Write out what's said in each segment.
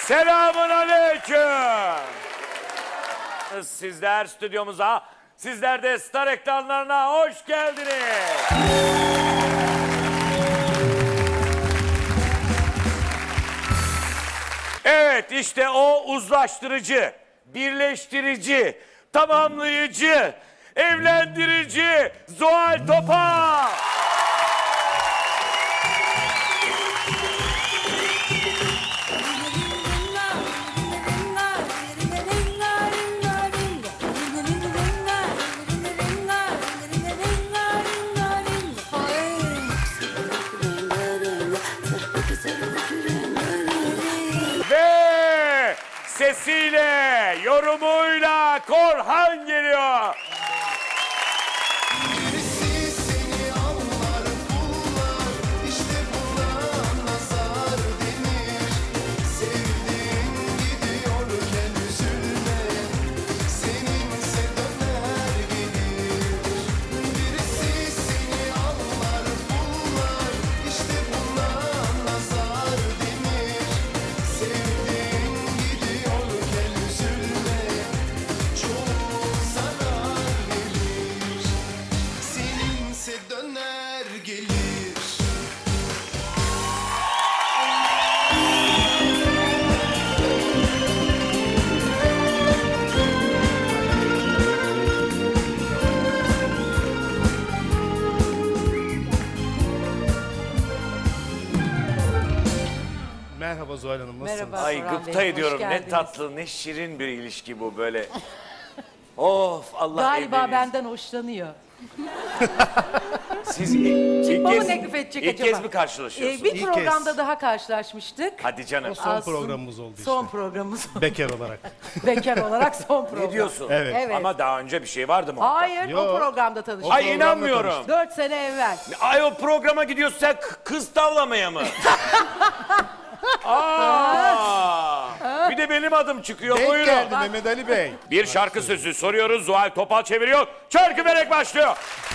Selamun aleyküm. Sizler stüdyomuza, sizler de Star ekranlarına hoş geldiniz. Evet, işte o uzlaştırıcı, birleştirici, tamamlayıcı, evlendirici Zuhal Topal. Ve sesiyle, yorumuyla Korhan geliyor. Merhaba Zuhal Hanım, nasılsınız? Merhaba. Ay Orhan gıpta Bey, ediyorum. hoş Ne geldiniz. tatlı, ne şirin bir ilişki bu böyle. Of Allah Galiba evleniniz. benden hoşlanıyor. Siz ilk Çıkmamı kez, teklif edecek ilk acaba. kez mi karşılaşıyorsunuz? Bir İlk programda kez. daha karşılaşmıştık. Hadi canım. Son programımız oldu işte. Son programımız. Bekar olarak. Bekar olarak son program. Ne diyorsun? Evet. Evet. Ama daha önce bir şey vardı mı? Hayır, Yo. o programda tanıştık. Ay programda inanmıyorum. tanıştık. 4 sene evvel. Ay o programa gidiyorsun sen kız tavlamaya mı? Bir de benim adım çıkıyor. Denk Buyurun. geldi Mehmet Ali Bey. Bir şarkı sözü soruyoruz. Zuhal Topal çeviriyor. Şarkı vererek başlıyor.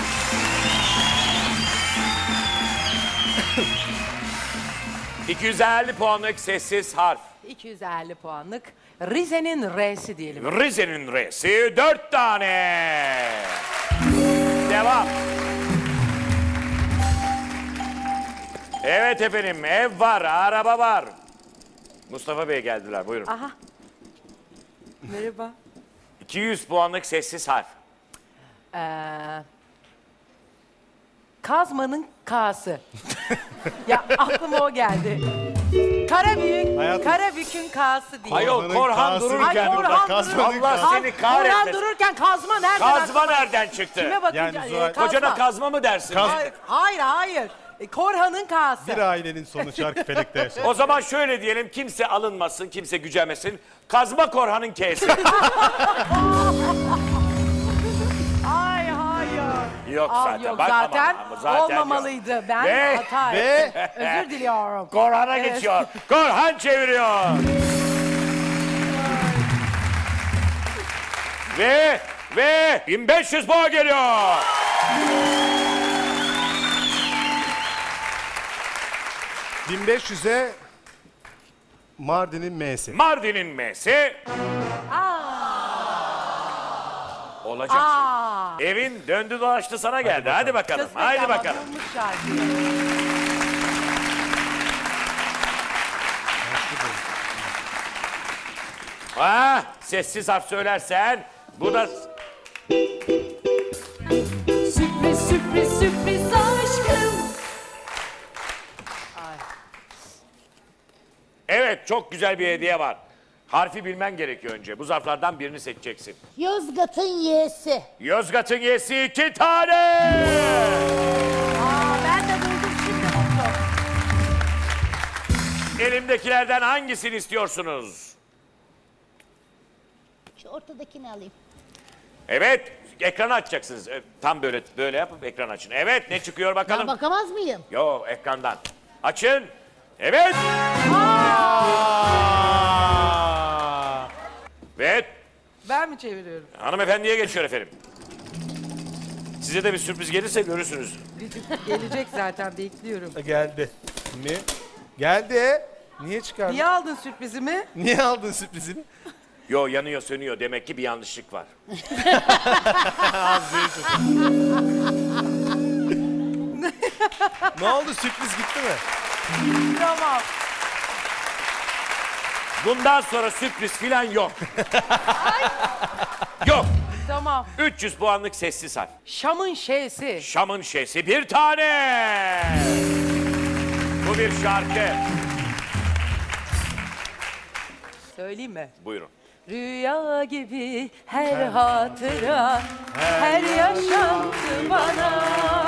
...250 puanlık sessiz harf. 250 puanlık Rize'nin R'si diyelim. Rize'nin R'si 4 tane. Devam. Evet efendim, ev var, araba var. Mustafa Bey geldiler, buyurun. Aha. Merhaba. 200 puanlık sessiz harf. Kazmanın K'sı. Ya aklıma o geldi. Hayatım- Karabük'ün K'sı diye. Ayol Korhan K'sı. dururken Ay, burada. Korhan Kazmanın Allah K'sı. seni Korhan kahretmesin. dururken kazma nereden? Kazma aklıma- nereden çıktı? Kime bakacağız? Yani Zuhal- Kocana kazma mı dersin? Hayır. Korhan'ın K'sı. Bir ailenin sonu şarkı felekte yaşar. O zaman şöyle diyelim, kimse alınmasın, kimse gücenmesin. Kazma Korhan'ın K'si. Ay hayır. Yok zaten. Yok bak zaten, ama zaten olmamalıydı. yok. Ben Ve- hata ve- ettim. Özür diliyorum. Korhan'a Evet. geçiyor. Korhan çeviriyor. Ve 1500 puan geliyor. ...1500'e... Mardin'in M'si. Mardin'in M'si. Olacak Aa. şey. Evin döndü dolaştı sana geldi. Hadi bakalım. Kısmet Hadi ama bakalım. bulmuş şarkı. Sessiz harf söylersen bu da Sürpriz sürpriz sürpriz aşkım. evet, çok güzel bir hediye var. Harfi bilmen gerekiyor önce. Bu zarflardan birini seçeceksin. Yozgat'ın Y'si. Yozgat'ın Y'si 2 tane. Ben de buldum şimdi buldum. Elimdekilerden hangisini istiyorsunuz? Şu ortadakini alayım. Evet, ekranı açacaksınız. Tam böyle yapıp ekran açın. Evet, ne çıkıyor Ben bakalım? bakamaz mıyım? Yo, ekrandan. Açın. Evet. Ve Ben mi çeviriyorum? hanımefendiye geçiyor efendim. Size de bir sürpriz gelirse görürsünüz. Gelecek zaten bekliyorum. Geldi. Mi? Geldi. Niye çıkardın? Niye aldın sürprizimi? Niye aldın sürprizini? Yo, yanıyor sönüyor, demek ki bir yanlışlık var. Ne oldu, sürpriz gitti mi? Tamam. Bundan sonra sürpriz filan yok. Yok. Tamam. 300 puanlık sessiz harf. Şam'ın şeysi. Şam'ın şeysi bir tane. Bu bir şarkı. Söyleyeyim mi? Buyurun. Rüya gibi her hatıra, her yaşantı bana.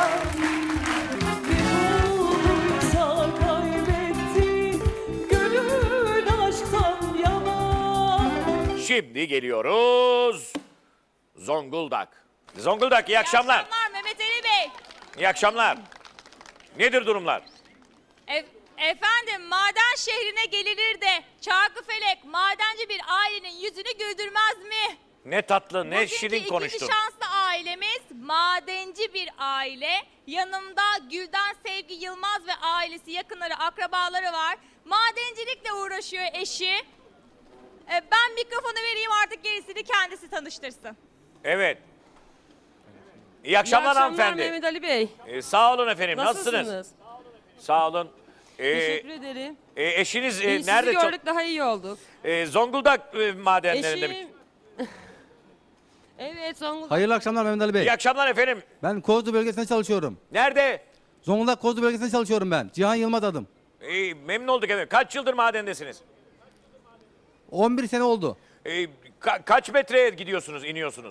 Bir bulduysa kaybetti, gönül aşktan yana. Şimdi geliyoruz. Zonguldak. Zonguldak, iyi akşamlar. Akşamlar Mehmet Ali Bey. İyi akşamlar. Nedir durumlar? Efendim maden şehrine gelilir de Çarkıfelek madenci bir ailenin yüzünü güldürmez mi? Ne tatlı, ne Bugünkü şirin konuştun. ikinci şanslı ailemiz madenci bir aile. Yanımda Gülden Sevgi Yılmaz ve ailesi, yakınları, akrabaları var. Madencilikle uğraşıyor eşi. Ben mikrofonu vereyim, artık gerisini kendisi tanıştırsın. Evet. İyi akşamlar hanımefendi. Mehmet Ali Bey. Sağ olun efendim. Nasılsınız? Nasılsınız? Sağ olun. Teşekkür ederim. Eşiniz İyi, nerede? sizi gördük, daha iyi olduk. Zonguldak madenlerinde mi? Eşim... Evet, Zonguldak. Hayırlı akşamlar Mehmet Ali Bey. İyi akşamlar efendim. Ben Kozlu bölgesinde çalışıyorum. Nerede? Zonguldak Kozlu bölgesinde çalışıyorum ben. Cihan Yılmaz adım. Memnun olduk efendim. Kaç yıldır madendesiniz? 11 sene oldu. Kaç metreye gidiyorsunuz, iniyorsunuz?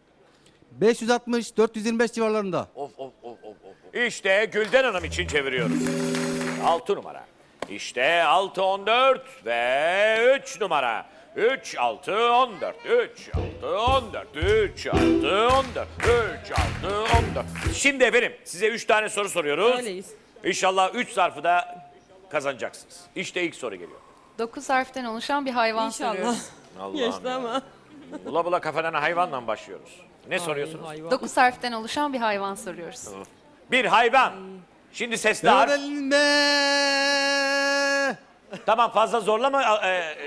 560-425 civarlarında. Of of of of of. İşte Gülden Hanım için çeviriyoruz. 6 numara. İşte 6-14 ve 3 numara. 3-6-14, 3-6-14, 3-6-14, 3-6-14. Şimdi efendim size 3 tane soru soruyoruz. Öyleyiz. İnşallah 3 zarfı da kazanacaksınız. İşte ilk soru geliyor. 9 harften oluşan bir hayvan İnşallah. soruyoruz. Allah'ım Geçti ya. ama. Bula bula kafadan hayvanla başlıyoruz. Ne soruyorsunuz? Hayvan. 9 harften oluşan bir hayvan soruyoruz. Bir hayvan. Şimdi sesli Mehmet harf. Ali Bey. Tamam, fazla zorlama.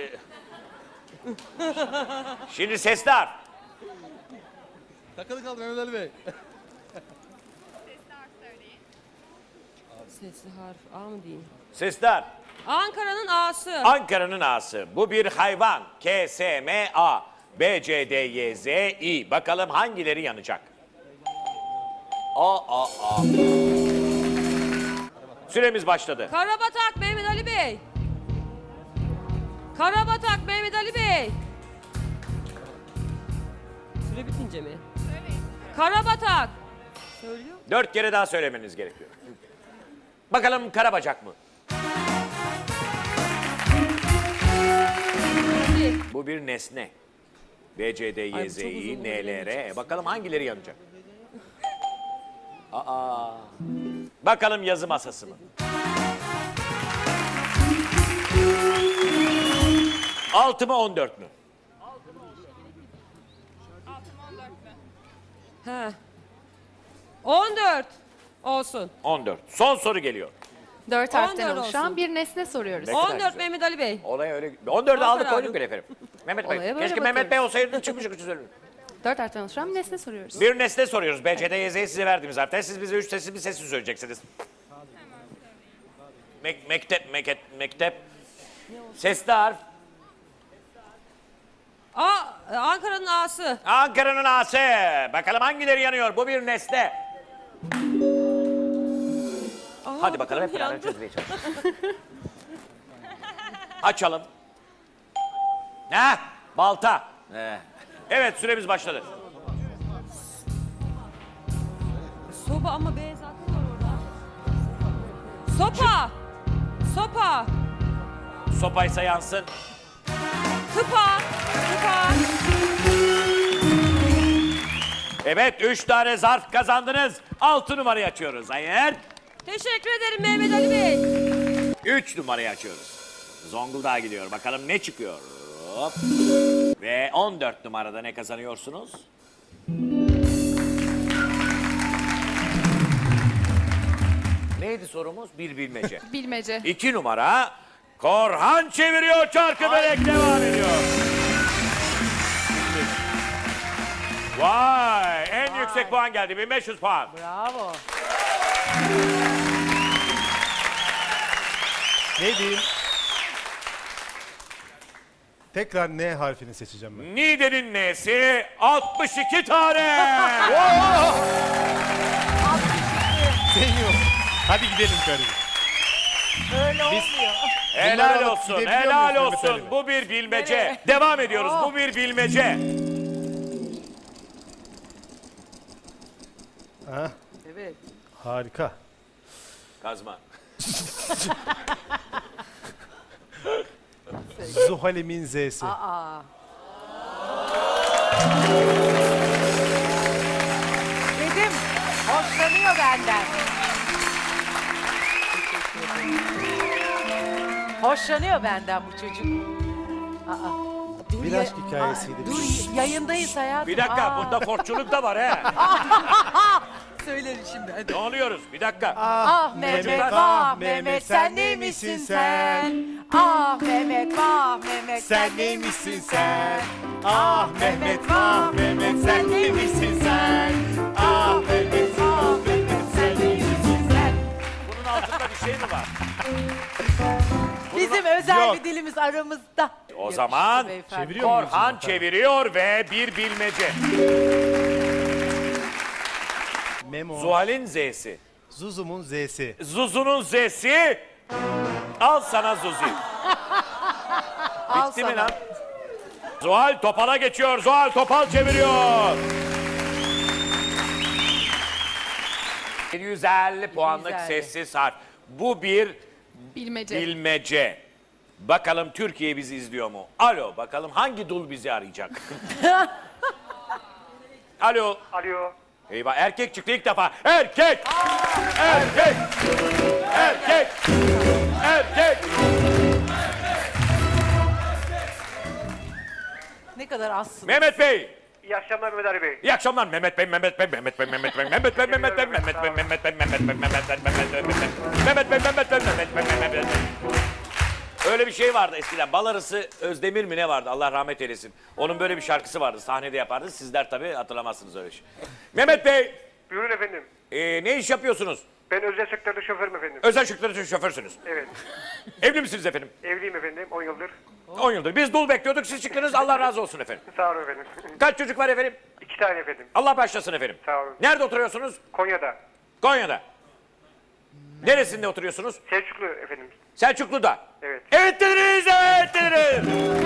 Şimdi sesli harf. Takılı kaldı Mehmet Ali Bey. Sesli harf A mı diyeyim? Sesli harf. Ankara'nın A'sı. Ankara'nın A'sı. Bu bir hayvan. K-S-M-A. B-C-D-Y-Z-İ. Bakalım hangileri yanacak? A. Süremiz başladı. Karabatak Mehmet Ali Bey. Karabatak Mehmet Ali Bey. Süre bitince mi? Karabatak. Söylüyor. 4 kere daha söylemeniz gerekiyor. Bakalım karabacak mı? Bu bir nesne. B, C, D, Y, Z, Ay, bu çok I, uzun, N, L, R. Bakalım hangileri yanacak? Aa. Bakalım yazı masası mı? Altı mı 14 mü? He. 14 olsun. 14. Son soru geliyor. 4 harften 14 oluşan olsun. bir nesne soruyoruz. Ne kadar 14 güzel. Mehmet Ali Bey. Olay öyle. 14'ü aldık Aferin koyduk abi. bile efendim. Mehmet Bey. Olaya böyle Keşke Mehmet bakıyoruz. Bey olsaydı çıkmış söylüyorum. 4 harften oluşan bir nesne soruyoruz. Bir nesne soruyoruz. B, C, D, Y, Z'yi size verdiğimiz harften. Siz bize 3 sessiz bir sessiz söyleyeceksiniz. Mektep. Sesli harf. Ankara'nın A'sı. Ankara'nın A'sı. Bakalım hangileri yanıyor? Bu bir nesne. Hadi bakalım hep beraber çözmeye çalışalım. Açalım. Ne? Balta. Evet, süremiz başladı. Soba ama B zaten var orada. Sopa. Sopa. Sopaysa yansın. Tıpa. Tıpa. Evet, 3 tane zarf kazandınız. 6 numarayı açıyoruz. Hayır. Teşekkür ederim Mehmet Ali Bey. 3 numarayı açıyoruz. Zonguldak'a gidiyor. Bakalım ne çıkıyor. Hop. Ve 14 numarada ne kazanıyorsunuz? Neydi sorumuz? Bir bilmece. Bilmece. 2 numara Korhan çeviriyor, çarkı börek devam ediyor. Vay, en yüksek puan geldi, 1500 puan. Bravo. Ne diyeyim? Tekrar N harfini seçeceğim ben. Niğde'nin N'si 62 tane. Deniyor. Hadi gidelim kardeşim. Öyle olmuyor. Helal Bunlara olsun, gidebiliyor helal muyuz Mehmet olsun. Ali? Bu bir bilmece. Devam ediyoruz, bu bir bilmece. Ha, Evet. harika. Kazma. Zuhal'imin Z'si. Aa. Dedim, hoşlanıyor benden. Hoşlanıyor benden bu çocuk. Aa. Dur Bir ya- aşk hikayesiydi. Dur, yayındayız hayatım. Bir dakika, Aa. bunda forçuluk da var he. Söylerim şimdi hadi. Ne oluyoruz? Bir dakika. Ah Mehmet, ah Mehmet, sen neymişsin sen? Ah Mehmet, ah Mehmet, Sen neymişsin sen? Ah Mehmet, ah Mehmet, sen neymişsin sen? Ah Mehmet, ah Mehmet, sen neymişsin sen? Bunun altında bir şey mi var? Bizim özel Yok. bir dilimiz aramızda. O zaman Beyefendi. Çeviriyor muyuz? Korhan çeviriyor ve bir bilmece. Memo. Zuhal'in Z'si. Zuzu'mun Z'si. Zuzu'nun Z'si. Al sana Zuzi. Al Bitti mi sana. lan? Zuhal Topal'a geçiyor. Zuhal Topal çeviriyor. 150 puanlık 750. sessiz harf. Bu bir Bilmece. bilmece. Bakalım Türkiye bizi izliyor mu? Alo, bakalım hangi dul bizi arayacak? Alo. Alo. Eyvah, erkek çıktı ilk defa. Erkek! Erkek! Erkek! Erkek! Ne kadar azsın. Mehmet Bey! İyi akşamlar Mehmet Ali Bey. İyi akşamlar Mehmet Bey, Mehmet Bey, Mehmet Bey, Mehmet Bey, Mehmet Bey, Mehmet Bey, Mehmet Bey, Mehmet Bey, Mehmet Bey, Mehmet Bey, Mehmet Bey, Mehmet Bey, Mehmet Bey, Mehmet Bey. Öyle bir şey vardı eskiden. Bal arısı Özdemir mi ne vardı? Allah rahmet eylesin. Onun böyle bir şarkısı vardı. Sahnede yapardı. Sizler tabii hatırlamazsınız öyle şey. Mehmet Bey, Buyurun efendim. ne iş yapıyorsunuz? Ben özel sektörde şoförüm efendim. Özel şirketler şoförsünüz. Evet. Evli misiniz efendim? Evliyim efendim 10 yıldır. 10 yıldır. Biz dul bekliyorduk. Siz çıktınız. Allah razı olsun efendim. Sağ olun efendim. Kaç çocuk var efendim? 2 tane efendim. Allah başlasın efendim. Sağ olun. Nerede oturuyorsunuz? Konya'da. Konya'da. Neresinde oturuyorsunuz? Selçuklu efendim. Selçuklu'da. Evet. Evet dediniz, evet dediniz.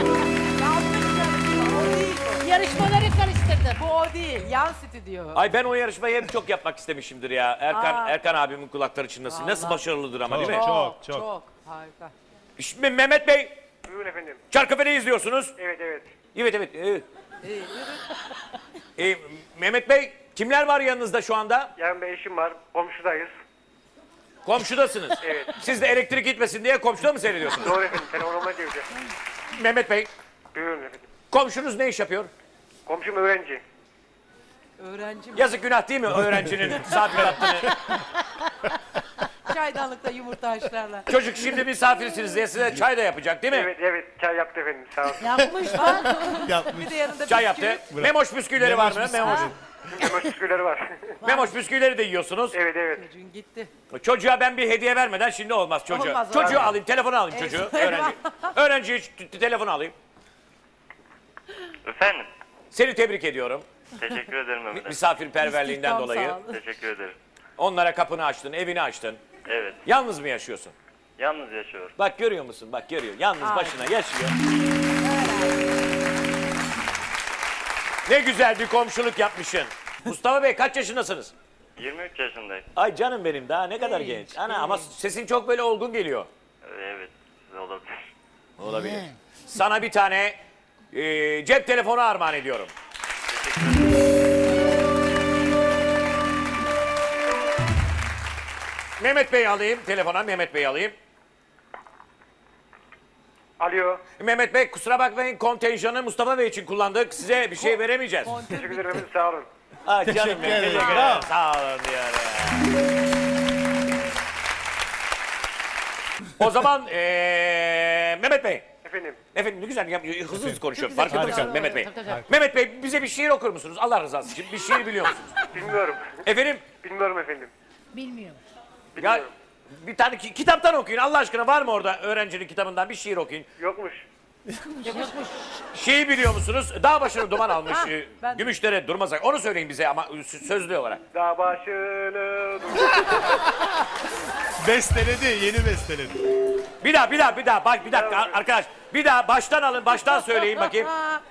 O değil bu. Yarışmaları karıştırdı. Bu o değil. Yan stüdyo. Ay ben o yarışmayı hep çok yapmak istemişimdir ya. Erkan abimin kulakları çınlasın. Nasıl başarılıdır ama değil mi? Çok. Harika. Şimdi Mehmet Bey, Buyurun efendim. Çarkıfele'yi izliyorsunuz. Evet evet. Evet evet. Mehmet Bey, kimler var yanınızda şu anda? Yarın eşim var. Komşudayız. Komşudasınız. Evet. Siz de elektrik gitmesin diye komşuda mı seyrediyorsunuz? Doğru efendim. Telefonuma geldi. Mehmet Bey, Buyurun efendim. komşunuz ne iş yapıyor? Komşum öğrenci. Öğrenci mi? Yazık günah değil mi öğrencinin sabit hattını? Çaydanlıkta yumurta haşlarlar. Çocuk şimdi misafirsiniz diye size çay da yapacak değil mi? Evet evet. Çay yaptı efendim. Sağ olun. Yapmış lan. Bir de yanında Çay bisküvi. yaptı. Memoş bisküvileri var mı? Memoş. Memoş bisküvileri var. Memoş bisküvileri de yiyorsunuz. Evet evet. Çocuğun gitti. Çocuğa ben bir hediye vermeden şimdi olmaz çocuğa. Olmaz, Çocuğu olmaz. alayım, telefonu alayım çocuğu. Öğrenci. Öğrenciyi telefonu alayım. Efendim? Seni tebrik ediyorum. Teşekkür ederim Mehmet Ali. Misafirperverliğinden İstihdam dolayı. sağlığı. Teşekkür ederim. Onlara kapını açtın, evini açtın. Evet. Yalnız mı yaşıyorsun? Yalnız yaşıyorum. Bak görüyor musun? Bak görüyor. Yalnız başına yaşıyor. Ne güzel bir komşuluk yapmışsın. Mustafa Bey kaç yaşındasınız? 23 yaşındayım. Ay canım benim daha ne kadar genç. Ana ama sesin çok böyle olgun geliyor. Evet. Olabilir. Olabilir. Sana bir tane cep telefonu armağan ediyorum. Mehmet Bey'i alayım. Telefona Mehmet Bey'i alayım. Alo. Mehmet Bey kusura bakmayın kontenjanı Mustafa Bey için kullandık. Size bir şey veremeyeceğiz. Teşekkür ederim efendim. Sağ olun. Ay canım benim. ederim. Teşekkür ederim. Sağ olun diyor ya. O zaman Mehmet Bey. Efendim. Efendim ne güzel hızlı hızlı konuşuyorum. güzel, Farkındayım çok güzel. Mehmet Bey. Tabii, tabii. Mehmet Bey bize bir şiir okur musunuz? Allah rızası için bir şiir biliyor musunuz? Bilmiyorum. Efendim Bilmiyorum efendim. Bilmiyorum. ya Bilmiyorum. bir tane kitaptan okuyun Allah aşkına, var mı orada öğrencinin kitabından bir şiir okuyun. Yokmuş. Şeyi biliyor musunuz? Dağ başını duman almış. ben- Gümüşdere durmazsak. Onu söyleyin bize ama sözlü olarak. Dağ başını... Besteledi, yeni besteledi. Bir daha. Bak bir dakika arkadaş. Bir daha baştan alın. Baştan söyleyin bakayım.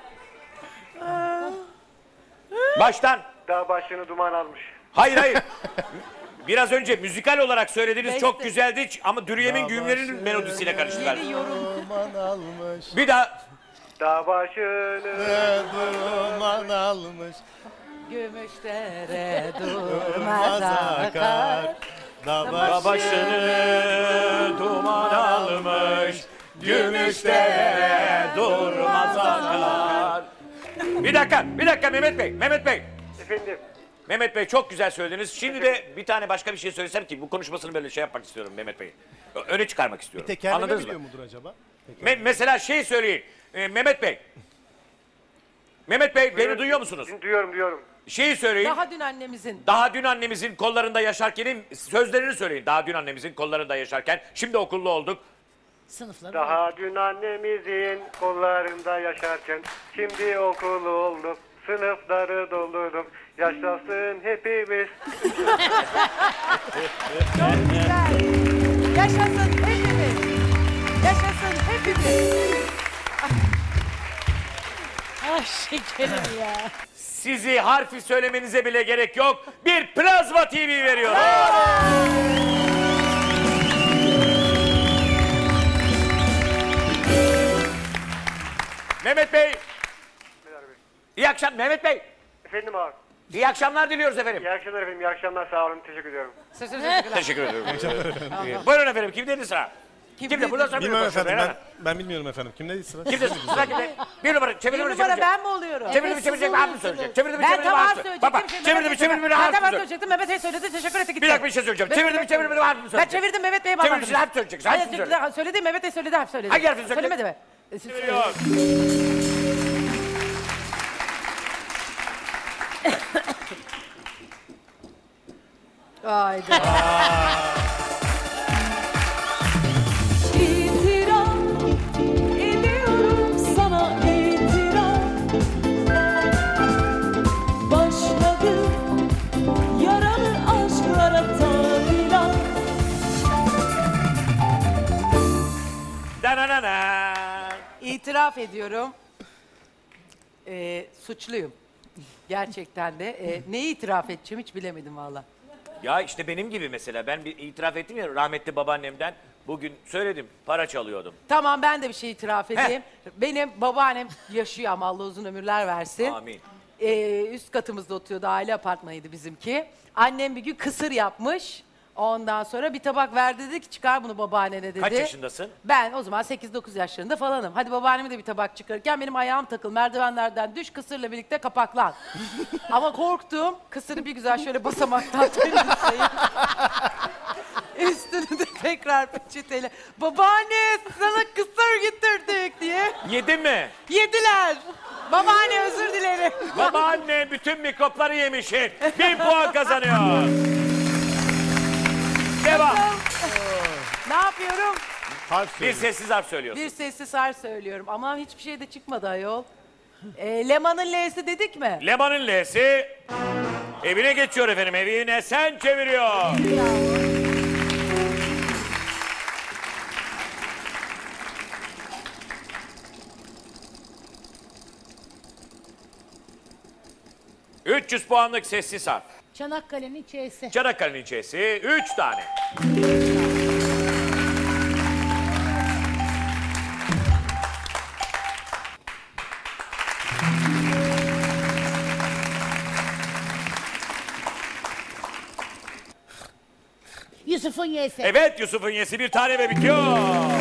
Baştan. Dağ başını duman almış. Hayır. Biraz önce müzikal olarak söylediğiniz çok Beste. güzeldi ama Dürüyem'in güğümlerinin melodisiyle karıştılar. Yeni yorum. Duman almış. Bir daha. Dağ başını... Duman almış. Gümüşdere durmaz akar. Dağ Başını duman almış. Gümüşte durmaz akar. Bir dakika Mehmet Bey. Efendim. Mehmet Bey çok güzel söylediniz. Şimdi de bir tane başka bir şey söylesem ki bu konuşmasını böyle şey yapmak istiyorum Mehmet Bey. Öne çıkarmak istiyorum. Tekerleme Anladınız biliyor mı? mudur acaba? Mesela şey söyleyin. Mehmet Bey. Beni duyuyor musunuz? Duyuyorum. Şeyi söyleyin. Daha dün annemizin. Kollarında yaşarkenin sözlerini söyleyin. Daha dün annemizin kollarında yaşarken. Şimdi okullu olduk. Sınıfları. Daha dün annemizin kollarında yaşarken şimdi okulu olduk. Sınıfları doldurduk. Yaşasın hepimiz. Çok güzel. Yaşasın hepimiz. Yaşasın hepimiz. Ah şekerim ya. Sizi harfi söylemenize bile gerek yok. Bir Plazma TV veriyorum. Mehmet Bey. İyi akşamlar Mehmet Bey. Efendim abi. İyi akşamlar diliyoruz efendim. İyi akşamlar efendim. İyi akşamlar. Sağ olun. Teşekkür ediyorum. Teşekkür ederim. Buyurun efendim. Kimdeydi sıra? Kimde? Buradan sonra Bilmem buyurun. efendim, ben bilmiyorum efendim. Kimdeydi sıra? Kimde? Sıra kimde? Bir numara. Bir Çevirdim. numara ben mi oluyorum? Çevirdim. Harfi söyleyecek. Çevirdim. Ben tamam harfi söyleyecektim. Bak çevirdim. Ben Harfi tamam söyleyecek. söyleyecektim. Mehmet Bey söyledi. Teşekkür etti. Bir dakika bir şey söyleyeceğim. Çevirdim. Harfi Ben söyleyecek. çevirdim Mehmet Bey'e bağladım. Çevirdim. Harfi söyleyeceksin. Harfi söyleyeceksin. Söyledi Mehmet Bey söyledi. Harf söyledi. Hangi harfi söyledi? Söylemedi mi? Çeviriyor. Haydi. İtiraf ediyorum sana itiraf. Başladı yaralı aşklara tadilat. Dananana. İtiraf ediyorum. Suçluyum. Gerçekten de. Neyi itiraf edeceğim hiç bilemedim valla. Ya işte benim gibi mesela. Ben bir itiraf ettim ya rahmetli babaannemden. Bugün söyledim. Para çalıyordum. Tamam ben de bir şey itiraf edeyim. Benim babaannem yaşıyor ama Allah uzun ömürler versin. Amin. Üst katımızda oturuyordu. Aile apartmanıydı bizimki. Annem bir gün kısır yapmış. Ondan sonra bir tabak verdi, dedi ki çıkar bunu babaannene dedi. Kaç yaşındasın? Ben o zaman 8-9 yaşlarında falanım. Hadi babaanneme de bir tabak çıkarırken benim ayağım takıl, merdivenlerden düş, kısırla birlikte kapaklan. Ama korktum, kısırı bir güzel şöyle basamaktan temizleyip üstünü de tekrar peçeteyle babaanne sana kısır getirdik diye Yedin mi? yediler. Babaanne özür dilerim. Babaanne bütün mikropları yemişsin. 1000 puan kazanıyor. Devam. Ne yapıyorum? Harf Bir sessiz harf söylüyorsun. Bir sessiz harf söylüyorum ama hiçbir şey de çıkmadı ayol. Leman'ın L'si dedik mi? Leman'ın L'si evine geçiyor efendim. Evine sen çeviriyor. ...300 puanlık sessiz harf. Çanakkale'nin Ç'si. Çanakkale'nin Ç'si 3 tane. Yusuf'un Y'si. Evet Yusuf'un Y'si bir tane ve bitiyor.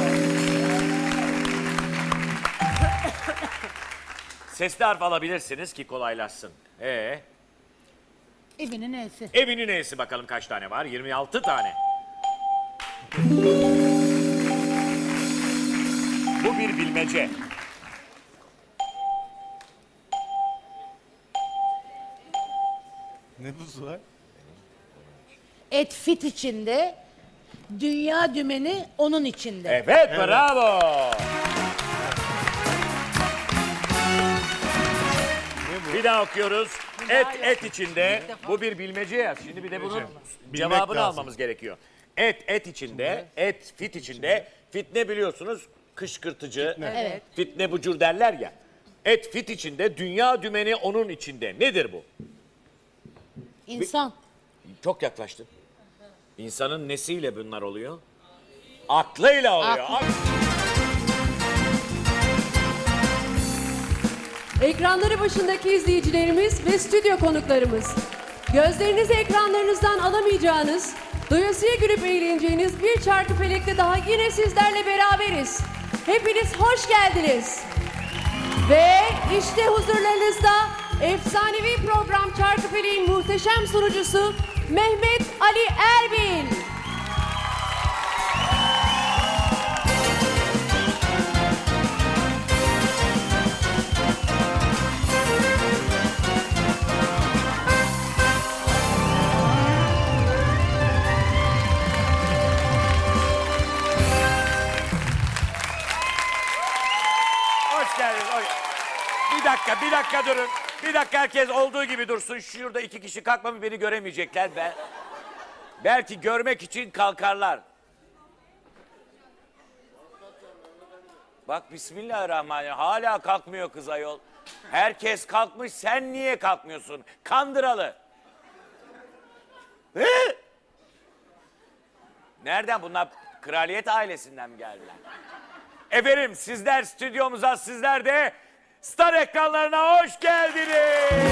Sesli harf alabilirsiniz ki kolaylaşsın. Evinin N'si. Evinin N'si bakalım kaç tane var? 26 tane. bir bilmece. Ne bu Zuhal? Et fit içinde, dünya dümeni onun içinde. Evet, bravo. Bir daha okuyoruz. Et içinde. Bu bir bilmece ya. Şimdi bir de bunun cevabını lazım. almamız gerekiyor. Et içinde, et fit içinde. Fitne biliyorsunuz kışkırtıcı. Evet. Fitne bucur derler ya. Et fit içinde, dünya dümeni onun içinde. Nedir bu? İnsan. Çok yaklaştın. İnsanın nesiyle bunlar oluyor? Aklıyla oluyor. Ekranları başındaki izleyicilerimiz ve stüdyo konuklarımız. Gözlerinizi ekranlarınızdan alamayacağınız, doyasıya gülüp eğleneceğiniz bir Çarkıfelek'te daha yine sizlerle beraberiz. Hepiniz hoş geldiniz. Ve işte huzurlarınızda efsanevi program Çarkıfelek'in muhteşem sunucusu Mehmet Ali Erbil. Hoş geldiniz. Bir dakika durun. Bir dakika herkes olduğu gibi dursun. Şurada 2 kişi kalkmamış, beni göremeyecekler. Belki görmek için kalkarlar. Bak bismillahirrahmanirrahim. Hala kalkmıyor kız ayol. Herkes kalkmış, sen niye kalkmıyorsun? Kandıralı. Hı? Nereden bunlar? Kraliyet ailesinden mi geldiler? Efendim sizler stüdyomuza, sizler de star ekranlarına hoş geldiniz.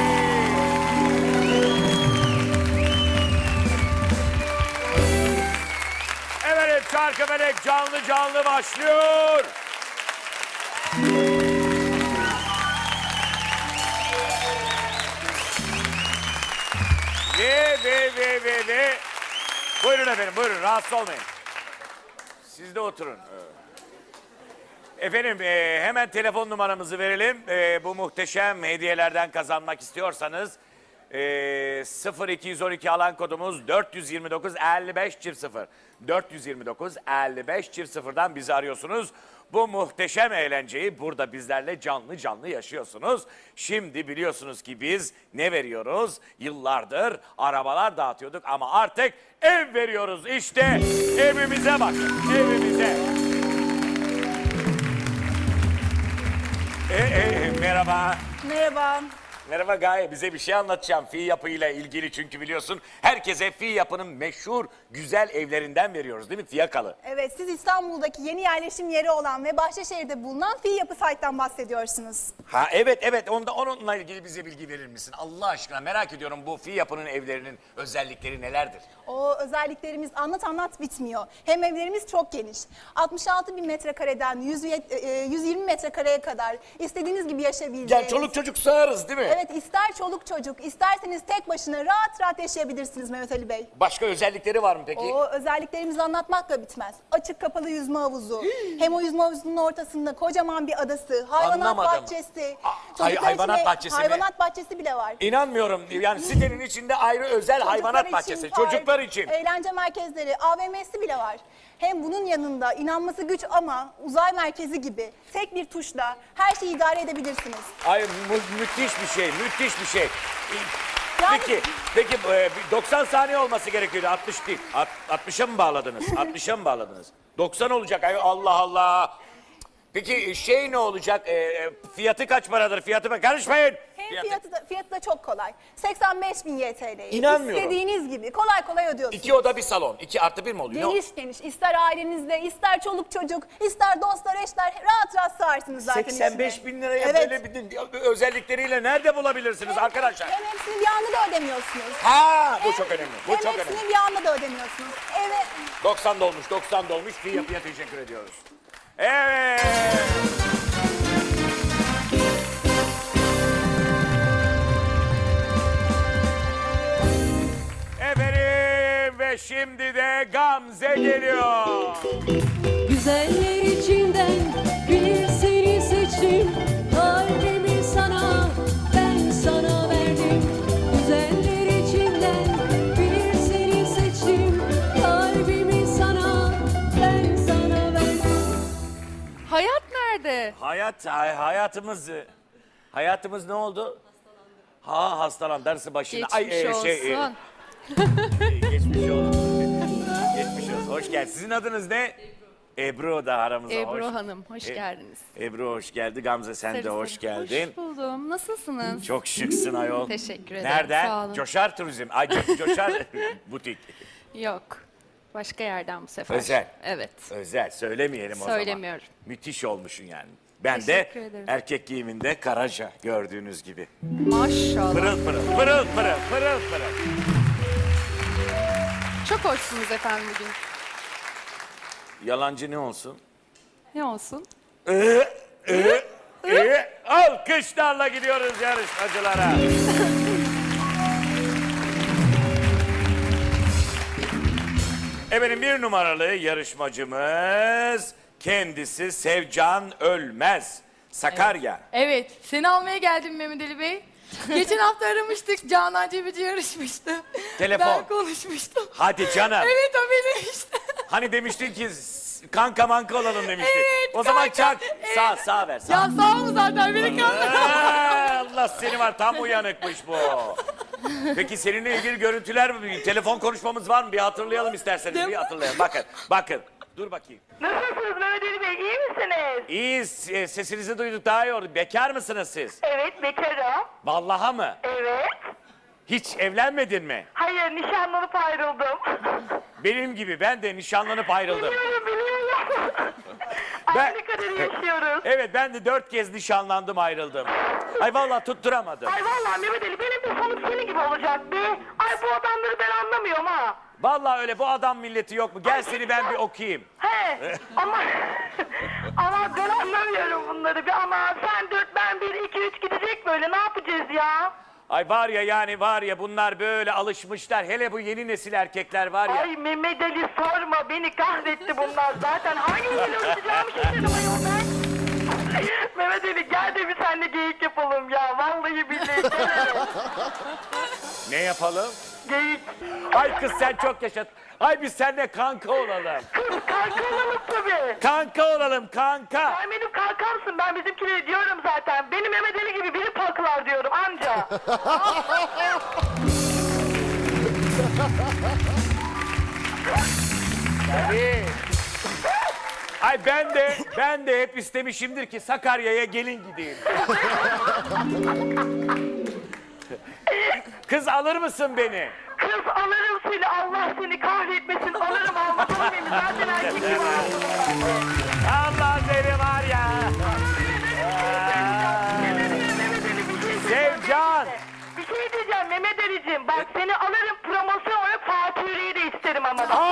Evet, Çarkıfelek canlı canlı başlıyor. Ve. Buyurun efendim, buyurun. Rahatsız olmayın. Siz de oturun. Efendim hemen telefon numaramızı verelim. Bu muhteşem hediyelerden kazanmak istiyorsanız 0212 alan kodumuz 429 55 0. 429 55 0'dan bizi arıyorsunuz. Bu muhteşem eğlenceyi burada bizlerle canlı canlı yaşıyorsunuz. Şimdi biliyorsunuz ki biz ne veriyoruz? Yıllardır arabalar dağıtıyorduk ama artık ev veriyoruz. İşte evimize bakın, evimize. Merhaba. Merhaba. Merhaba Gaye, bize bir şey anlatacağım fi yapıyla ilgili çünkü biliyorsun herkese fi yapının meşhur güzel evlerinden veriyoruz değil mi? Fiyakalı. Evet, siz İstanbul'daki yeni yerleşim yeri olan ve Bahçeşehir'de bulunan Fi Yapı Site'dan bahsediyorsunuz. Ha evet onunla ilgili bize bilgi verir misin? Allah aşkına merak ediyorum bu fi yapının evlerinin özellikleri nelerdir? O özelliklerimiz anlat bitmiyor. Hem evlerimiz çok geniş. 66 bin metrekareden 120 metrekareye kadar istediğiniz gibi yaşayabileceğiniz. Yani çoluk çocuk sığarız değil mi? Evet, ister çoluk çocuk, isterseniz tek başına rahat yaşayabilirsiniz Mehmet Ali Bey. Başka özellikleri var mı peki? O özelliklerimizi anlatmakla bitmez. Açık kapalı yüzme havuzu, hem o yüzme havuzunun ortasında kocaman bir adası, hayvanat bahçesi. Hayvanat bahçesi mi? Hayvanat bahçesi bile var. İnanmıyorum. Yani sitenin içinde ayrı özel hayvanat bahçesi. Çocuklar için. Eğlence merkezleri, AVM'si bile var. Hem bunun yanında inanması güç ama uzay merkezi gibi tek bir tuşla her şeyi idare edebilirsiniz. Ay müthiş bir şey, müthiş bir şey. Yani- Peki 90 saniye olması gerekiyordu. 60 değil. 60'a mı bağladınız? 60'a mı bağladınız? 90 olacak. Ay Allah Allah. Peki şey ne olacak? Fiyatı kaç paradır? Fiyatı karışmayın. Hem fiyatı da çok kolay. 85.000 YTL. İnanmıyorum. İstediğiniz gibi kolay ödüyorsunuz. 2 oda bir salon. 2+1 mi oluyor? Geniş. İster ailenizle, ister çoluk çocuk, ister dostlar, eşler rahat sığarsınız zaten 85.000 liraya Evet. böyle bir özellikleriyle nerede bulabilirsiniz arkadaşlar? Hem hepsini bir anda da ödemiyorsunuz. Ha, bu çok önemli. Bu Hem çok önemli. hepsini bir anda da ödemiyorsunuz. Evet. 90 dolmuş. Fiyatına teşekkür ediyoruz. Evet. Efendim ve şimdi de Gamze geliyor. Güzeller içinden, Hayatımız ne oldu? Hastalan dersi başına. Geçmiş olsun. Geçmiş olsun. Geçmiş olsun. Hoş geldin. Sizin adınız ne? Ebru da aramıza Ebru Hanım, hoş geldiniz. Ebru hoş geldi. Gamze sen de hoş geldin. Hoş buldum. Nasılsınız? Çok şıksın ayol. Teşekkür ederim. Nereden? Sağ olun. Coşar Turizm. Coşar Butik. Yok. Başka yerden bu sefer. Özel. Evet. Özel. Söylemeyelim o zaman. Söylemiyorum. Müthiş olmuşsun yani. Ben de Teşekkür ederim. erkek giyiminde Karaca gördüğünüz gibi. Maşallah. Pırıl pırıl. Çok hoşsunuz efendim bugün. Yalancı ne olsun? Ne olsun? Alkışlarla gidiyoruz yarışmacılara. Efendim 1 numaralı yarışmacımız kendisi Sevcan Ölmez. Sakarya. Evet, seni almaya geldim Mehmet Ali Bey. Geçen hafta aramıştık, Canan Cebici yarışmıştı. Telefon. Ben konuşmuştum. Hadi canım. Evet, o benim işte. Hani demiştin ki kanka manka olalım demiştin. Evet, o zaman kanka, çak. evet. Sağ ver. Ya sağ mı zaten beni kanka? Allah seni var, tam uyanıkmış bu. Peki seninle ilgili görüntüler mi? Telefon konuşmamız var mı? Bir hatırlayalım isterseniz. Bir hatırlayalım. Bakın. Dur bakayım. Nasılsınız Mehmet Ali Bey? İyi misiniz? İyiyiz. Sesinizi duyduk daha iyi oldu. Bekar mısınız siz? Evet, bekarım. Vallaha mı? Evet. Hiç evlenmedin mi? Hayır, nişanlanıp ayrıldım. Benim gibi. Ben de nişanlanıp ayrıldım. Biliyorum. Aynı kadar yaşıyoruz. Evet, ben de 4 kez nişanlandım, ayrıldım. Ay vallahi tutturamadım. Ay vallahi Mehmet Ali, benim de sonum senin gibi olacak be. Ay bu adamları ben anlamıyorum ha. Vallahi öyle, bu adam milleti yok mu? Gel seni ben bir okuyayım. He, ama ben anlamıyorum bunları. Ama sen 4, ben 1, 2, 3 gidecek böyle. Ne yapacağız ya? Ay var ya bunlar böyle alışmışlar. Hele bu yeni nesil erkekler var ya. Ay Mehmet Ali sorma, beni kahretti bunlar. Zaten hangi yere uçacağımı şaşırdım ayol ben. Mehmet Ali gel de bir seninle geyik yapalım ya. Vallahi billahi gel. Ne yapalım? Geyik. Ay kız sen çok yaşat. Ay biz seninle kanka olalım. Kız kanka olalım tabii. Kanka olalım kanka. Sen benim kankamsın, ben bizimkileri diyorum zaten. Benim Mehmet Ali gibi biri paklar diyorum anca. Tabii. Ay ben de hep istemişimdir ki Sakarya'ya gelin gideyim. Kız alır mısın beni? Kız alırım seni, Allah seni kahretmesin, alırım almaz olur muyum? Zaten erkek gibi alırım. Allah seni var ya. Sevcan. Bir şey diyeceğim Mehmet Ali'cim, bak seni alırım, promosyon olarak Fatih Yüreği de isterim ama da.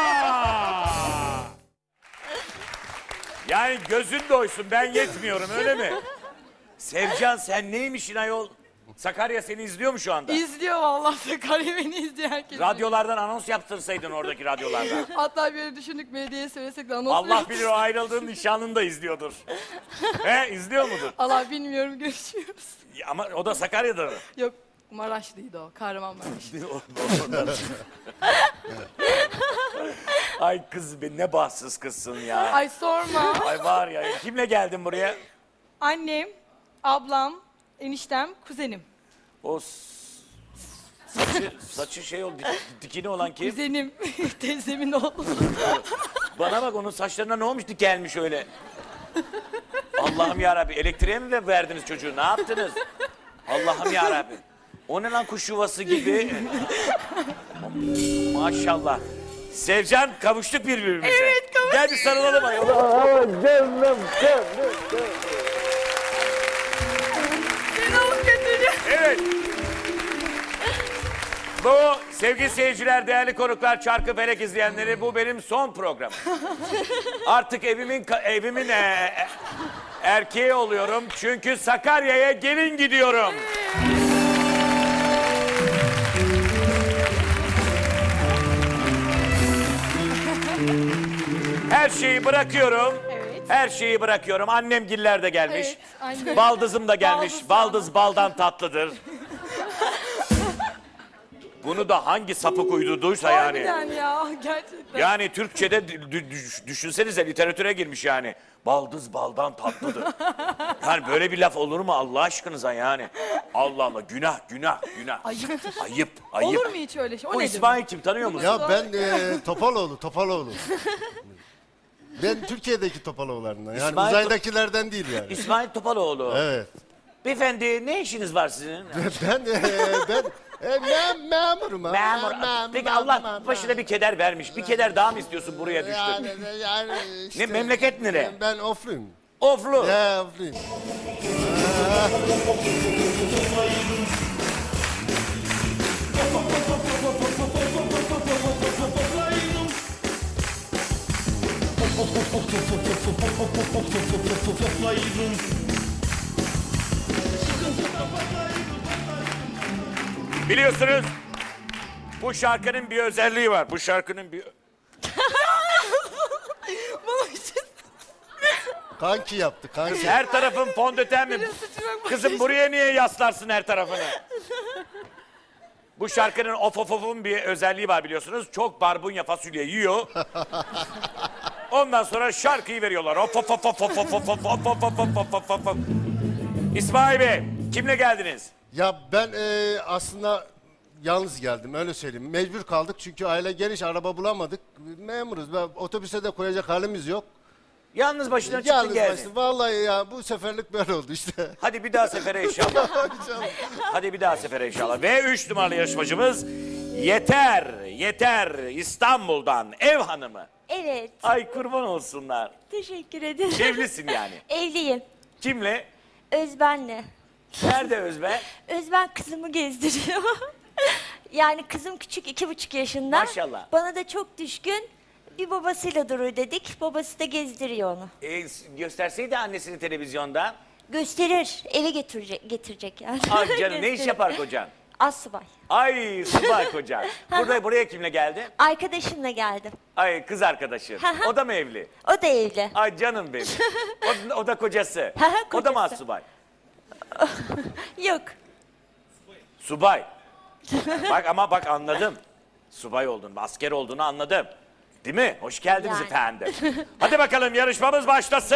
Yani gözün doysun, ben yetmiyorum öyle mi? Sevcan sen neymişsin ayol? Sakarya seni izliyor mu şu anda? İzliyor vallahi, Sakarya beni izliyor herkes. Radyolardan anons yaptırsaydın, oradaki radyolardan. Hatta bir düşündük, medyaya söylesek de anons Allah bilir, o ayrıldığın nişanlını da izliyordur. İzliyor mudur? Allah bilmiyorum, görüşüyoruz. Ama o da Sakarya'da mı? Yok, Maraşlıydı o, Kahramanmaraş. Ay kız be, ne bahtsız kızsın ya. Ay sorma. Ay var ya, kimle geldin buraya? Annem, ablam, eniştem, kuzenim. O saçı şey oldu, dikini olan kim? Kuzenim, teyzemin oğlu. Bana bak, onun saçlarına ne olmuş dikelmiş öyle. Allah'ım yarabbi, elektriğe mi verdiniz çocuğu, ne yaptınız? Allah'ım yarabbi. O ne lan, kuş yuvası gibi. Maşallah. Sevcan, kavuştuk birbirimize. Evet, kavuştuk. Gel bir sarılalım ayol. Canım. Seni alıp götüreceğim. Evet. Bu sevgili seyirciler, değerli konuklar, Çarkıfelek izleyenleri, bu benim son programım. Artık evimin erkeği oluyorum çünkü Sakarya'ya gelin gidiyorum. Her şeyi bırakıyorum. Evet. Her şeyi bırakıyorum. Annemgiller de gelmiş. Evet, annem. Baldızım da gelmiş. Baldız Baldız baldan tatlıdır. Bunu da hangi sapık uydurduysa yani. Harbiden ya gerçekten. Yani Türkçe'de düşünsenize literatüre girmiş yani. Baldız baldan tatlıdır. Yani böyle bir laf olur mu Allah aşkınıza yani? Allah Allah, günah. Ayıp. Olur mu hiç öyle şey? O Bu ne İsmail kim, tanıyor musun? Ya ben Topaloğlu. Ben Türkiye'deki Topaloğullarından. Yani İsmail uzaydakilerden değil yani. İsmail Topaloğlu. Evet. Beyefendi ne işiniz var sizin? Ben memurum. Memur. Peki Allah başına bir keder vermiş. Bir keder daha mı istiyorsun buraya düştün? Yani Ne memleket nere? Ben Ofluyum. Oflu. Ya Ofluyum. Biliyorsunuz bu şarkının bir özelliği var. Bu şarkının bir... Kanki yaptı, kanki. Her tarafın fondöten mi? Kızım buraya niye yaslarsın her tarafını? Bu şarkının of'un bir özelliği var biliyorsunuz. Çok barbunya fasulye yiyor. Ondan sonra şarkıyı veriyorlar. Of. İsmail Bey, kimle geldiniz? Ya ben aslında yalnız geldim, öyle söyleyeyim. Mecbur kaldık çünkü aile geniş, araba bulamadık. Memuruz, otobüse de koyacak halimiz yok. Yalnız başına çıktın geldin. Vallahi ya bu seferlik böyle oldu işte. Hadi bir daha sefere inşallah. Hadi bir daha sefere inşallah. Ve 3 numaralı yarışmacımız Yeter İstanbul'dan ev hanımı. Evet. Ay kurban olsunlar. Teşekkür ederim. Evlisin yani. Evliyim. Kimle? Özben'le. Nerede Özben? Özben kızımı gezdiriyor. Yani kızım küçük, 2,5 yaşında. Maşallah. Bana da çok düşkün. Bir babasıyla durur dedik. Babası da gezdiriyor onu. Gösterseydi annesini televizyonda. Gösterir. Eve getirecek yani. Ay canım ne iş yapar kocan? Assubay. Ay subay kocan. Buraya kimle geldi? Arkadaşımla geldim. Ay kız arkadaşın. O da mı evli? O da evli. Ay canım benim. O da kocası. O da mı assubay? Yok. Subay. Bak anladım. Subay olduğunu, asker olduğunu anladım. Değil mi? Hoş geldiniz Yani. efendim. Hadi bakalım yarışmamız başlasın.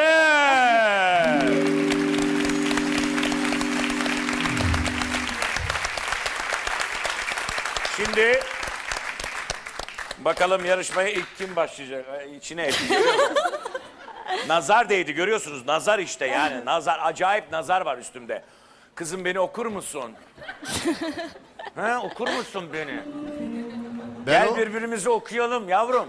Şimdi bakalım yarışmaya ilk kim başlayacak? İçine etti. Nazar değdi görüyorsunuz. Nazar işte yani. Nazar, acayip nazar var üstümde. Kızım beni okur musun? He, okur musun beni? Gel birbirimizi okuyalım yavrum.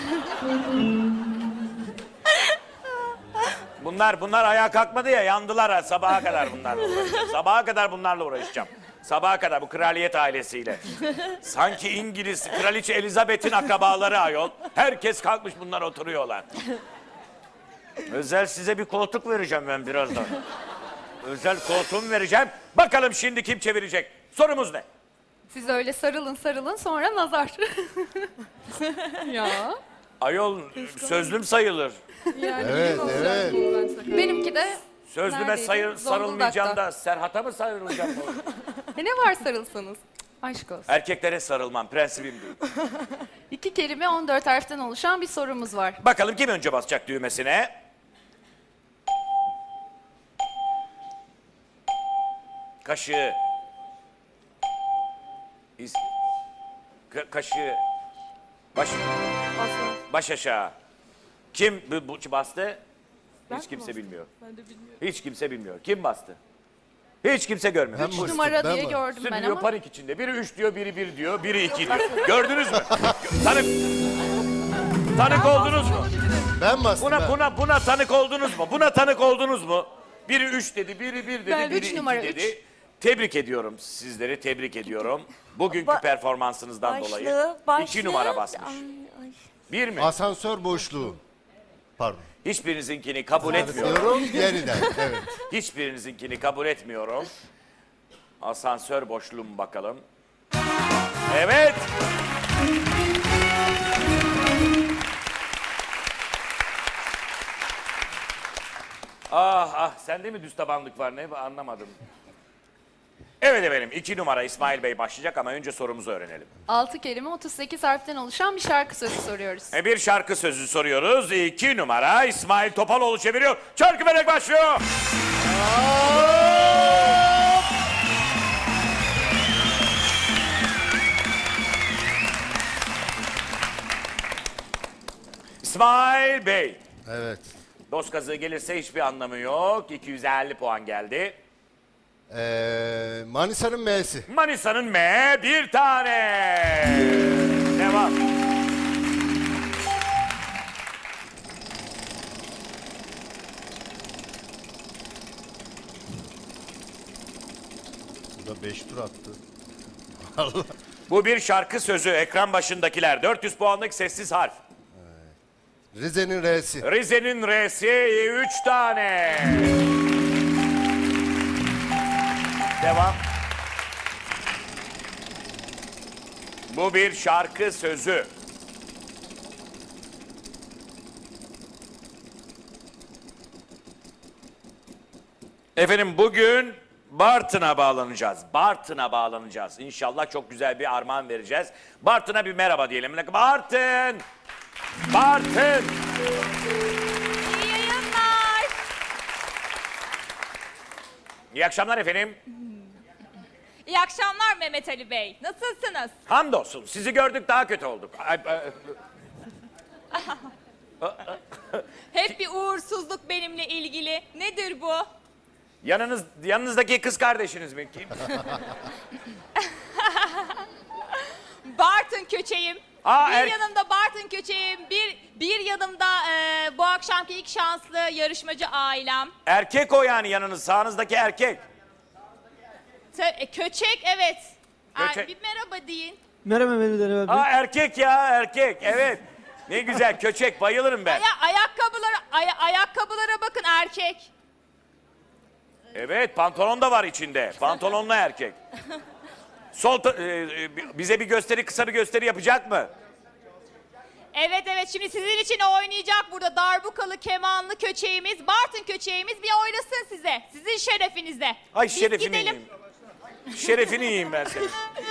Bunlar ayağa kalkmadı ya, yandılar sabaha kadar bunlarla uğraşacağım. Sabaha kadar bunlarla uğraşacağım. Sabaha kadar bu kraliyet ailesiyle. Sanki İngiliz kraliçe Elizabeth'in akrabaları ayol. Herkes kalkmış, bunlar oturuyorlar. Özel size bir koltuk vereceğim ben birazdan. Özel koltuğumu vereceğim. Bakalım şimdi kim çevirecek? Sorumuz ne? Siz öyle sarılın sonra nazar. Ya. Ayol sözlüm sayılır. Yani Evet. benimki de Sözlüme neredeydi? sarılmayacağım Zonguldak'ta. da Serhat'a mı sarılacağım? Ne var sarılsanız? Aşk olsun. Erkeklere sarılmam, prensibim değil. 2 kelime 14 harften oluşan bir sorumuz var. Bakalım kim önce basacak düğmesine? Kaşığı. Kaşığı. Baş aşağı. Kim bu bastı? Hiç kimse bilmiyor. Ben de bilmiyorum. Hiç kimse bilmiyor. Kim bastı? Hiç kimse görmüyor. 3 numara diye gördüm ben Stüdyo ama. panik içinde. Biri 3 diyor, biri 1 diyor, biri 2 diyor. Gördünüz mü? Tanık oldunuz mu? Ben bastım. Buna tanık oldunuz mu? Buna tanık oldunuz mu? Biri 3 dedi, biri 1 dedi, Ben biri üç 2 numara, dedi. üç. Tebrik ediyorum sizleri, tebrik ediyorum. Bugünkü performansınızdan dolayı. 2 numara basmış. 1 mi? Asansör boşluğu. Pardon. Hiçbirinizinkini kabul etmiyorum. Diyorum yeniden. Evet. Hiçbirinizinkini kabul etmiyorum. Asansör boşluğum bakalım. Evet. Sende mi düz tabanlık var ne anlamadım. Evet efendim 2 numara İsmail Bey başlayacak ama önce sorumuzu öğrenelim. 6 kelime 38 harften oluşan bir şarkı sözü soruyoruz. Bir şarkı sözü soruyoruz. 2 numara İsmail Topaloğlu çeviriyor. Çarkıfelek başlıyor. İsmail Bey. Evet. Dost kazığı gelirse hiçbir anlamı yok. 250 puan geldi. Manisa'nın M'si. Manisa'nın M bir tane. Devam. Bu da 5 tur attı. Allah. Bu bir şarkı sözü. Ekran başındakiler. 400 puanlık sessiz harf. Rize'nin R'si. Rize'nin R'si 3 tane. Devam. Bu bir şarkı sözü. Efendim bugün Bartın'a bağlanacağız. Bartın'a bağlanacağız. İnşallah çok güzel bir armağan vereceğiz. Bartın'a bir merhaba diyelim. Bartın! Bartın! İyi yayınlar. İyi akşamlar efendim. İyi akşamlar Mehmet Ali Bey. Nasılsınız? Hamdolsun. Sizi gördük daha kötü olduk. Hep bir uğursuzluk benimle ilgili. Nedir bu? Yanınızdaki kız kardeşiniz mi? Kim? Bartın köçeğim. Aa, bir yanımda Bartın köçeğim, bir yanımda bu akşamki ilk şanslı yarışmacı ailem. Erkek o yani yanınız, sağınızdaki erkek. Köçek evet. Köçek. Bir merhaba deyin. Merhaba Mehmet Ali abi. Aa erkek ya erkek evet. Ne güzel köçek bayılırım ben. Ayakkabılara bakın erkek. Evet pantolon da var içinde. Pantolonlu erkek. Bize bir gösteri kısa bir gösteri yapacak mı? Evet şimdi sizin için oynayacak burada darbukalı kemanlı köçeğimiz, Bartın köçeğimiz bir oynasın size. Sizin şerefinize. Ay Biz şerefini gidelim. yiyeyim. Şerefini yiyeyim ben senin.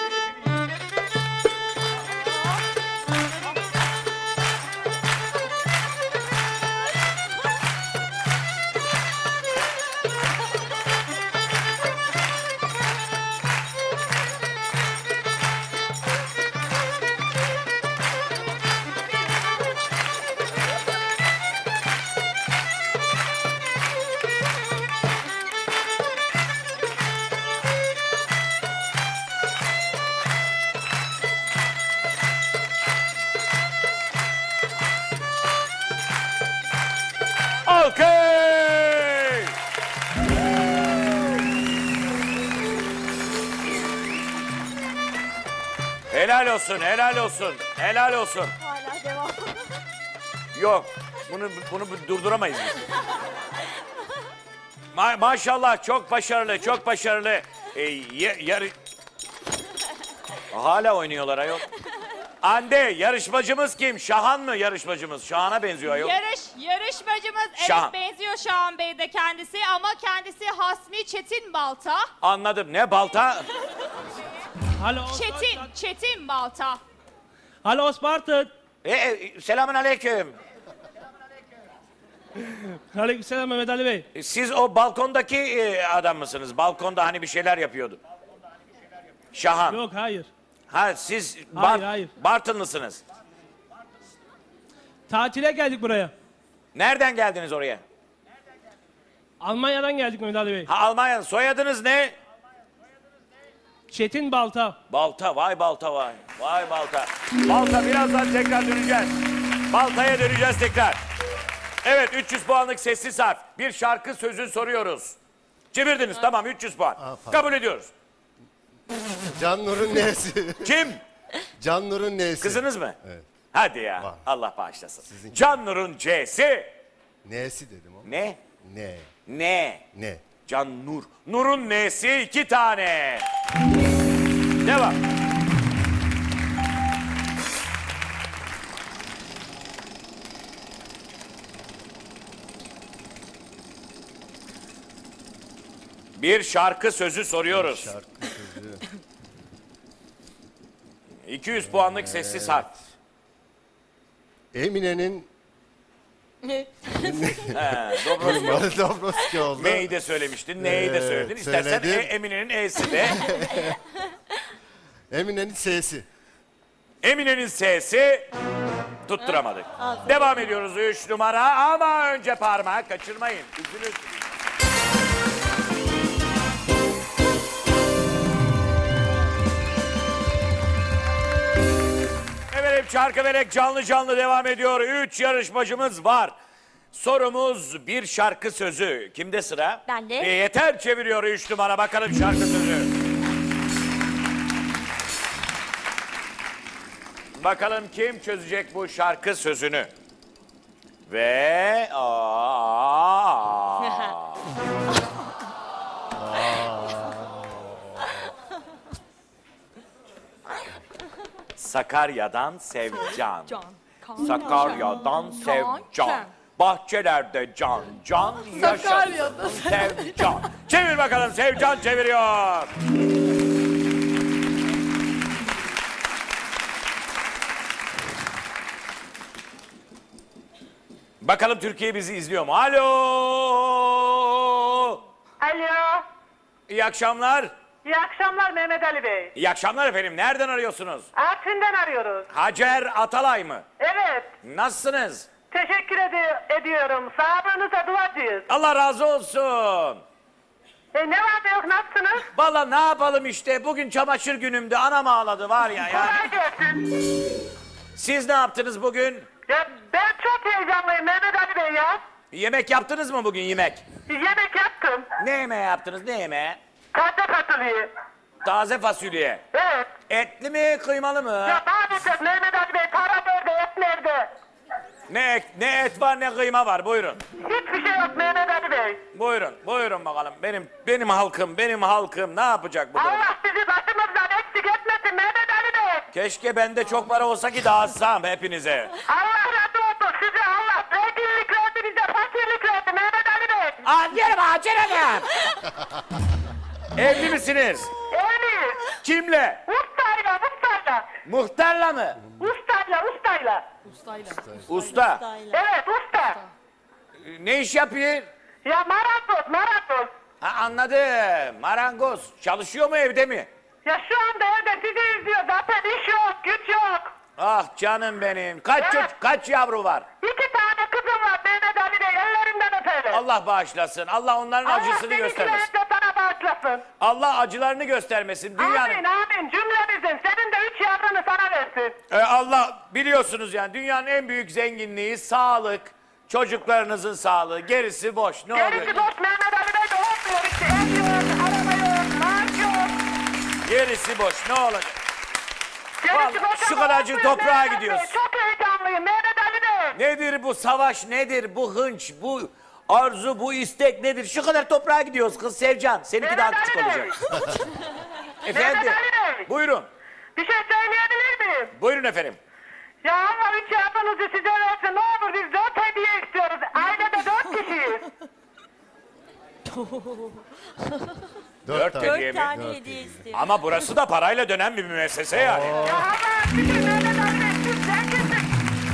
Alkış! Helal olsun, helal olsun, helal olsun. Hala devam. Yok, bunu durduramayız biz. Maşallah çok başarılı, çok başarılı. Hala oynuyorlar ayol. Hande, yarışmacımız kim? Şahan mı yarışmacımız? Şahan'a benziyor ayol. Yarışmacımız Şahan. evet benziyor Şahan Bey de kendisi ama kendisi Hasmi Çetin Balta. Anladım. Ne balta? Çetin Balta. Alo Spartan. Selamun aleyküm. Aleykümselam Mehmet Ali Bey. Siz o balkondaki adam mısınız? Balkonda hani bir şeyler yapıyordu. Şahan. Yok hayır. Ha siz Hayır. Bartınlısınız. Tatile geldik buraya. Nereden geldiniz oraya? Almanya'dan geldik Mehmet Ali Bey. Ha Almanya. Soyadınız ne? Çetin Balta. Balta. Vay balta vay. Vay balta. Balta birazdan tekrar döneceğiz. Baltaya döneceğiz tekrar. Evet 300 puanlık sessiz harf. Bir şarkı sözü soruyoruz. Çevirdiniz tamam 300 puan. Kabul ediyoruz. Can Nur'un N'si. Kim? Can Nur'un N'si. Kızınız mı? Evet. Hadi ya. Allah bağışlasın. Can Nur'un C'si. N'si dedim o. Ne? Ne. Can Nur. Nur'un N'si 2 tane. Devam. Bir şarkı sözü soruyoruz. 200 puanlık sessiz harf. Emine'nin Dobroski. Dobroski oldu. M'yi de söylemiştin, N'yi de söyledin. İstersen söyledim. Emine'nin E'si de. Emine'nin S'si. Emine'nin S'si tutturamadık. Devam ediyoruz 3 numara ama önce parmak kaçırmayın. Üzülürsünüz. Evet, Çarkıfelek canlı canlı devam ediyor. 3 yarışmacımız var. Sorumuz bir şarkı sözü. Kimde sıra? Bende. Yeter çeviriyor 3 numara. Bakalım şarkı sözü. Bakalım kim çözecek bu şarkı sözünü. Ve... Sakarya'dan Sevcan. Sakarya'dan Sevcan. Bahçelerde can can yaşasın Sakarya'da Sevcan. Çevir bakalım, Sevcan çeviriyor. Bakalım Türkiye bizi izliyor mu? Alo. Alo. İyi akşamlar. İyi akşamlar Mehmet Ali Bey. İyi akşamlar efendim. Nereden arıyorsunuz? Artvin'den arıyoruz. Hacer Atalay mı? Evet. Nasılsınız? Teşekkür ediyorum. Sağlığınıza duacıyız. Allah razı olsun. Ne var ne yok, nasılsınız? Vallahi ne yapalım işte. Bugün çamaşır günümdü. Anam ağladı var ya. Kolay gelsin. Siz ne yaptınız bugün? Ya ben çok heyecanlıyım Mehmet Ali Bey ya. Yemek yaptınız mı bugün yemek? Yemek yaptım. Ne yemeği yaptınız? Ne yemeği? Taze fasulye. Taze fasulye. Evet. Etli mi, kıymalı mı? Ya maalesef Mehmet Ali Bey, para nerede, et nerede? Ne et var ne kıyma var. Buyurun. Hiçbir şey yok Mehmet Ali Bey. Buyurun bakalım. Benim halkım ne yapacak bu durumda? Allah sizi başımızdan eksik etmesin Mehmet Ali Bey. Keşke bende çok para olsa ki dağıtsam hepinize. Allah razı olsun size, Allah zenginlik verdi bize, fakirlik verdi Mehmet Ali Bey. Anlarım Hacer Hanım. Evli misiniz? Evliyiz. Kimle? Ustayla. Muhtarla mı? Ustayla. Usta. Evet, usta. Ne iş yapıyor? Ya marangoz. Ha, anladım. Marangoz. Çalışıyor mu evde mi? Ya şu anda evde sizi izliyor, zaten iş yok, güç yok. Ah canım benim. Evet. Kaç yavru var? 2 tane kızım var Mehmet Ali Bey, ellerinden öperim. Allah bağışlasın. Allah onların acısını göstermesin. Allah sana bağışlasın. Allah acılarını göstermesin. Dünyanın... Amin cümlemizin. Senin de 3 yavrunu sana versin. Allah biliyorsunuz yani dünyanın en büyük zenginliği sağlık. Çocuklarınızın sağlığı. Gerisi boş. Ne oluyor? Gerisi boş Mehmet Ali Bey de olmuyor işte. Ev yok, araba yok, maaş yok. Gerisi boş. Ne olacak? Gerisi boş şu ama kadarcık olmuyor toprağa Mehmet Ali gidiyoruz. Bey. Çok heyecanlıyım Mehmet Ali Bey. Nedir bu savaş? Nedir bu hınç? Bu arzu, bu istek nedir? Şu kadar toprağa gidiyoruz kız Sevcan. Seninki daha Mehmet küçük Ali Bey. olacak. Efendim? Mehmet Ali Bey. Buyurun. Bir şey söyleyebilir miyim? Buyurun efendim. Ya Allah 3 yavrunuzu size versin. Ne olur biz 4 hediye istiyoruz. Ailede 4 kişiyiz. 4 4 hediye mi? tane hediye istiyor. Ama burası da parayla dönen bir müessese yani. Ya Allah şükür Mehmet Ali Bey. Siz zenginsiniz.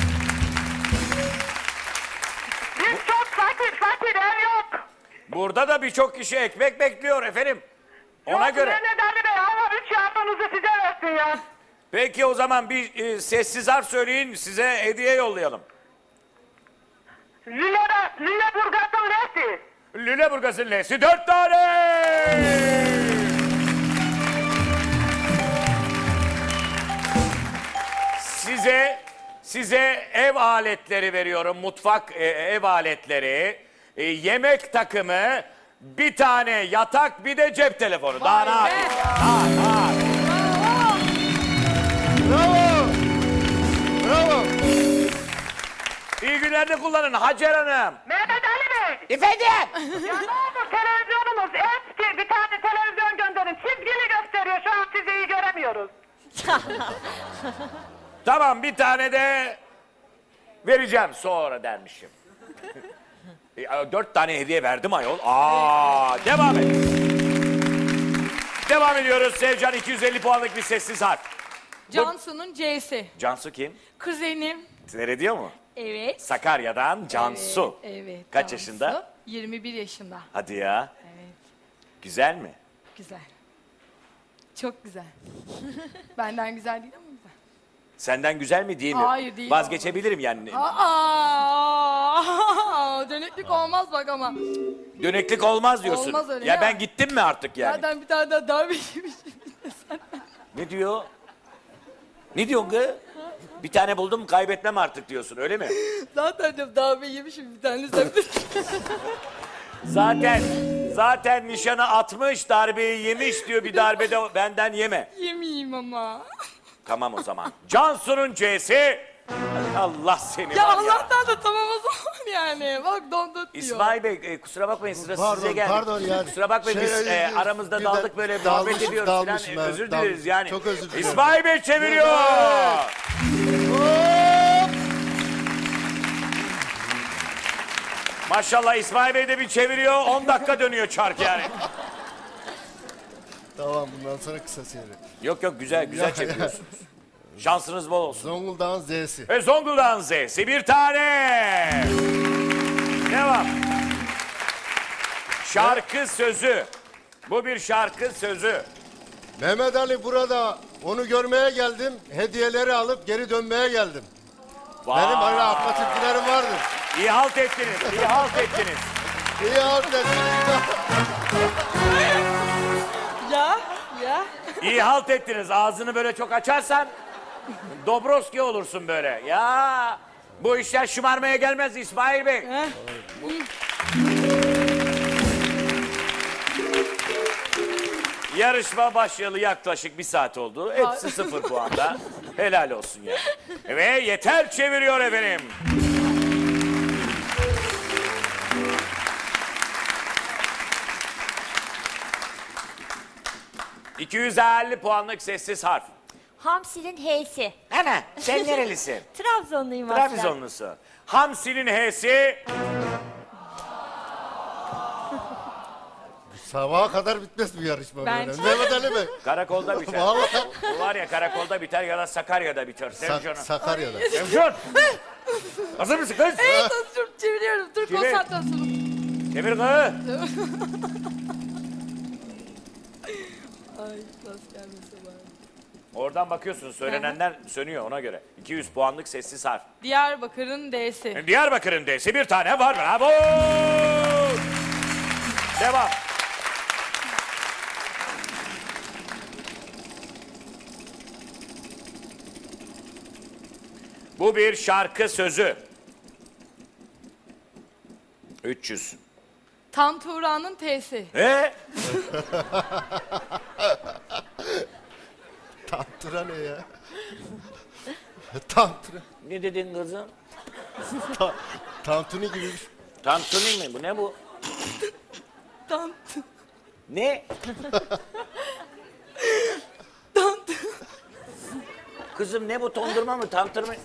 Biz çok fakir ev yok. Burada da birçok kişi ekmek bekliyor efendim. Ona Yok, göre. Mehmet Ali Bey Allah 3 yavrunuzu size versin ya. Peki o zaman bir sessiz harf söyleyin, size hediye yollayalım. Lüleburgaz'ın nesi? Lüleburgaz'ın L'si 4 tane. Size ev aletleri veriyorum, mutfak ev aletleri, yemek takımı, bir tane yatak, bir de cep telefonu. Daha ne yapayım? Bravo. İyi günlerde kullanın Hacer Hanım. Mehmet Ali Bey. Efendim? Ya ne olur televizyonumuz eski, bir tane televizyon gönderin. Çizgili gösteriyor, şu an sizi iyi göremiyoruz. Tamam, bir tane de vereceğim sonra dermişim. 4 tane hediye verdim ayol. Devam et. Devam ediyoruz. Sevcan 250 puanlık bir sessiz harf. Cansu'nun C'si. Cansu kim? Kuzenim. Seyrediyor mu? Evet. Sakarya'dan Cansu. Evet. Kaç Cansu, yaşında? 21 yaşında. Hadi ya. Evet. Güzel mi? Güzel. Çok güzel. Benden güzel değil ama güzel. Senden güzel mi değil mi? Hayır, değil. Vazgeçebilirim yani. Döneklik olmaz bak ama. Döneklik olmaz diyorsun. Olmaz öyle ya ya. ben gittim mi artık yani? Zaten bir tane daha darbe yemiş. Ne diyor? Ne diyorsun kız? Bir tane buldum kaybetmem artık diyorsun öyle mi? Zaten de darbe yemişim bir tane. Zaten nişanı atmış, darbeyi yemiş diyor, bir darbede benden yeme. Yemeyeyim ama. Tamam o zaman. Cansu'nun C'si. Allah seni Ya var Allah'tan da tamam o zaman yani. Bak dondut diyor. İsmail Bey kusura bakmayın sıra size geldi. Pardon yani. Kusura bakmayın biz aramızda daldık böyle muhabbet ediyoruz falan. Özür dileriz yani. Çok özür dilerim. İsmail Bey çeviriyor. Maşallah İsmail Bey de bir çeviriyor. 10 dakika dönüyor çark yani. Tamam bundan sonra kısa seyri. Yok güzel çeviriyorsunuz. Şansınız bol olsun. Zonguldak'ın Z'si. Zonguldak'ın Z'si bir tane. Devam. Şarkı sözü. Bu bir şarkı sözü. Mehmet Ali burada. Onu görmeye geldim. Hediyeleri alıp geri dönmeye geldim. Vay. Benim öyle atma türkülerim vardır. İyi halt ettiniz. İyi halt ettiniz. İyi halt ettiniz. Ya. İyi halt ettiniz. Ağzını böyle çok açarsan Dobroski olursun böyle. Ya bu işler şımarmaya gelmez İsmail Bey. Yarışma başlayalı yaklaşık 1 saat oldu. Hepsi 0 puanda. Helal olsun ya. Ve yeter çeviriyor efendim. ...250 puanlık sessiz harf. Hamsi'nin H'si. Hemen. Sen nerelisin? Trabzonluyum aslında. Trabzonlusu. Hamsi'nin H'si. Sabaha kadar bitmez bu yarışma Ben- böyle. Mehmet Ali Bey. Karakolda biter. Vallahi. Bu var ya karakolda biter ya da Sakarya'da biter. Sevcan'ım. Sakarya'da. Sevcan! Hazır mısın kız? Evet hazırım çeviriyorum. Dur Çevir. konsantrasyonum. Çevir kız. Ay nasıl gelmese bari. Oradan bakıyorsun söylenenler sönüyor ona göre. 200 puanlık sessiz harf. Diyarbakır'ın D'si. Diyarbakır'ın D'si bir tane var. Bravo! Devam. Bu bir şarkı sözü. 300. Tantura'nın T'si. Tantura ne ya? Tantura. Ne dedin kızım? Tantuni gibi bir şey. Tantuni mi? Bu ne bu? Ne? Kızım ne bu, tondurma mı, tantır mı?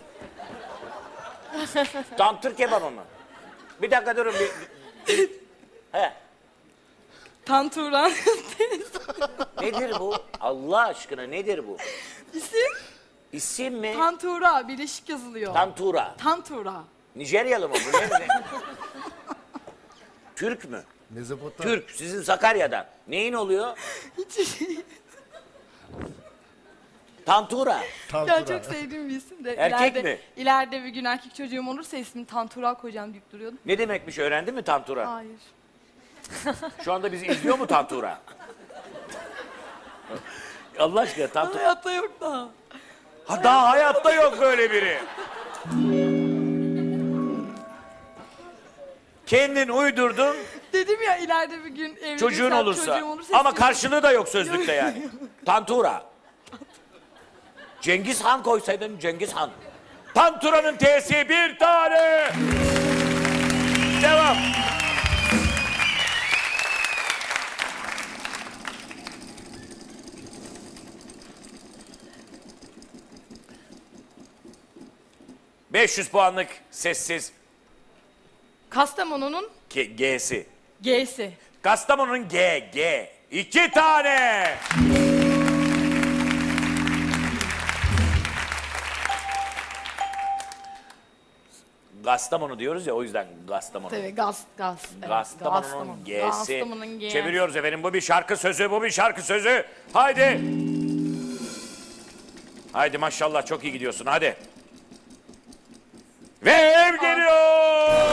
Tantır kebabı mı? Bir dakika durun bir. He. Tantura'nın T'si. Nedir bu? Allah aşkına nedir bu? İsim? İsim mi? Tantura, birleşik yazılıyor. Tantura. Tantura. Nijeryalı mı bu? Ne? Türk mü? Mezopotamya. Türk. Sizin Sakarya'da. Neyin oluyor? Hiç şey. Tantura. Ya çok sevdiğim bir isim de. Erkek mi? İleride bir gün erkek çocuğum olursa ismini Tantura koyacağım deyip duruyordum. Ne demekmiş, öğrendin mi Tantura? Hayır. Şu anda bizi izliyor mu Tantura? Allah aşkına Tantura. Hayatta yok daha. Ha, daha hayatta yok böyle biri. Kendin uydurdun. Dedim ya ileride bir gün evlenirsem Çocuğun olursa. çocuğum olursa Ama ismini- karşılığı da yok sözlükte yani. Tantura. Cengiz Han koysaydın Cengiz Han. Tantura'nın T'si bir tane. Devam. ...500 puanlık sessiz Kastamonu'nun G'si. G'si. Kastamonu'nun G. 2 tane. Kastamonu diyoruz ya, o yüzden Kastamonu. Tabii gaz. Kastamonu'nun G'si. Kastamonu'nun G'si. Çeviriyoruz efendim. Bu bir şarkı sözü, bu bir şarkı sözü. Haydi. Haydi maşallah çok iyi gidiyorsun, hadi. Ve ev geliyor.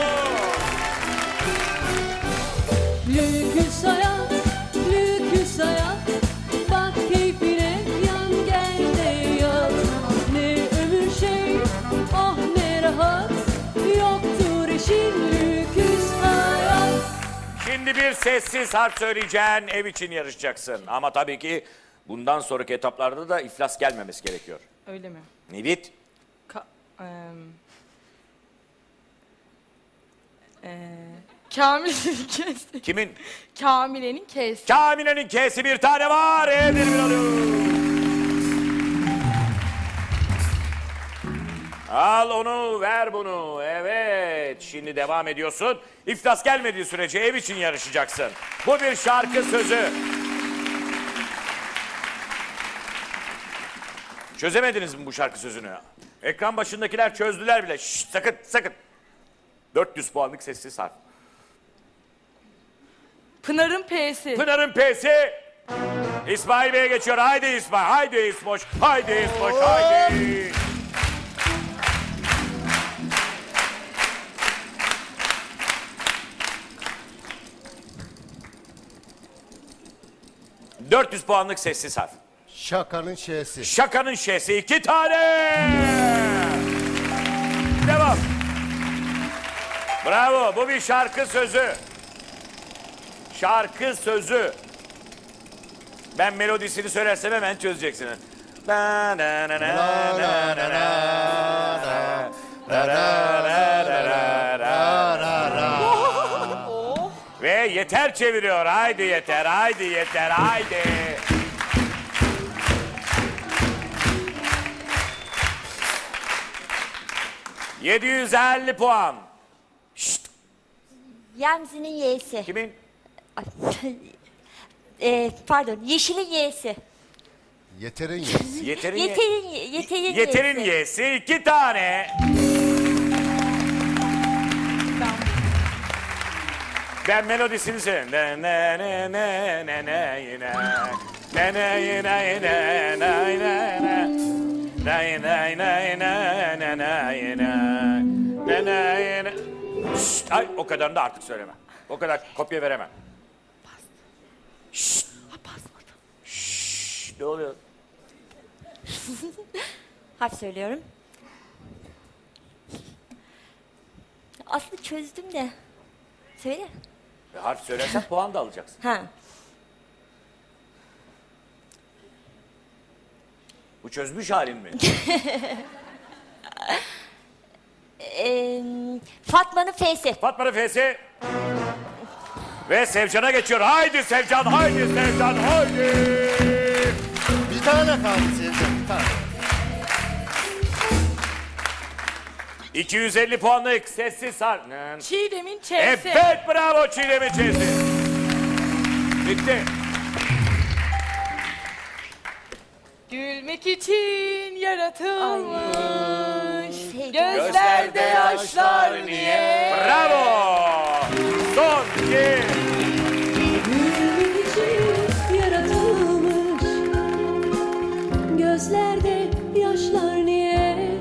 Lüküs hayat, lüküs hayat. Bak keyfine yan gel de yat. Ne ömür şey, oh ne rahat. Yoktur eşin lüküs hayat. Şimdi bir sessiz harf söyleyeceksin, ev için yarışacaksın. Ama tabii ki bundan sonraki etaplarda da iflas gelmemesi gerekiyor. Öyle mi? Nivit. Kamile'nin K'si. Kimin? Kamile'nin K'si. Kamile'nin K'si bir tane var. Evde bir alıyor. Al onu, ver bunu. Evet, şimdi devam ediyorsun. İflas gelmediği sürece ev için yarışacaksın. Bu bir şarkı sözü. Çözemediniz mi bu şarkı sözünü? Ekran başındakiler çözdüler bile. Şşt, sakın, sakın. 400 puanlık sessiz harf. Pınar'ın P'si. Pınar'ın P'si. İsmail Bey'e geçiyor. Haydi İsmail, haydi İsmoş, haydi İsmoş, haydi. ...400 puanlık sessiz harf. Şakanın Ş'si. Şakanın Ş'si 2 tane. Devam. Bravo, bu bir şarkı sözü. Şarkı sözü. Ben melodisini söylersem hemen çözeceksin. Ve yeter çeviriyor. Haydi yeter, haydi yeter, haydi. ...750 puan. Şşt. Yemzi'nin Y'si. Kimin? Pardon, Yeşil'in Y'si. Yeter'in Y'si. Yeter'in Y'si 2 tane. Ben melodisini söyleyeyim. Ne ne ne ne ne ne yine. Ne ne yine yine ne ne ne. Ne ne ne ne ne ne yine. Ne ne yine. Şşt, ay o kadarını da artık söyleme. O kadar kopya veremem. Şşt. Şşt, ne oluyor? Harf söylüyorum. Aslında çözdüm de. Söyle. Harf söylersen puan da alacaksın. Ha. Bu çözmüş halin mi? Fatma'nın F'si. Fatma'nın F'si. Ve Sevcan'a geçiyor. Haydi Sevcan, haydi Sevcan, haydi. Bir tane kaldı Sevcan, bir tane. 250 puanlık sessiz harf. Çiğdem'in Ç'si. Evet, bravo Çiğdem'in Ç'si. Bitti. Gülmek için yaratılmış. Gözlerde yaşlar niye? Bravo. Son 2. Gülmek için yaratılmış. Gözlerde yaşlar niye?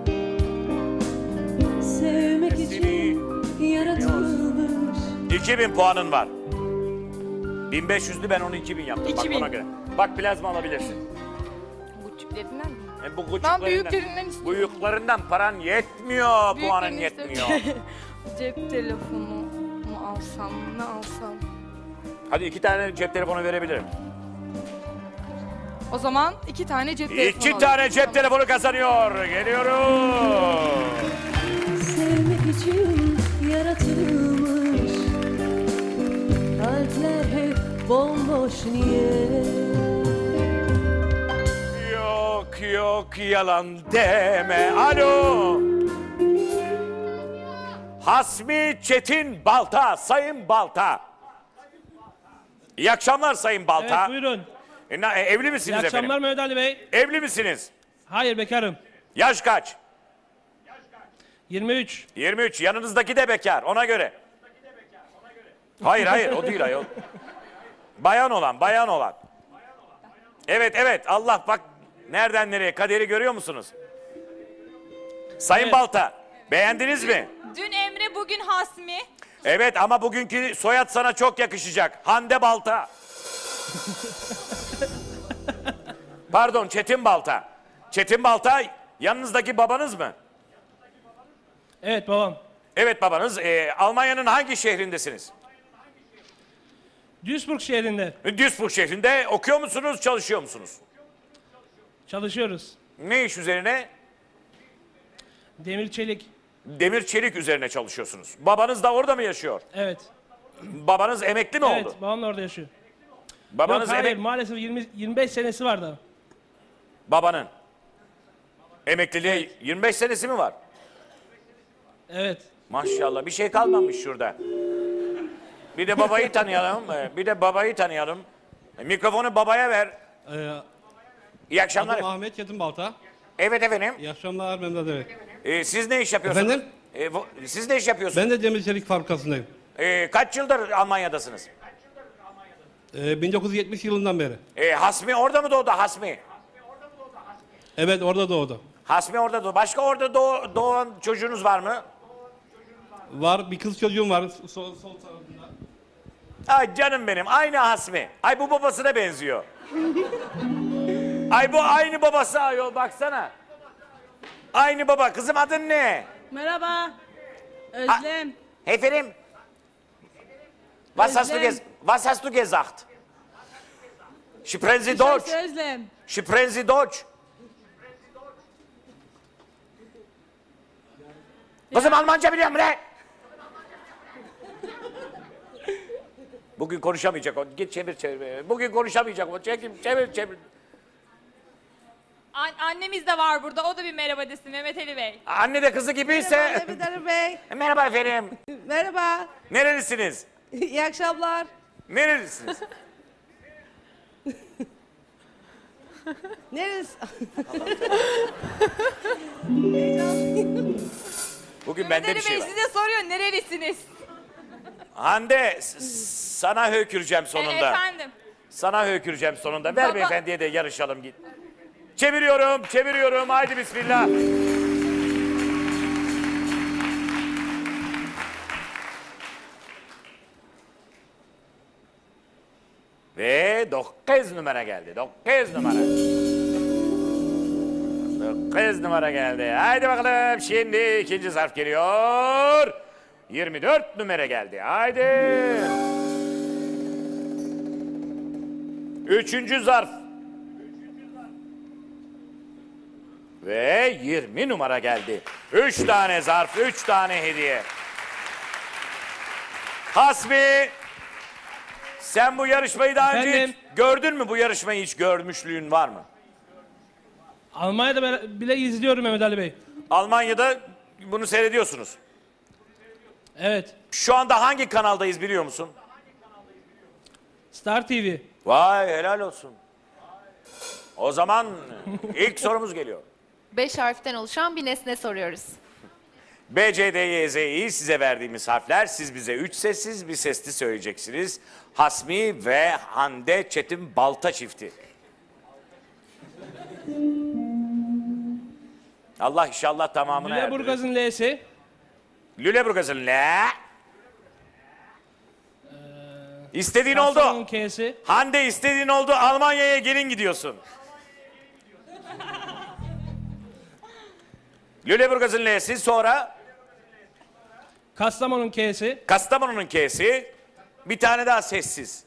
Sevmek için yaratılmış. 2000 puanın var. 1500'lü ben onu 2000 yaptım. 2000. Bak ona göre. Bak plazma alabilirsin. Küçüklerinden mi? Bu Ben büyüklerinden istiyorum. Büyüklerinden paran yetmiyor, puanın Büyüklerini yetmiyor. istiyorum. Cep telefonu mu alsam, ne alsam? Hadi 2 tane cep telefonu verebilirim. O zaman 2 tane cep telefonu 2 alayım. tane cep telefonu kazanıyor. Geliyorum. Sevmek için yaratılmış. Kalpler hep bomboş niye? Yok yok yalan deme. Alo. Hasmi Çetin Balta, Sayın Balta. İyi akşamlar Sayın Balta. Evet buyurun. Evli misiniz İyi efendim? akşamlar Mehmet Ali Bey. Evli misiniz? Hayır bekarım. Yaş kaç? 23. 23. Yanınızdaki de bekar. Ona göre. Hayır o değil ayol. Bayan olan. Evet Allah bak nereden nereye kaderi görüyor musunuz? Sayın Evet. Balta beğendiniz mi? Dün Emre, bugün Hasmi. Evet ama bugünkü soyad sana çok yakışacak. Hande Balta. Pardon Çetin Balta. Çetin Balta yanınızdaki babanız mı? Evet babam. Evet babanız. Almanya'nın hangi şehrindesiniz? Duisburg şehrinde. Duisburg şehrinde okuyor musunuz, çalışıyor musunuz? Çalışıyoruz. Ne iş üzerine? Demir çelik. Demir çelik üzerine çalışıyorsunuz. Babanız da orada mı yaşıyor? Evet. Babanız emekli mi Evet oldu? babam da orada yaşıyor. Babanız Yok, hayır, maalesef 25 senesi var daha. Babanın emekliliğe 25 senesi mi var? Evet. Maşallah bir şey kalmamış şurada. Bir de babayı tanıyalım. Mikrofonu babaya ver. İyi akşamlar. Adım Ahmet Çetin Balta. Evet efendim. İyi akşamlar Mehmet Ali Bey. Siz ne iş yapıyorsunuz? Efendim? Siz ne iş yapıyorsunuz? Ben de demir çelik fabrikasındayım. Kaç yıldır Almanya'dasınız? 1970 yılından beri. Hasmi orada mı doğdu Hasmi? Evet orada doğdu. Hasmi orada doğdu. Başka orada doğan çocuğunuz var mı? Var bir kız çocuğum var sol tarafında. Ay canım benim aynı Hasmi. Ay bu babasına benziyor. Ay bu aynı babası ayol baksana. Aynı baba. Kızım adın ne? Merhaba. Özlem. Efendim? Was hast du gesagt? Sprechen Sie Deutsch? Özlem. Sprechen Sie Deutsch? Kızım Almanca biliyor musun ne? Bugün konuşamayacak o. Git çevir. Bugün konuşamayacak o. Çevir. Annemiz de var burada. O da bir merhaba desin Mehmet Ali Bey. Anne de kızı gibiyse. Merhaba Mehmet Ali Bey. Merhaba efendim. Merhaba. Nerelisiniz? İyi akşamlar. Nerelisiniz? Neresi? Bugün Mehmet bende Ali bir şey Bey var. size soruyor nerelisiniz? Hande sana höküreceğim sonunda. Efendim. Sana höküreceğim sonunda. Ver Baba- beyefendiye de yarışalım git. Çeviriyorum. Haydi bismillah. Ve 9 numara geldi. 9 numara. 9 numara geldi. Haydi bakalım. Şimdi ikinci zarf geliyor. 24 numara geldi. Haydi. Üçüncü zarf. Ve 20 numara geldi. 3 tane zarf, 3 tane hediye. Hasbi, sen bu yarışmayı daha önce Efendim? hiç gördün mü? Bu yarışmayı hiç görmüşlüğün var mı? Almanya'da bile izliyorum Mehmet Ali Bey. Almanya'da bunu seyrediyorsunuz. Evet. Şu anda hangi kanaldayız biliyor musun? Star TV. Vay helal olsun. O zaman ilk sorumuz geliyor. 5 harften oluşan bir nesne soruyoruz. B, C, D, Y, Z, İ size verdiğimiz harfler. Siz bize 3 sessiz bir sesli söyleyeceksiniz. Hasmi ve Hande Çetin Balta çifti. Allah inşallah tamamına erdirir. Lüleburgaz'ın L'si. Lüleburgaz'ın L. İstediğin Kastamonu'nun oldu. K'si. Hande istediğin oldu. Almanya'ya gelin gidiyorsun. Lüleburgaz'ın L'si sonra Kastamonu'nun K'si. Kastamonu'nun K'si. Bir tane daha sessiz.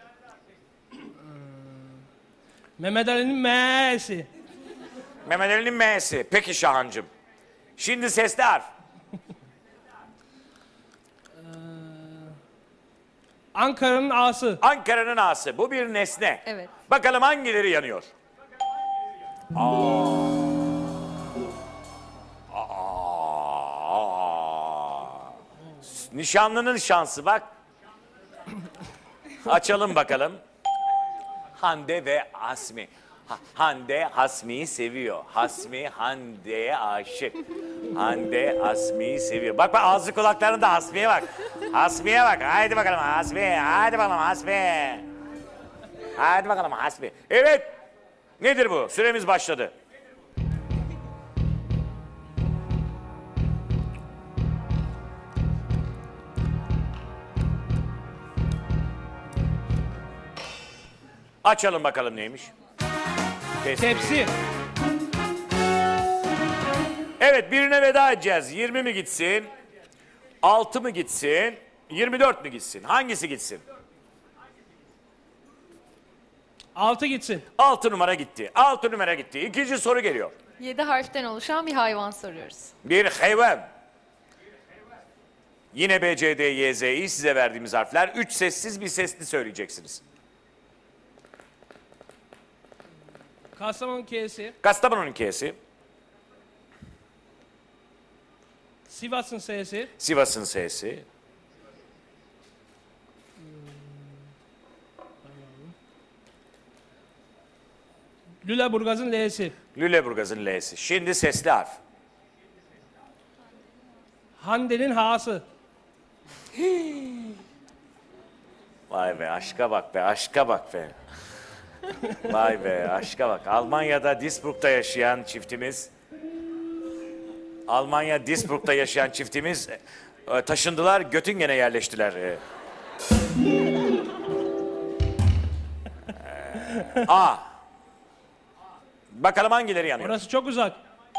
Mehmet Ali'nin M'si. Mehmet Ali'nin M'si. Peki Şahancığım. Şimdi sesli harf. Ankara'nın A'sı. Ankara'nın A'sı. Bu bir nesne. Evet. Bakalım hangileri yanıyor? Nişanlının şansı bak. Açalım bakalım. Hande ve Asmi. Hande Hasmi'yi seviyor. Hasmi Hande'ye aşık. Hande Hasmi'yi seviyor. Bak bak ağzı kulaklarında Hasmi'ye bak. Hasmi'ye bak. Haydi bakalım Hasmi. Haydi bakalım Hasmi. Haydi bakalım Hasmi. Evet. Nedir bu? Süremiz başladı. Açalım bakalım neymiş. Tepsi. Evet, birine veda edeceğiz. 20 mi gitsin? 6 mı gitsin? 24 mi gitsin? Hangisi gitsin? 6 gitsin. 6 numara gitti. 6 numara gitti. İkinci soru geliyor. 7 harften oluşan bir hayvan soruyoruz. Bir hayvan. Yine B, C, D, Y, Z'yi size verdiğimiz harfler. 3 sessiz bir sesli söyleyeceksiniz. Kastamonu K'si. Kastamonu'nun K'si. Sivas'ın S'si. Sivas'ın S'si. Lüleburgaz'ın L'si. Lüleburgaz'ın L'si. Şimdi sesli harf. Hande'nin H'sı. Vay be aşka bak be, aşka bak be. Vay be aşka bak. Almanya'da Duisburg'da yaşayan çiftimiz. Almanya Duisburg'da yaşayan çiftimiz taşındılar, Göttingen'e yerleştiler. A. Bakalım hangileri yanıyor? Orası çok uzak.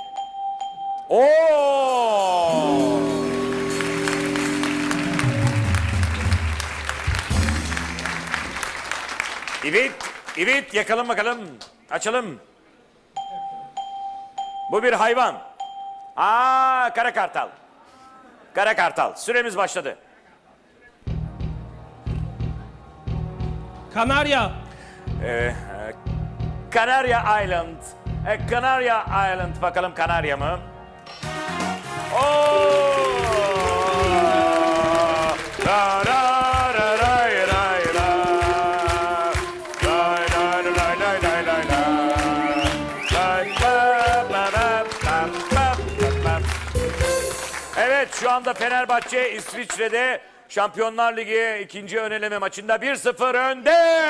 Oo! Evet, evet yakalım bakalım. Açalım. Bu bir hayvan. Kara kartal. Kara kartal. Süremiz başladı. Kanarya. Kanarya Island. Kanarya Island. Bakalım Kanarya mı? Evet şu anda Fenerbahçe İsviçre'de Şampiyonlar Ligi 2. ön eleme maçında 1-0 önde.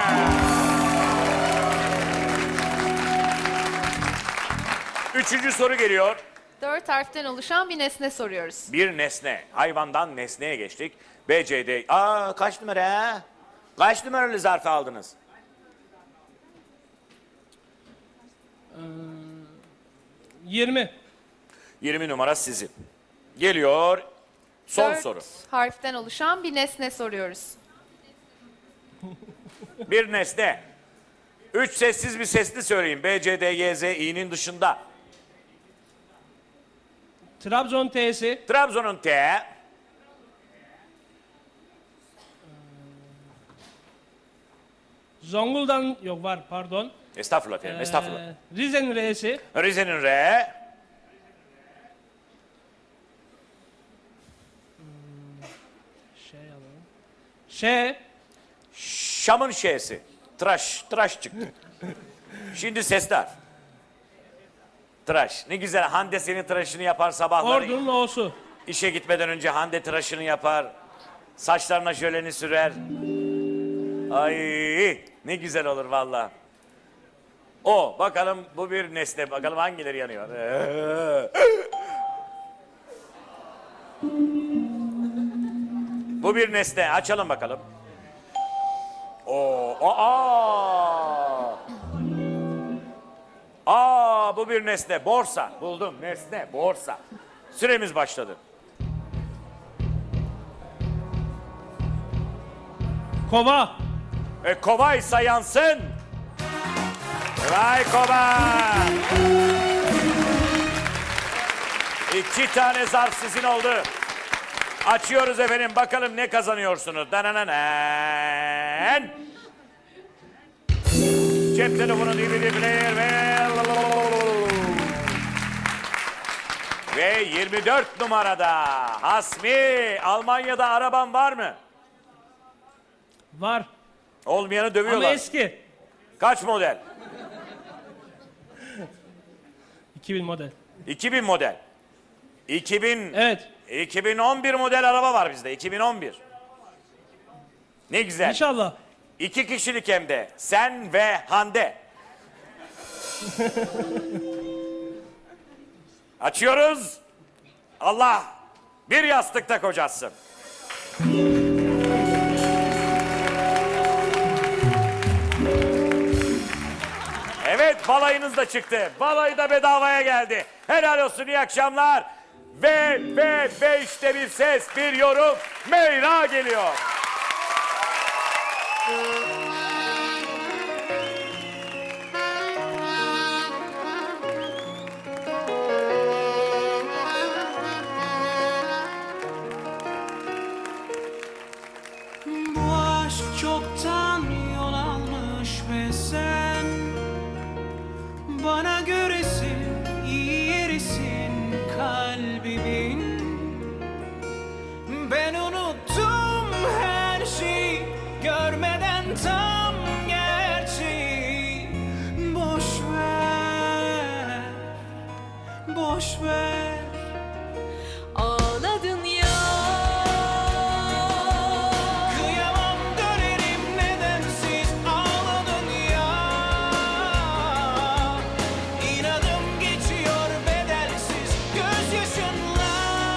Üçüncü soru geliyor. 4 harften oluşan bir nesne soruyoruz. Bir nesne. Hayvandan nesneye geçtik. B, C, D. Kaç numara? Kaç numaralı zarfı aldınız? 20. 20 numara sizin. Geliyor son 4 soru. harften oluşan bir nesne soruyoruz. Bir nesne. 3 sessiz bir sesli söyleyin. B, C, D, Y, Z, İ'nin dışında. Trabzon T'si. Trabzon'un T. Zonguldak'ın yok var pardon. Estağfurullah efendim, estağfurullah. Rize'nin R'si. Rize'nin R. Şam'ın Ş'si. Tıraş çıktı. Şimdi sesler. Tıraş. Ne güzel. Hande senin tıraşını yapar sabahları. Ordu'nun O'su. İşe gitmeden önce Hande tıraşını yapar. Saçlarına jöleni sürer. Ay ne güzel olur valla. O bakalım bu bir nesne. Bakalım hangileri yanıyor. Bu bir nesne. Açalım bakalım. Bu bir nesne. Borsa. Buldum. Nesne. Borsa. Süremiz başladı. Kova. Kovaysa yansın. Vay kova. 2 tane zarf sizin oldu. Açıyoruz efendim. Bakalım ne kazanıyorsunuz. Danananen. Cep telefonu, DVD player ve 24 numarada Hasmi. Almanya'da araban var mı? Var. Olmayanı dövüyorlar. Ama eski. Kaç model? 2000 model. 2000 model. 2000. Evet. 2011 model araba var bizde. 2011. Ne güzel. İnşallah. 2 kişilik hem de. Sen ve Hande. Açıyoruz. Allah bir yastıkta kocasın. Evet, balayınız da çıktı. Balayı da bedavaya geldi. Helal olsun, iyi akşamlar. Ve işte bir ses, bir yorum. Meyra geliyor. Bu aşk çoktan yol almış ve sen bana göresin, iyi yerisin kalbimin. Ben unuttum her şeyi, görmeden tam gerçeği. Boş ver, boş ver. Ağladın ya. Kıyamam dönerim nedensiz, ağladın ya. İnadım geçiyor bedelsiz gözyaşınla.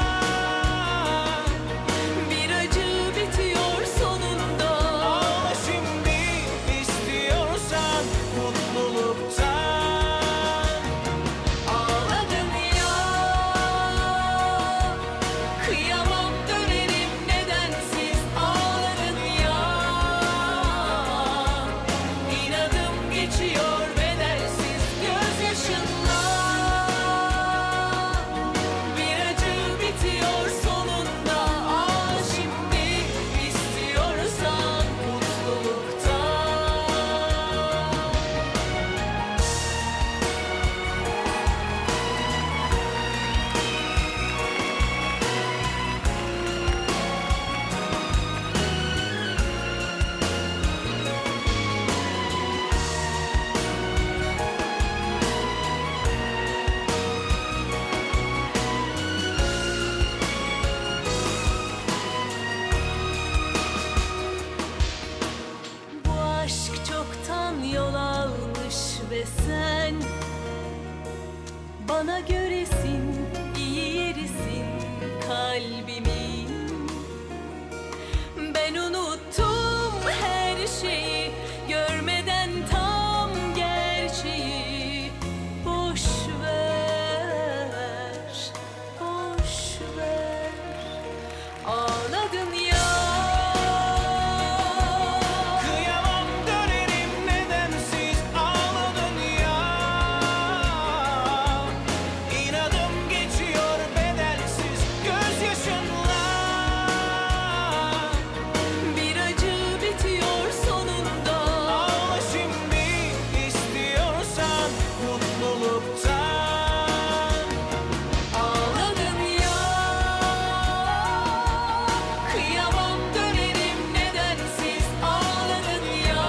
Bir acı bitiyor sonunda. Ağla şimdi istiyorsan mutluluktan. Ağladın ya. Kıyamam dönerim nedensiz. Ağladın ya. İnadım geçiyor bedelsiz gözyaşınla. Bir acı bitiyor sonunda. Ağla şimdi istiyorsan mutluluktan. Bu aşk çoktan yol almış ve sen bana göresin, iyi yerisin kalbimin. Ben unuttum her şeyi, görmeden tam gerçeği. Boş ver, boş ver. Ağladın ya. Kıyamam dönerim nedensiz, ağladın ya. İnadım geçiyor bedelsiz gözyaşınla. Bir acı bitiyor sonunda. Ağla şimdi istiyorsan mutluluktan. Ağladın ya. Kıyamam dönerim nedensiz. Ağladın ya.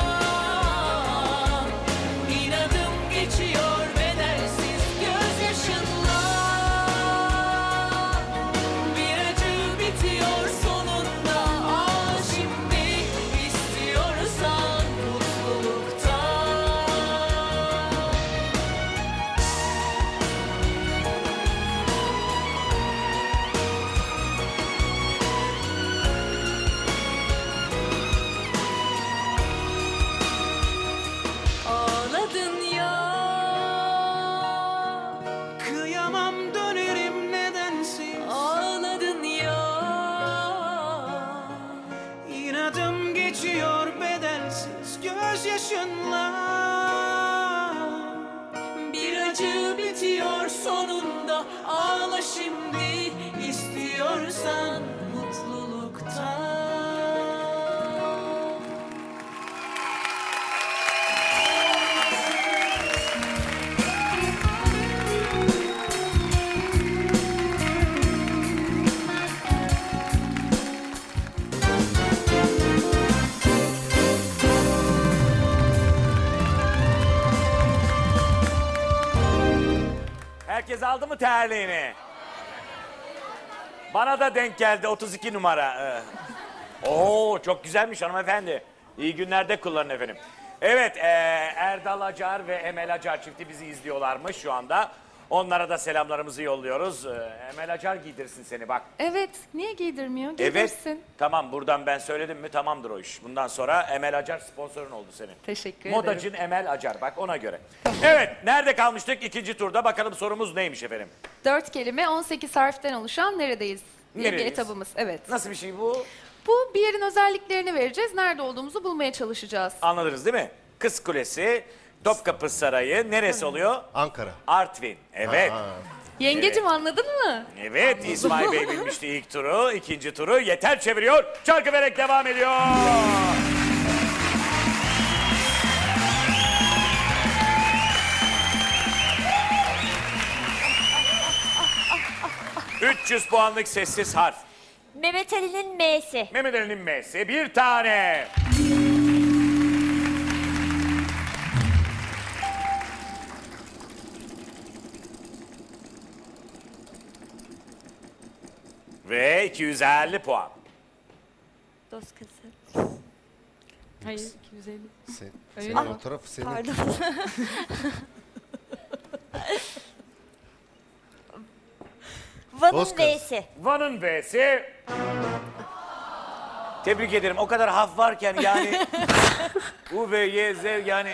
İnadım geçiyor bedelsiz gözyaşınla. Bir acı bitiyor sonunda. Ağla şimdi istiyorsan mutluluktan. Ağladın ya. Kıyamam dönerim nedensiz. Ağladın ya. İnadım geçiyor bedelsiz gözyaşınla. Bir acı bitiyor sonunda. Ağla şimdi istiyorsan mutluluktan. Herkes aldı mı terliğini? Bana da denk geldi 32 numara. Oo, çok güzelmiş hanımefendi. İyi günlerde kullanın efendim. Evet, Erdal Acar ve Emel Acar çifti bizi izliyorlarmış şu anda. Onlara da selamlarımızı yolluyoruz. Emel Acar giydirsin seni bak. Evet, niye giydirmiyor? Giydirsin. Evet, tamam buradan ben söyledim mi tamamdır o iş. Bundan sonra Emel Acar sponsorun oldu senin. Teşekkür ederim. Modacın Emel Acar bak ona göre. Evet, nerede kalmıştık ikinci turda? Bakalım sorumuz neymiş efendim? 4 kelime 18 harften oluşan neredeyiz? Bir Neredeyiz? etabımız, evet. Nasıl bir şey bu? Bu bir yerin özelliklerini vereceğiz. Nerede olduğumuzu bulmaya çalışacağız. Anladınız değil mi? Kız Kulesi, Topkapı Sarayı neresi oluyor? Ankara. Artvin. Evet. Yengecim anladın mı? Evet, İsmail Bey bilmişti ilk turu, ikinci turu. Yeter çeviriyor. Çarkıfelek devam ediyor. ...300 puanlık sessiz harf. Mehmet Ali'nin M'si. Mehmet Ali'nin M'si bir tane. Ve 250 puan. Dost kızı. Hayır, 250. Senin o tarafı senin. Pardon. Van'ın Dost kız. V'si. Van'ın V'si. Tebrik ederim. O kadar haf varken yani U ve Y, Z yani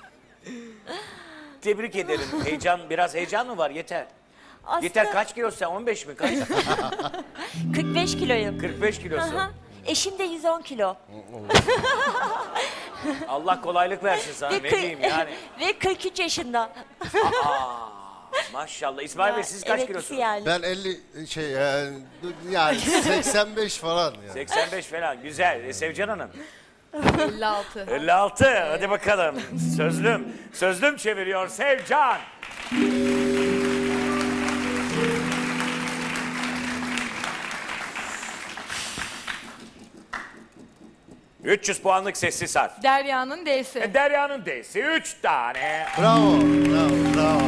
tebrik ederim. Biraz heyecan mı var? Yeter. Aslında Yeter kaç kilosun sen? 15 mi? Kaç? 45 kiloyum. 45 kilosun. Aha. Eşim de 110 kilo. Allah kolaylık versin sana. Ne diyeyim yani. Ve 43 yaşında. Maşallah. İsmail Bey siz kaç evet, kilosunuz? Yani. Ben 50 yani 85 falan yani. 85 falan. Güzel. Sevcan Hanım. 56. 56. Hadi bakalım. Sözlüm çeviriyor Sevcan. ...300 puanlık sessiz harf. Derya'nın D'si. Derya'nın D'si 3 tane. Bravo, bravo.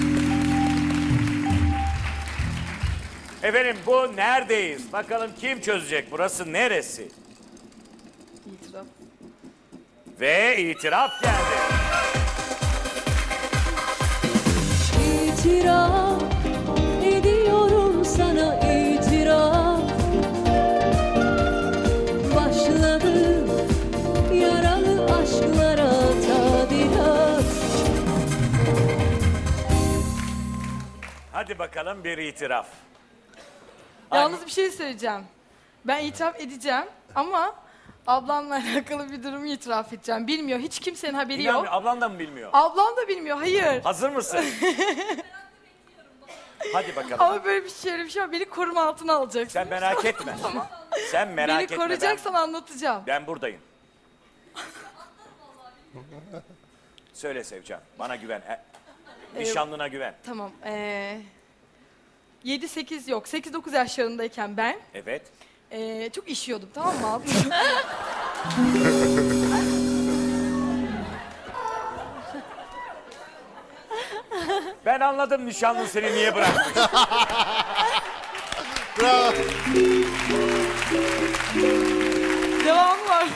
Efendim bu neredeyiz? Bakalım kim çözecek? Burası neresi? İtiraf. Ve itiraf geldi. İtiraf ediyorum sana itiraf. Başladı yaralı aşklara tadilat. Hadi bakalım bir itiraf. Yalnız bir şey söyleyeceğim. Ben itiraf edeceğim ama ablamla alakalı bir durumu itiraf edeceğim. Bilmiyor, hiç kimsenin haberi yok. İnanmıyor, ablan da mı bilmiyor? Ablam da bilmiyor, hayır. Hazır mısın? Hadi bakalım. Ama böyle bir şey var, beni koruma altına alacaksın. Sen merak etme. Sen merak etme. Beni koruyacaksan anlatacağım. Ben buradayım. Söyle Sevcan, bana güven. Nişanlına güven. Tamam. 7-8 yok, 8-9 yaşlarındayken ben Evet. çok işiyordum, tamam mı abi? Ben anladım nişanlın seni niye bırakmış. Bravo. Devamı var.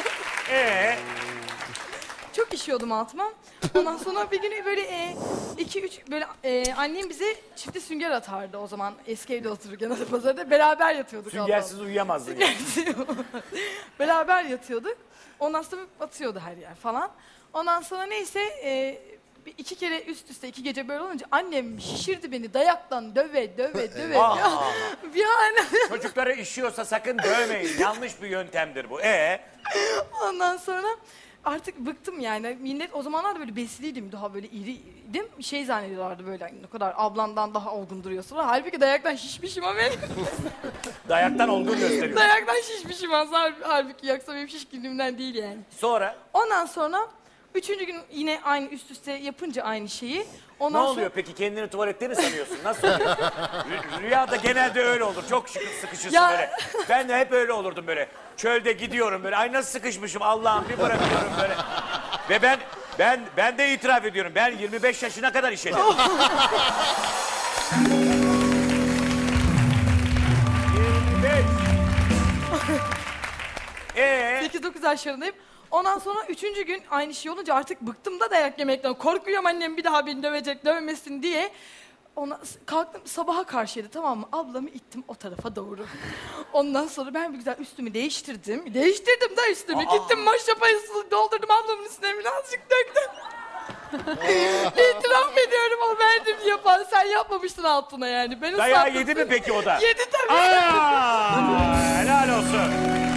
Çok işiyordum altıma. Ondan sonra bir gün böyle 2-3 böyle annem bize çifte sünger atardı o zaman eski evde otururken Adapazarı'da beraber yatıyorduk. Süngersiz uyuyamazdın yani. Beraber yatıyorduk. Ondan sonra atıyordu her yer falan. Ondan sonra neyse 2 kere üst üste 2 gece böyle olunca annem şişirdi beni dayaktan döve. Bir an. Çocukları işiyorsa sakın dövmeyin. Yanlış bir yöntemdir bu. Ondan sonra artık bıktım yani. Millet o zamanlar da böyle besliydim, daha böyle iriydim. Şey zannediyorlardı böyle, ne kadar ablandan daha olgun duruyorsun. Halbuki dayaktan şişmişim ama benim. Dayaktan olgun gösteriyor. Dayaktan şişmişim aslında. Halbuki yoksa benim şişkinliğimden değil yani. Sonra? Ondan sonra 3. gün yine aynı üst üste yapınca aynı şeyi. Ne oluyor peki? Kendini tuvalette mi sanıyorsun? Nasıl oluyor? Rüyada genelde öyle olur. Çok sıkışırsın böyle. Ben de hep öyle olurdum böyle. Çölde gidiyorum böyle. Ay nasıl sıkışmışım Allah'ım bir bırakıyorum böyle. Ve ben de itiraf ediyorum. Ben 25 yaşına kadar işedim. ...8-9 yaşlarındayım. Ondan sonra 3. gün aynı şey olunca artık bıktım da dayak yemekten. Korkuyorum annem bir daha beni dövecek, dövmesin diye. Ona kalktım, sabaha karşıydı, tamam mı? Ablamı ittim o tarafa doğru. Ondan sonra ben bir güzel üstümü değiştirdim. Değiştirdim de üstümü. Gittim maşrapayı doldurdum, ablamın üstüne birazcık döktüm. İtiraf ediyorum, o verdim yapan. Sen yapmamıştın altına yani. Ben dayağı yedi mi peki o da? Yedi tabii. Helal olsun.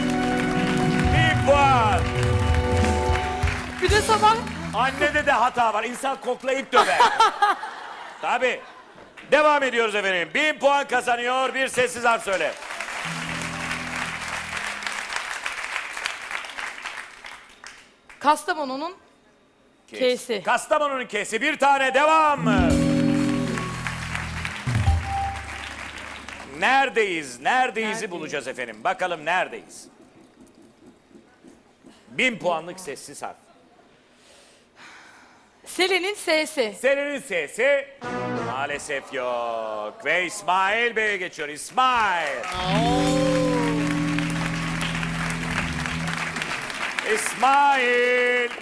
1 puan. Bir de sabah... Annede de hata var. İnsan koklayıp döver. Tabii. Devam ediyoruz efendim. 1000 puan kazanıyor. Bir sessiz harf söyle. Kastamonu'nun K'si. Kastamonu'nun K'si. Bir tane devam. Neredeyiz? Neredeyiz'i bulacağız efendim. Bakalım neredeyiz? 1000 puanlık sessiz harf. Selin'in S'si. Selin'in S'si maalesef yok. Ve İsmail Bey'e geçiyor. İsmail. İsmail.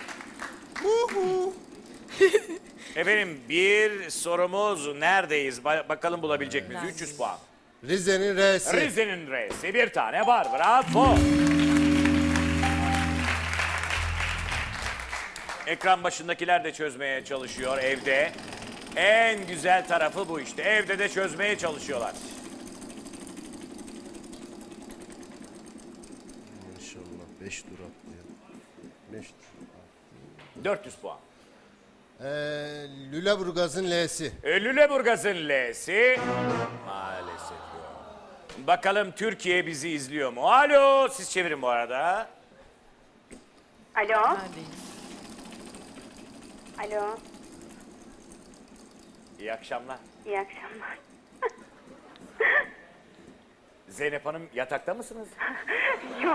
Efendim bir sorumuz neredeyiz? Bakalım bulabilecek miyiz? 300 puan. Rize'nin R'si. Rize'nin R'si. Bir tane var. Bravo. Ekran başındakiler de çözmeye çalışıyor evde. En güzel tarafı bu işte. Evde de çözmeye çalışıyorlar. İnşallah 5 tur attı. 5 tur. 400 puan. Lüleburgaz'ın L'si. Lüleburgaz'ın L'si. Maalesef yok. Bakalım Türkiye bizi izliyor mu? Alo, siz çevirin bu arada. Alo. Alo. İyi akşamlar. İyi akşamlar. Zeynep Hanım yatakta mısınız? Yok.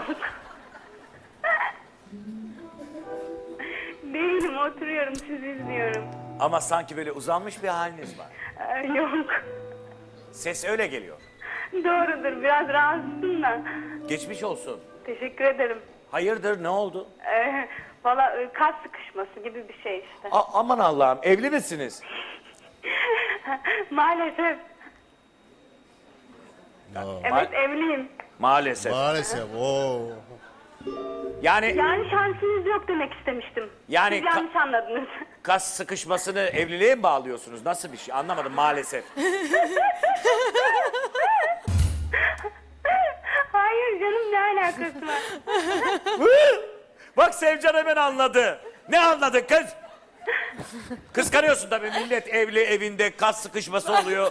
Değilim, oturuyorum, sizi izliyorum. Ama sanki böyle uzanmış bir haliniz var. Yok. Ses öyle geliyor. Doğrudur, biraz rahatsızım da. Geçmiş olsun. Teşekkür ederim. Hayırdır, ne oldu? Valla kas sıkışması gibi bir şey işte. Aman Allah'ım, evli misiniz? Maalesef. Evet, evliyim. Maalesef. Maalesef. Oo. Yani şansınız yok demek istemiştim. Yani siz yanlış anladınız. Kas sıkışmasını evliliğe mi bağlıyorsunuz? Nasıl bir şey? Anlamadım maalesef. Hayır canım, ne alakası var? Bak Sevcan hemen anladı. Ne anladı kız? Kıskanıyorsun tabii, millet evli, evinde kas sıkışması oluyor.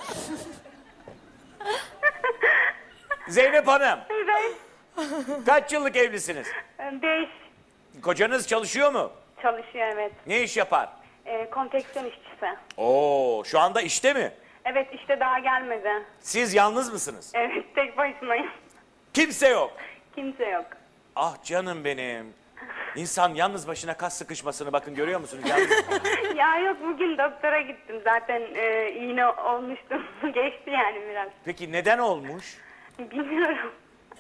Zeynep Hanım. Evet. Kaç yıllık evlisiniz? 5. Kocanız çalışıyor mu? Çalışıyor, evet. Ne iş yapar? Konfeksiyon işçisi. Oo, şu anda işte mi? Evet, işte daha gelmedi. Siz yalnız mısınız? Evet, tek başımayım. Kimse yok. Kimse yok. Ah canım benim. İnsan yalnız başına kas sıkışmasını bakın görüyor musunuz? Yalnız... Ya yok, bugün doktora gittim zaten, iğne olmuştum. Geçti yani biraz. Peki neden olmuş? Bilmiyorum.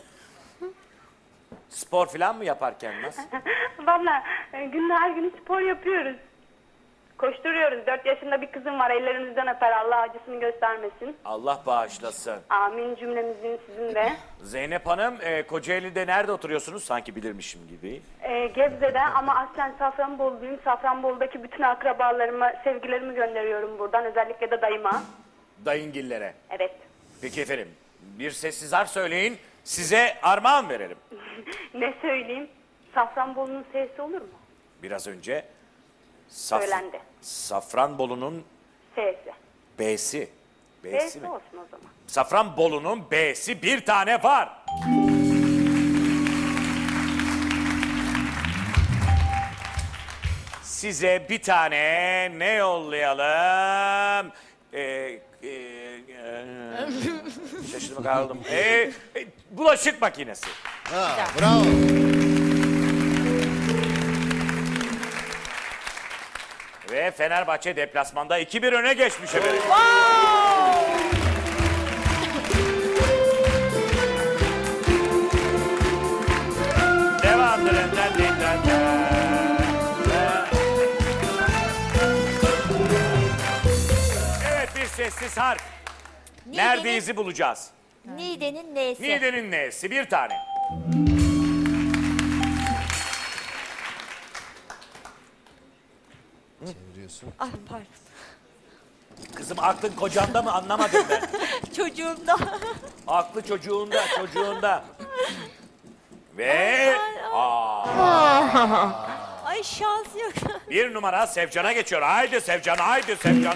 Spor falan mı yaparken nasıl? Valla günde her gün spor yapıyoruz. Koşturuyoruz. 4 yaşında bir kızım var. Ellerinizden öper. Allah acısını göstermesin. Allah bağışlasın. Amin cümlemizin, sizin de. Zeynep Hanım, Kocaeli'de nerede oturuyorsunuz? Sanki bilirmişim gibi. Gebze'de ama aslen Safranboluluyum. Safranbolu'daki bütün akrabalarıma sevgilerimi gönderiyorum buradan. Özellikle de dayıma. Dayıngillere. Evet. Peki efendim, bir sessiz harf söyleyin. Size armağan verelim. Ne söyleyeyim? Safranbolu'nun S'si olur mu? Biraz önce Söylendi. Safranbolu'nun S'si. B'si. S'si mi? olsun o zaman. Safranbolu'nun B'si bir tane var. Size bir tane ne yollayalım? Şaşırdım kaldım. Bulaşık makinesi. Ha, bravo. Ve Fenerbahçe deplasmanda 2-1 öne geçmiş efendim. Wow! sessiz harf. Neredeyiz'i bulacağız. Niğde'nin neyse. Niğde'nin neyse bir tane. Çeviriyorsun. Ah pardon. Kızım aklın kocanda mı anlamadım ben. Çocuğumda. Aklı çocuğunda. Ve... Ay şans yok. Bir numara Sevcan'a geçiyor. Haydi Sevcan, haydi.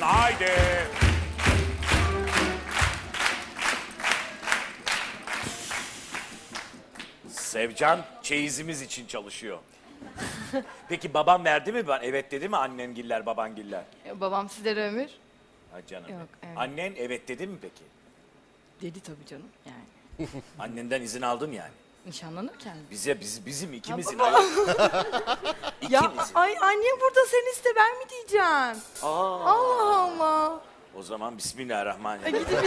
Sevcan çeyizimiz için çalışıyor. Peki babam verdi mi? Evet dedi mi annengiller, babangiller? Babam sizlere ömür. Ha canım. Yok, evet. Annen evet dedi mi peki? Dedi tabii canım yani. Annenden izin aldın yani. Nişanlanırken. Bizim ikimizin. Ya, ya ay annem burada sen iste ben mi diyeceğim? Allah Allah. O zaman Bismillahirrahmanirrahim. Gidip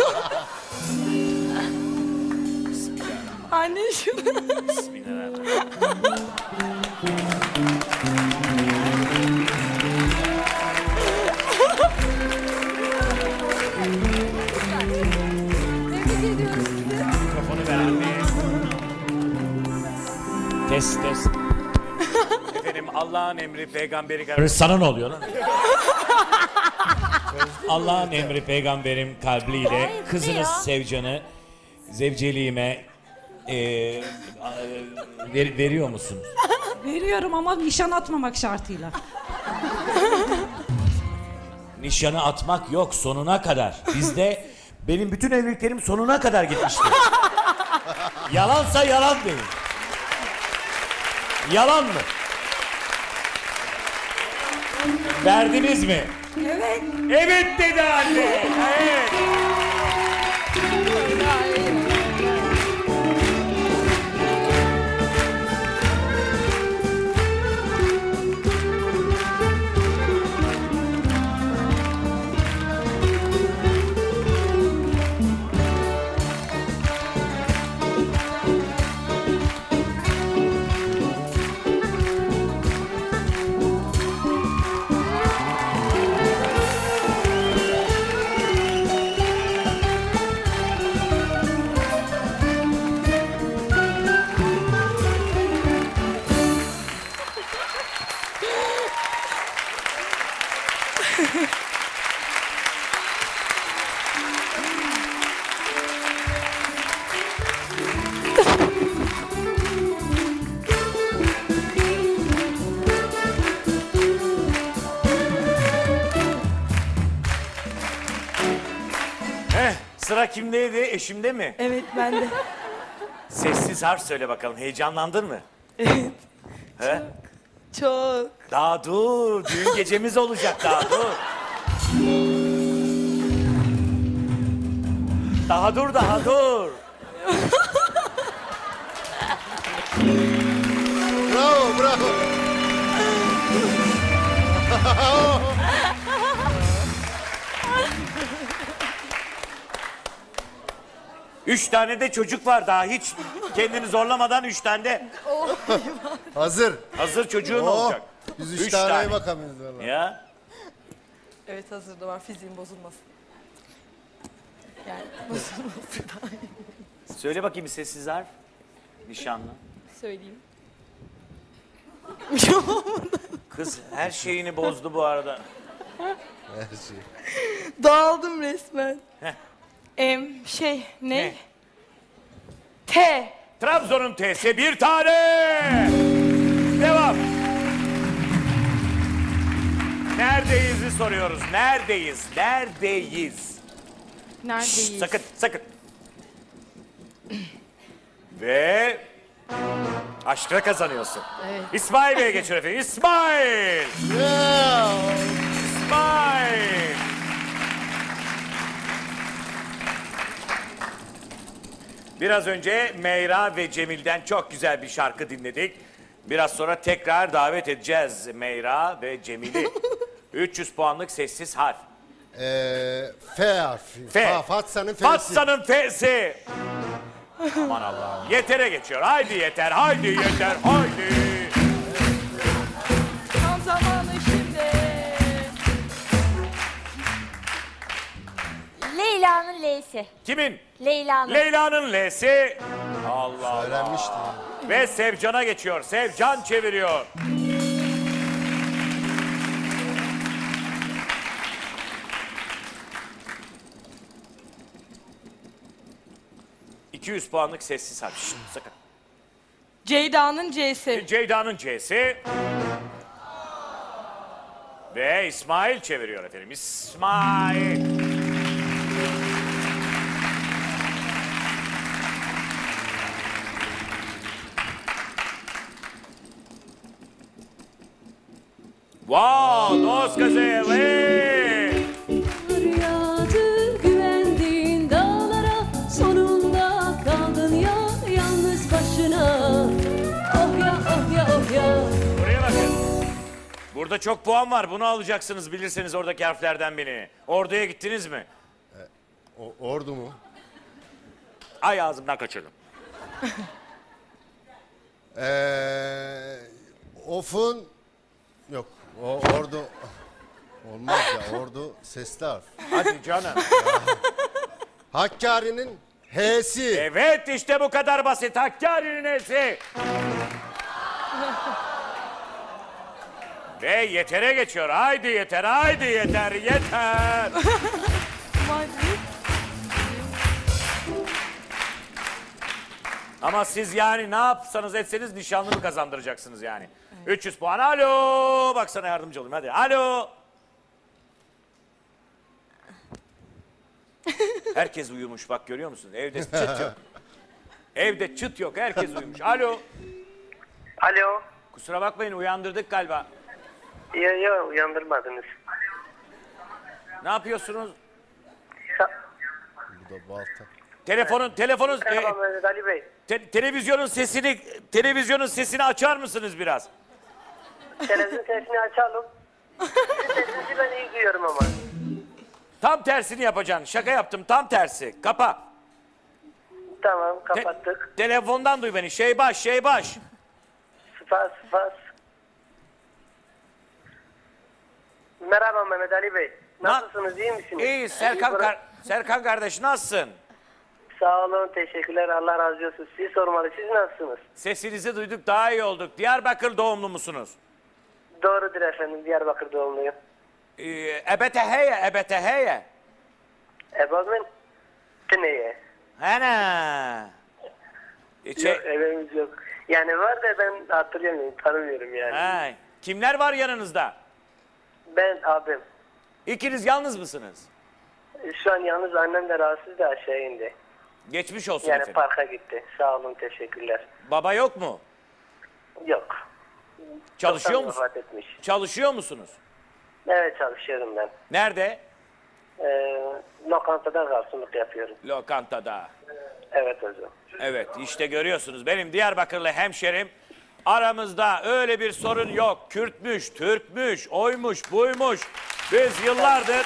Anne şu. Bismillahirrahmanirrahim. Mikrofonu ver anne. Test. Efendim Allah'ın emri peygamberi kararı. Sana ne oluyor lan? Allah'ın emri peygamberim kalbiyle kızınız Sevcan'ı zevceliğime veriyor musunuz? Veriyorum ama nişan atmamak şartıyla. Nişanı atmak yok sonuna kadar. Bizde benim bütün evliliklerim sonuna kadar gitmiştir. Yalansa yalan deyin. Yalan mı? Verdiniz mi? Evet. Evet dedi anne. Evet. Sıra kimdeydi? Eşimde mi? Evet bende. Sessiz harf söyle bakalım. Heyecanlandın mı? Evet. He? Çok. Daha dur. Düğün gecemiz olacak daha dur. Daha dur. Bravo. 3 tane de çocuk var daha hiç kendini zorlamadan 3 tane de. Hazır. Hazır çocuğun olacak. Biz 3 Üç taneye tane. bakamıyoruz valla. Ya. Evet hazırda var fiziğin bozulması. Yani bozulması daha iyi. Söyle bakayım sessiz harf. Nişanlı. Söyleyeyim. Kız her şeyini bozdu bu arada. Her şey. Dağıldım resmen. Heh. Ne? T. Trabzon'un T'si bir tane. Devam. Neredeyiz'i soruyoruz. Neredeyiz? Neredeyiz? Şşt, sakın. Ve aşkla kazanıyorsun. Evet. İsmail Bey'e geçiyor efendim. İsmail. İsmail. Biraz önce Meyra ve Cemil'den çok güzel bir şarkı dinledik. Biraz sonra tekrar davet edeceğiz Meyra ve Cemil'i. 300 puanlık sessiz harf. F harfi. F. Fatsa'nın F'si. Fatsa'nın F'si. Aman Allah'ım. Yeter'e geçiyor. Haydi yeter. Haydi. Tam zamanı şimdi. Leyla'nın L'si. Kimin? Leyla'nın. Leyla'nın L'si. Allah Allah. Söylenmişti. Ve Sevcan'a geçiyor. Sevcan çeviriyor. ...200 puanlık sessiz harf. Şşt, sakın. Ceyda'nın C'si. Ceyda'nın C'si. Ve İsmail çeviriyor efendim. İsmail. Wow, dos gazeleri. Yağdı güvendiğin dağlara, sonunda kaldın ya yalnız başına. Oh ya oh ya oh ya. Buraya bakın. Burada çok puan var. Bunu alacaksınız bilirseniz oradaki harflerden birini. Orduya gittiniz mi? Ordu mu? Ay ağzımdan kaçırdım. Of'un yok. Ordu olmaz ya. Ordu sesli harf. Hadi canım. Hakkari'nin H'si. Evet işte bu kadar basit. Hakkari'nin H'si. Ve yetere geçiyor. Haydi yeter, haydi yeter, yeter. Ama siz yani ne yapsanız etseniz nişanlımı kazandıracaksınız yani. 300 puan. Alo. Bak sana yardımcı olayım hadi. Alo. Herkes uyumuş bak görüyor musunuz? Evde çıt yok. Evde çıt yok. Herkes uyumuş. Alo. Alo. Kusura bakmayın uyandırdık galiba. Yok uyandırmadınız. Ne yapıyorsunuz? Bu da balta. Telefonun Merhaba Mehmet Ali Bey. televizyonun sesini açar mısınız biraz? Televizyon sesini açalım. Sizin sesinizi ben iyi duyuyorum ama. Tam tersini yapacaksın. Şaka yaptım tam tersi. Kapa. Tamam kapattık. Telefondan duy beni. Şey baş. Sıfas. Merhaba Mehmet Ali Bey. Nasılsınız iyi misiniz? İyi Serkan kardeş nasılsın? Sağ olun teşekkürler Allah razı olsun. Siz sormalı siz nasılsınız? Sesinizi duyduk daha iyi olduk. Diyarbakır doğumlu musunuz? Doğrudur efendim Diyarbakır doğumluyum. Ebeteheye. Ebamın Tıneye. Ana. Yok evimiz yok. Yani var da ben hatırlamıyorum tanımıyorum yani. Hay. Kimler var yanınızda? Ben abim. İkiniz yalnız mısınız? Şu an yalnız annem de rahatsız da aşağı indi. Geçmiş olsun yani efendim. parka gitti. Sağ olun teşekkürler. Baba yok mu? Yok. Çalışıyor Çoktan musun? vefat etmiş. Çalışıyor musunuz? Evet çalışıyorum ben. Nerede? Lokantada garsonluk yapıyorum. Lokantada. Evet hocam. Evet işte görüyorsunuz benim Diyarbakırlı hemşerim aramızda öyle bir sorun yok. Kürtmüş, Türkmüş, oymuş, buymuş. Biz yıllardır...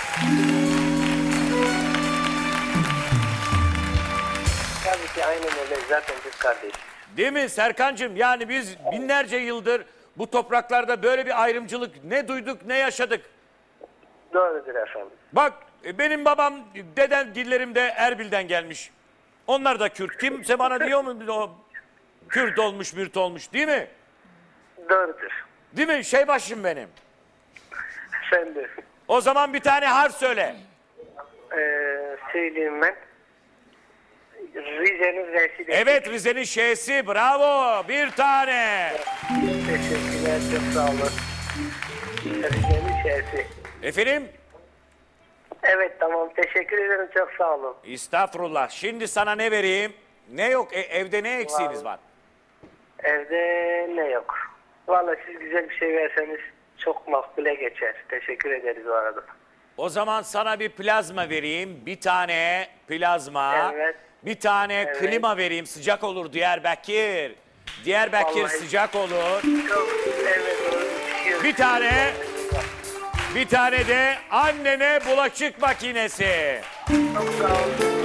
Tabii ki aynen öyle zaten biz kardeş. Değil mi Serkancığım? Yani biz binlerce yıldır bu topraklarda böyle bir ayrımcılık ne duyduk ne yaşadık. Doğrudur efendim. Bak benim babam dedem dillerimde Erbil'den gelmiş. Onlar da Kürt. Kimse bana diyor mu o Kürt olmuş, Mürt olmuş değil mi? Doğrudur. Değil mi? Şey başım benim. Sen de. O zaman bir tane harf söyle. Söyleyeyim ben. Rize'nin R'si de. Evet Rize'nin Ş'si bravo bir tane. Teşekkürler çok sağ olun. Rize'nin Ş'si. Efendim? Evet tamam teşekkür ederim çok sağ olun. Estağfurullah. Şimdi sana ne vereyim? Ne yok? Evde ne eksiğiniz var? Evde ne yok? Vallahi siz güzel bir şey verseniz çok makbule geçer. Teşekkür ederiz o arada. O zaman sana bir plazma vereyim. Bir tane plazma. Evet. Bir tane Evet. klima vereyim. Sıcak olur Diyarbakır. Diyarbakır Vallahi sıcak olur. Çok evet doğru. Bir tane de annene bulaşık makinesi. Çok sağ olun.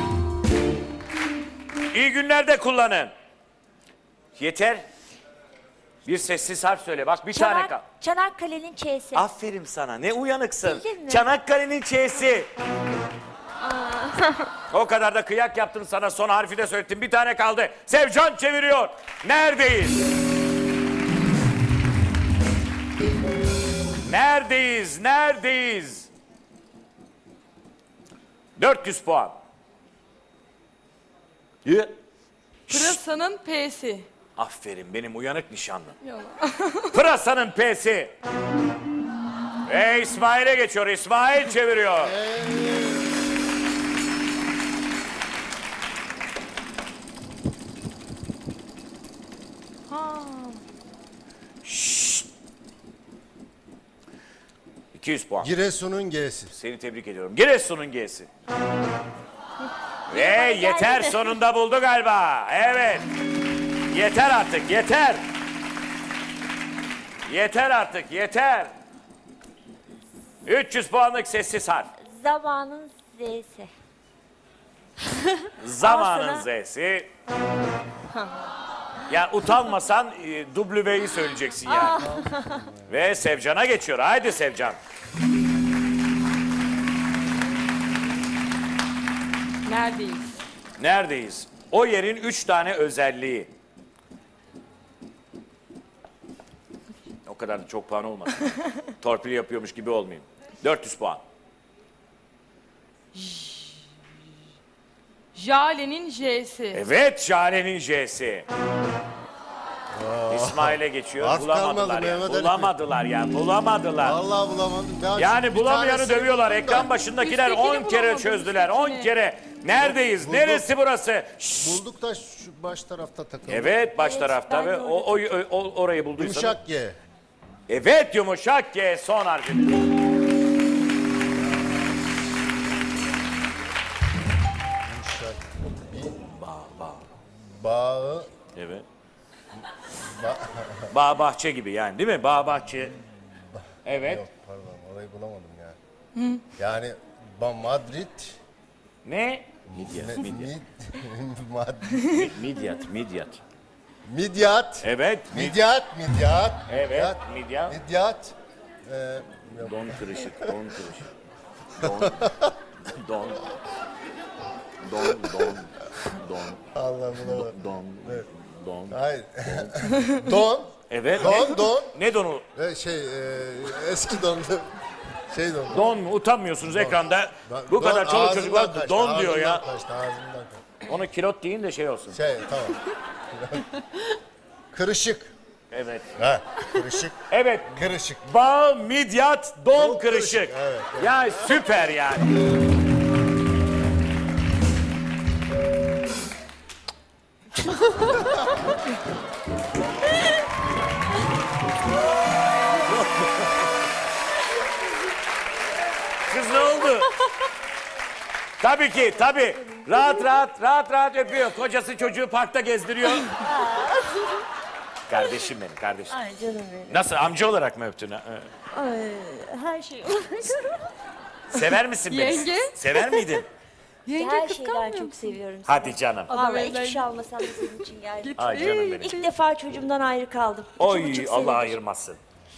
İyi günlerde kullanın. Yeter. Bir sessiz harf söyle. Bak bir tane kal. Çanakkale'nin Ç'si. Aferin sana. Ne uyanıksın. Bildin mi? Çanakkale'nin Ç'si. O kadar da kıyak yaptım sana. Son harfi de söylettim. Bir tane kaldı. Sevcan çeviriyor. Neredeyiz? Neredeyiz? Neredeyiz? 400 puan. Pırasanın P'si. Aferin benim uyanık nişanlım. Yok. Pırasanın P'si. Ve İsmail'e geçiyor. İsmail çeviriyor. Ha. 200 puan. Giresun'un G'si. Seni tebrik ediyorum. Giresun'un G'si. Ve yeter sonunda buldu galiba. Evet. Yeter artık yeter. Yeter artık yeter. 300 puanlık sessiz harf. Zamanın Z'si. Zamanın Z'si. Yani utanmasan W'yi söyleyeceksin yani. Ve Sevcan'a geçiyor. Haydi Sevcan. Neredeyiz? Neredeyiz? O yerin 3 tane özelliği. O kadar da çok puan olmasın. Torpil yapıyormuş gibi olmayayım. 400 puan. Jale'nin J'si. Evet, Jale'nin J'si. İsmail'e geçiyor. Az Bulamadılar kalmadı ya. Mehmet Ali. Bulamadılar ya. Bulamadılar. Vallahi bulamadım. Ben Yani bir bulamayanı tanesini dövüyorlar. buldum da. Ekran başındakiler Üsttekini 10 kere bulamadım, çözdüler. 10 üsttekini. kere. Neredeyiz? Bulduk. Neresi burası? Bulduk da şu baş tarafta takıldı. Evet, baş tarafta ben ve de orayı bulduysanız. Yumuşak G. Evet, yumuşak G son harfi. Yumuşak. Bağı. Evet. Bağ bahçe gibi yani değil mi? Bağ bahçe. Evet. Yok pardon orayı bulamadım ya. Yani Madrid. Ne? Midyat. Midyat. Midyat. Midyat. Evet. Midyat. Evet. Midyat. Midyat. Don kırışık. Don kırışık. Don. Allah bulamadım. Don. Hayır. Don. Evet. Don. Ne donu? Eski don. Don. Don mu? Utanmıyorsunuz ekranda. Bu kadar çoluk çocuk var. Don diyor ya. Ağzımdan Onu kilot deyin de şey olsun. tamam. Kırışık. Evet. Ha, kırışık. Evet. Kırışık. Bağ, midyat, don kırışık. Evet. Ya süper yani. Kız ne oldu? Tabii ki tabii. Rahat öpüyor. Kocası çocuğu parkta gezdiriyor. Kardeşim benim kardeşim. Ay canım benim. Nasıl amca olarak mı öptün? Ay, her şey. Sever misin beni? Yenge. Sever miydin? Her şeyden çok seviyorum seni. Hadi canım. Vallahi hiçbir şey almasam da senin için geldim. Ay canım benim. İlk defa çocuğumdan ayrı kaldım. 2,5 Oy senedir. Allah ayırmasın.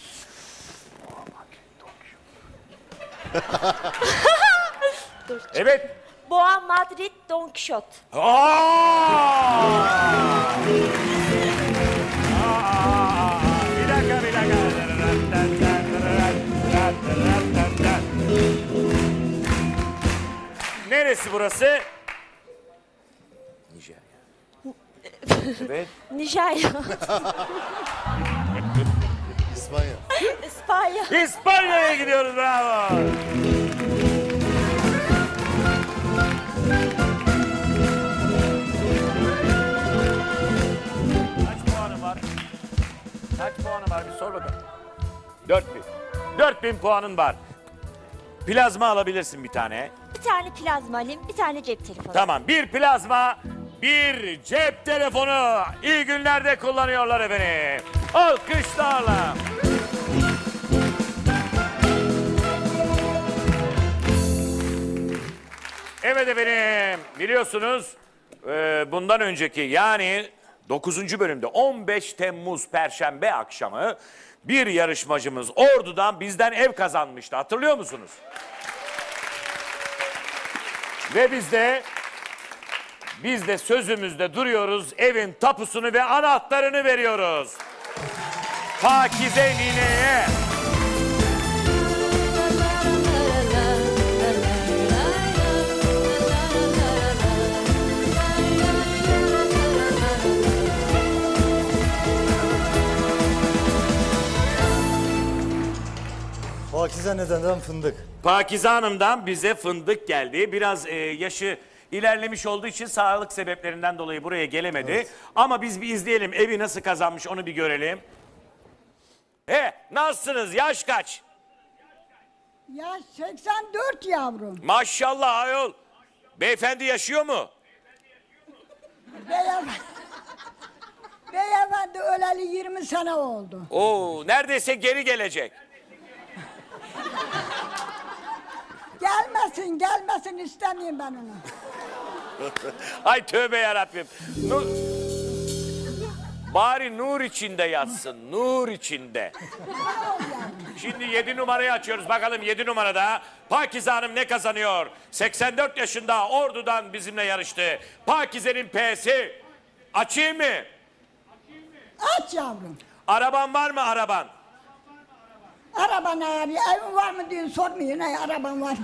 Evet. Boğa, Madrid, Don Quixote. Bir dakika. Neresi burası? Nijerya. Evet. Nijerya. İspanya. İspanya. İspanya'ya gidiyoruz bravo. Kaç puanı var? Kaç puanı var bir sor bakalım. 4000. 4000 puanın var. Plazma alabilirsin bir tane. Bir tane plazma alayım, bir tane cep telefonu. Tamam bir plazma, bir cep telefonu. İyi günlerde kullanıyorlar efendim. Alkışlarla. Evet efendim biliyorsunuz bundan önceki yani 9. bölümde 15 Temmuz Perşembe akşamı bir yarışmacımız Ordu'dan bizden ev kazanmıştı. Hatırlıyor musunuz? Ve biz de sözümüzde duruyoruz. Evin tapusunu ve anahtarını veriyoruz. Pakize Nine'ye. Pakize nedenden fındık. Pakize Hanım'dan bize fındık geldi. Biraz yaşı ilerlemiş olduğu için sağlık sebeplerinden dolayı buraya gelemedi. Evet. Ama biz bir izleyelim. Evi nasıl kazanmış onu bir görelim. Nasılsınız? Yaş kaç? Yaş 84 yavrum. Maşallah ayol. Beyefendi yaşıyor mu? Beyefendi öleli 20 sene oldu. Oo, neredeyse geri gelecek. Gelmesin istemiyorum ben onu. Ay tövbe yarabbim. Bari nur içinde yatsın, nur içinde. Şimdi 7 numarayı açıyoruz. Bakalım 7 numarada Pakize Hanım ne kazanıyor? 84 yaşında Ordu'dan bizimle yarıştı. Pakize'nin P'si. Açayım mı? Aç yavrum. Araban var mı araban? Araban eğer evin var mı diye sormuyor. Ne araban var?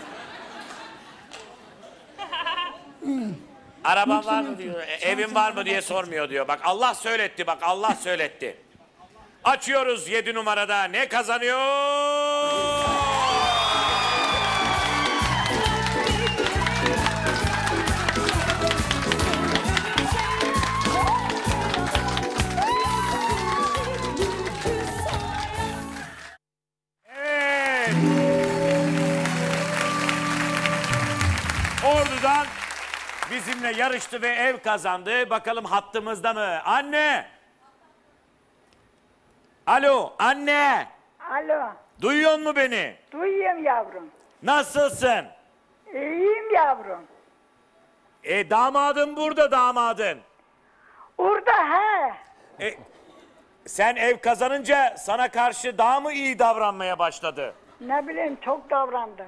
Araban var mı diyor. Evin var mı diye sormuyor diyor. Bak Allah söyletti, bak Allah söyletti. Açıyoruz 7 numarada. Ne kazanıyor? Evet. Ordu'dan bizimle yarıştı ve ev kazandı. Bakalım hattımızda mı? Anne! Alo, anne! Alo. Duyuyor mu beni? Duyuyorum yavrum. Nasılsın? İyiyim yavrum. Damadın burada, damadın. Orada he. Sen ev kazanınca sana karşı daha mı iyi davranmaya başladı? Ne bileyim çok davrandı.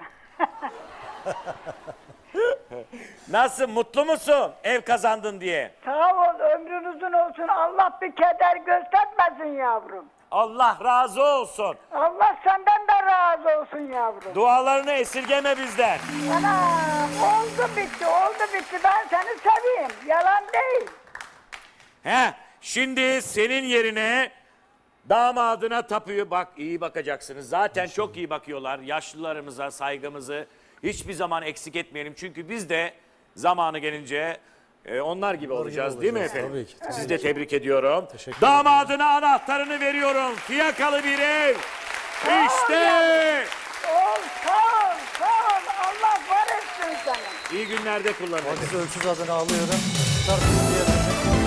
Nasıl, mutlu musun ev kazandın diye? Sağ ol, ömrün uzun olsun. Allah bir keder göstermesin yavrum. Allah razı olsun. Allah senden de razı olsun yavrum. Dualarını esirgeme bizden. Anam, oldu bitti. Ben seni seveyim. Yalan değil. Şimdi senin yerine damadına tapuyu, bak iyi bakacaksınız. Zaten çok iyi bakıyorlar. Yaşlılarımıza saygımızı hiçbir zaman eksik etmeyelim. Çünkü biz de zamanı gelince onlar gibi olacağız değil mi efendim? Tabii ki. Sizi de tebrik ediyorum. Damadına anahtarını veriyorum. Fiyakalı bir ev. İşte. Sağ ol. Allah var etsin sana. İyi günlerde kullanın. Pakize ölçüz adını alıyorum. Tartışma yapacak.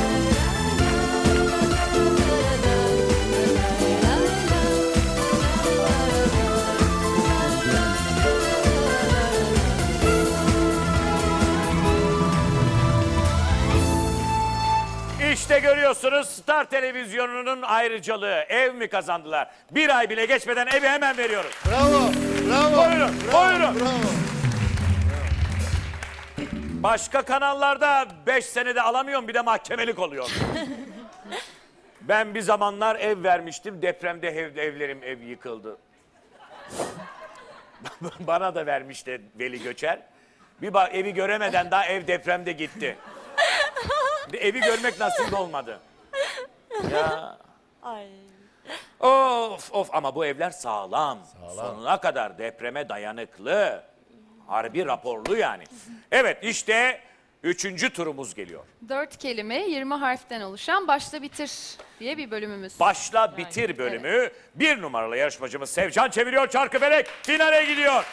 İşte görüyorsunuz Star Televizyonu'nun ayrıcalığı. Ev mi kazandılar? Bir ay bile geçmeden evi hemen veriyoruz. Bravo. Buyurun. Bravo. Başka kanallarda 5 senede alamıyorum, bir de mahkemelik oluyor. Ben bir zamanlar ev vermiştim. Depremde ev yıkıldı. Bana da vermişti Veli Göçer. Bir bak evi göremeden daha ev depremde gitti. Evi görmek nasip olmadı. Ya. Ay. Of ama bu evler sağlam. Sonuna kadar depreme dayanıklı. Harbi raporlu yani. Evet işte 3. turumuz geliyor. 4 kelime 20 harften oluşan başla bitir diye bir bölümümüz. Başla bitir bölümü. 1 numaralı yarışmacımız Sevcan çeviriyor Çarkıfelek. Finale gidiyor.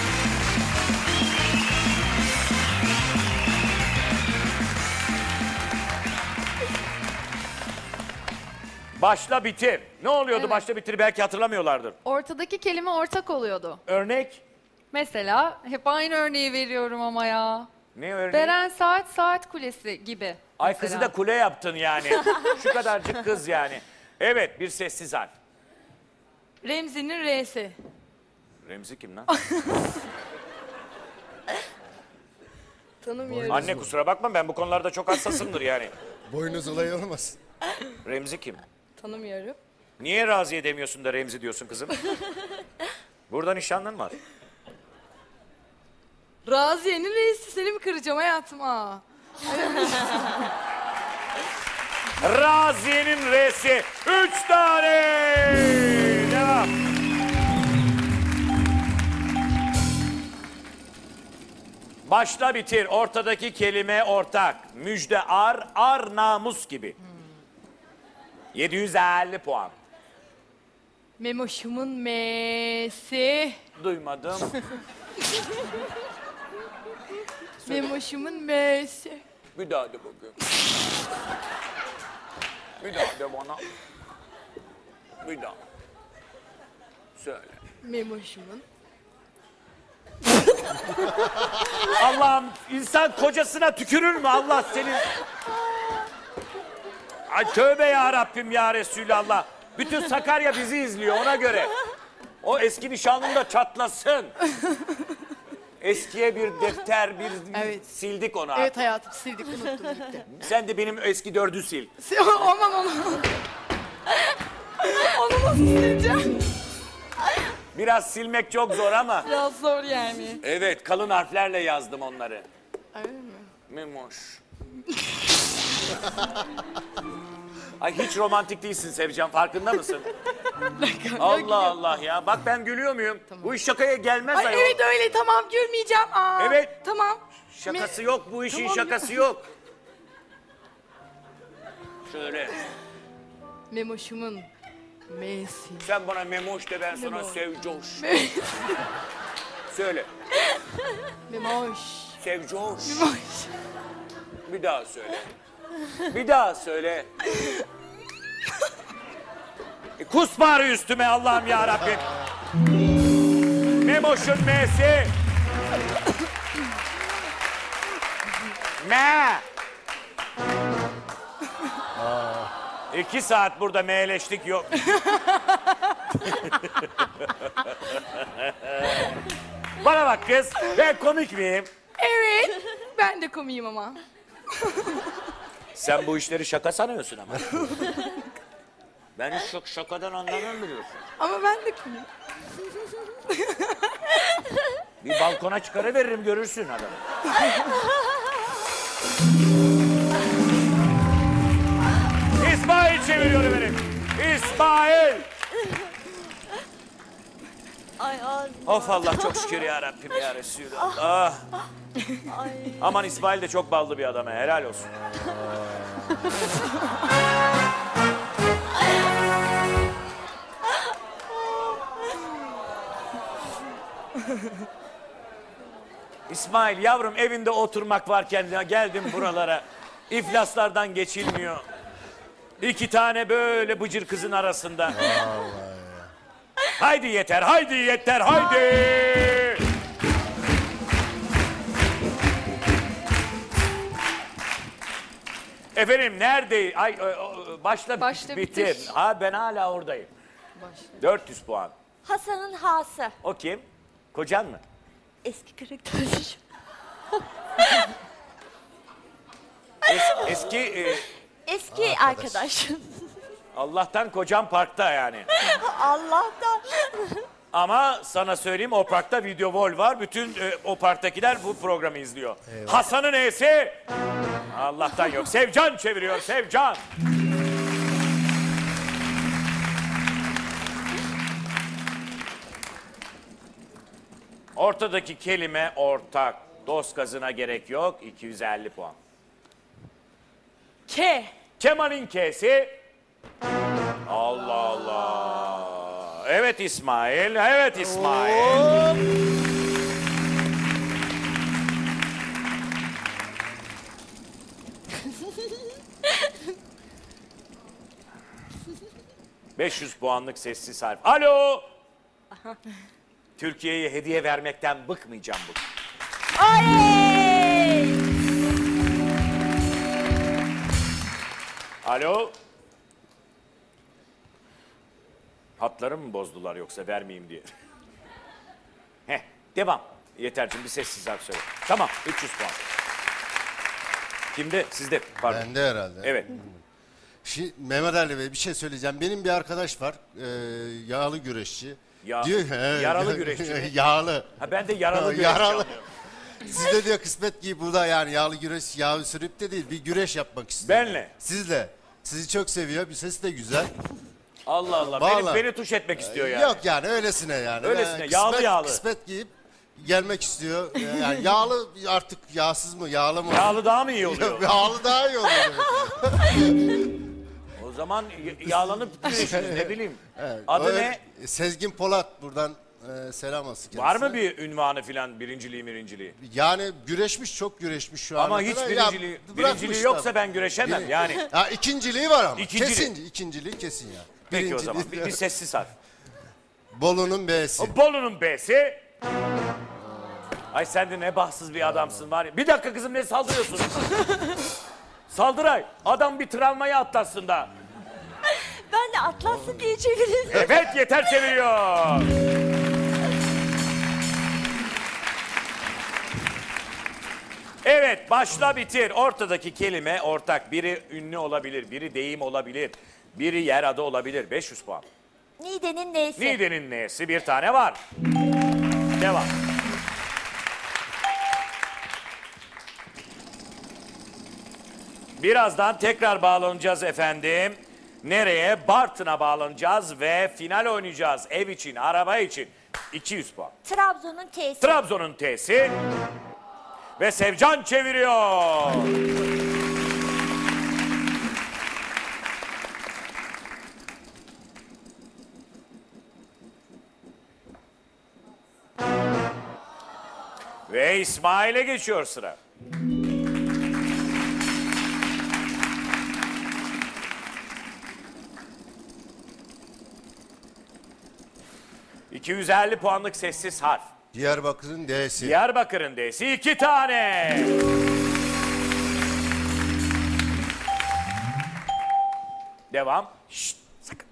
Başla bitir. Ne oluyordu Evet. başla bitir, belki hatırlamıyorlardır. Ortadaki kelime ortak oluyordu. Örnek? Mesela hep aynı örneği veriyorum ama ya. Ne örneği? Beren Saat Kulesi gibi. Ay kızı da kule yaptın yani. Şu kadarcık kız yani. Evet, bir sessiz harf. Remzi'nin R'si. Remzi kim lan? Tanımıyorum. Anne kusura bakma, ben bu konularda çok hassasımdır yani. Boynuz olay olmasın. Remzi kim? Tanımıyorum. Niye Raziye demiyorsun da Remzi diyorsun kızım? Burada nişanlın var. Raziye'nin R'si. Seni mi kıracağım hayatım? Aa. Raziye'nin R'si 3 tane. Devam. Başla bitir. Ortadaki kelime ortak. Müjde ar, ar namus gibi. 750 puan. Memoşumun M'si. Duymadım. Memoşumun M'si. Bir daha de bakayım. Bir daha de bana. Bir daha. Söyle. Memoşumun. Allah'ım, insan kocasına tükürür mü? Allah senin... Ay tövbe ya Rabbim ya Resulallah. Bütün Sakarya bizi izliyor ona göre. O eski nişanlım da çatlasın. Eskiye bir defter, bir sildik onu artık. Evet hayatım, sildik, unuttum bitti. Sen de benim eski 4'ü sil. Aman onu. Onu nasıl sileceğim? Biraz silmek çok zor ama. Biraz zor yani. Evet, kalın harflerle yazdım onları. Öyle mi? Memoş. Ay hiç romantik değilsin Sevcan, farkında mısın? Allah Allah ya. Bak ben gülüyor muyum? Tamam. Bu iş şakaya gelmez ayol. Evet öyle, tamam, gülmeyeceğim. Aa, evet. Tamam. Şakası yok, bu işin tamam. şakası yok. Şöyle. Memoşumun M'si. Sen bana memoş de, ben sana sevcoş. Söyle. Memoş. Sevcoş. Memoş. Bir daha söyle. Bir daha söyle. Kus bari üstüme Allah'ım ya Rabbim. Memoş'un M'si. M. 2 saat burada M'leştik yok. Bana bak kız, ben komik miyim? Evet, ben de komiyim ama. Sen bu işleri şaka sanıyorsun ama. Ben hiç çok şakadan anlamam biliyorsun. Ama ben de komiyim. Bir balkona çıkarıveririm, görürsün adamı. İsmail çeviriyor efendim. İsmail. Ay ağzım. Of Allah, çok şükür ya Rabbim ya Resulallah. Ay. Aman İsmail de çok ballı bir adam, helal olsun. İsmail yavrum, evinde oturmak varken geldim buralara. İflaslardan geçilmiyor. 2 tane böyle bıcır kızın arasında. Haydi yeter, haydi yeter, haydi! Efendim nerede? Ay başla bitir. Ha ben hala oradayım. Başla. 400 puan. Hasan'ın hası. O kim? Kocan mı? Eski karakterci. Eski arkadaş. Allah'tan kocam parkta yani. Allah'tan. Ama sana söyleyeyim, o parkta video wall var. Bütün o parktakiler bu programı izliyor. Eyvallah. Hasan'ın E'si Allah'tan yok. Sevcan çeviriyor, Sevcan. Ortadaki kelime ortak. Dost kazına gerek yok. 250 puan. K. Kemal'in K'si. Allah Allah. Evet İsmail, evet İsmail. ...500 puanlık sessiz harf. Alo! Türkiye'ye hediye vermekten bıkmayacağım bugün. Oley! Alo. Hatları mı bozdular yoksa vermeyeyim diye? Heh, devam. Yeterciğim bir sessiz harf söyle. Tamam, 300 puan. Kimde? Sizde. Pardon. Bende herhalde. Evet. Şimdi Mehmet Ali Bey bir şey söyleyeceğim. Benim bir arkadaş var. Yağlı güreşçi. Yaralı güreşçi mi? Yağlı. Ha, ben de yaralı güreşçi Yaralı. anlıyorum. Sizde diyor kısmet gibi bu da yani yağlı güreş, yağı sürüp de değil bir güreş yapmak istiyor. Benle. Sizle. Sizi çok seviyor. Bir sesi de güzel. Allah Allah. Vallahi. Beni tuş etmek istiyor yani. Yok yani öylesine yani. Öylesine, yağlı. Kısmet giyip gelmek istiyor. Yani yağlı artık yağsız mı yağlı mı? Yağlı daha mı iyi oluyor? Yağlı daha iyi oluyor demek. O zaman yağlanıp güreşiriz ne bileyim. Evet, Adı ne? Sezgin Polat buradan selam olsun kendisine. Var mı bir ünvanı filan birinciliği? Yani güreşmiş çok güreşmiş şu an. Ama hiç birinciliği yoksa ben güreşemem yani. Ya ikinciliği var ama. İkinciliği. İkinciliği kesin ya. Peki o zaman bir sessiz harf. Bolu'nun B'si. Bolu'nun B'si. Ay sen de ne bahtsız bir adamsın var ya. Bir dakika kızım ne saldırıyorsun? Saldıray. Adam bir travmayı atlatsın da. Ben de atlatsın diye çevirdim. Evet yeter çeviriyor. Evet başla bitir. Ortadaki kelime ortak. Biri ünlü olabilir, biri deyim olabilir, biri yer adı olabilir. 500 puan. Niğde'nin neyse. Niğde'nin neyesi bir tane var. Devam. Birazdan tekrar bağlanacağız efendim. Nereye? Bartın'a bağlanacağız ve final oynayacağız. Ev için, araba için. 200 puan. Trabzon'un T'si. Trabzon'un T'si. Ve Sevcan çeviriyor. Ve İsmail'e geçiyor sıra. ...250 puanlık sessiz harf. Diyarbakır'ın D'si. Diyarbakır'ın D'si 2 tane. Devam. Şşt, sakın.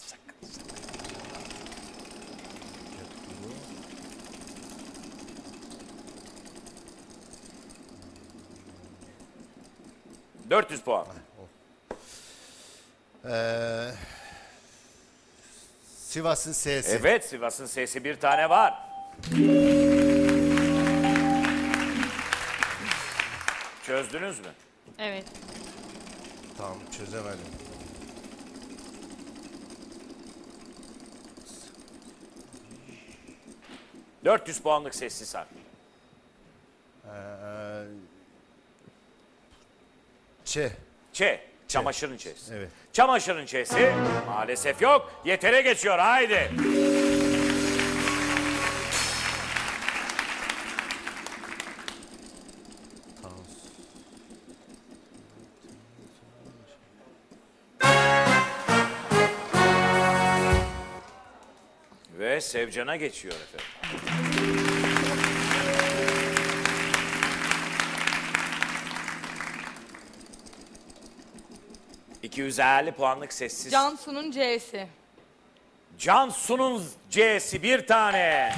400 puan. Sivas'ın S'si. Evet, Sivas'ın S'si bir tane var. Çözdünüz mü? Evet. Tamam, çözemedim. ...400 puanlık sessiz harf. Ç. Çamaşırın Ç'si. Evet. Çamaşırın Ç'si maalesef yok. Yetere geçiyor. Haydi. Ve Sevcan'a geçiyor efendim. ...250 puanlık sessiz. Cansu'nun C'si. Cansu'nun C'si bir tane.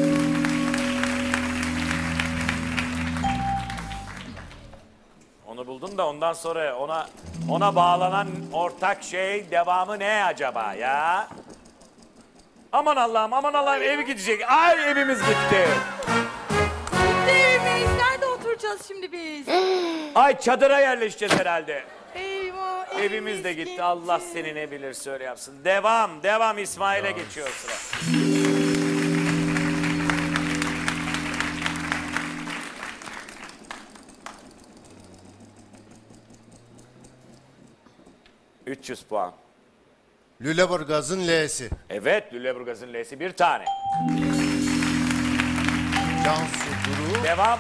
Onu buldum da ondan sonra ona bağlanan ortak şey devamı ne acaba ya? Aman Allah'ım evi gidecek. Ay evimiz gitti. Gitti evimiz. Nerede oturacağız şimdi biz? Ay çadıra yerleşeceğiz herhalde. Eyvah. Evimiz de gitti. Allah seni ne bilirse öyle yapsın. Devam İsmail'e geçiyor sıra. ...300 puan. Lüleburgaz'ın L'si. Evet, Lüleburgaz'ın L'si bir tane. Cansu Duru. Devam.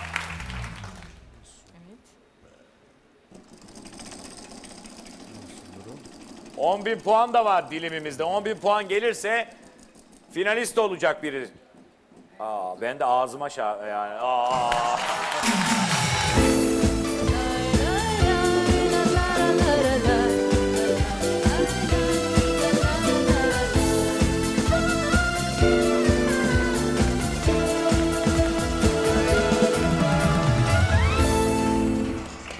Evet. 10.000 puan da var dilimimizde. 10.000 puan gelirse finalist olacak biri. Ben de ağzıma yani.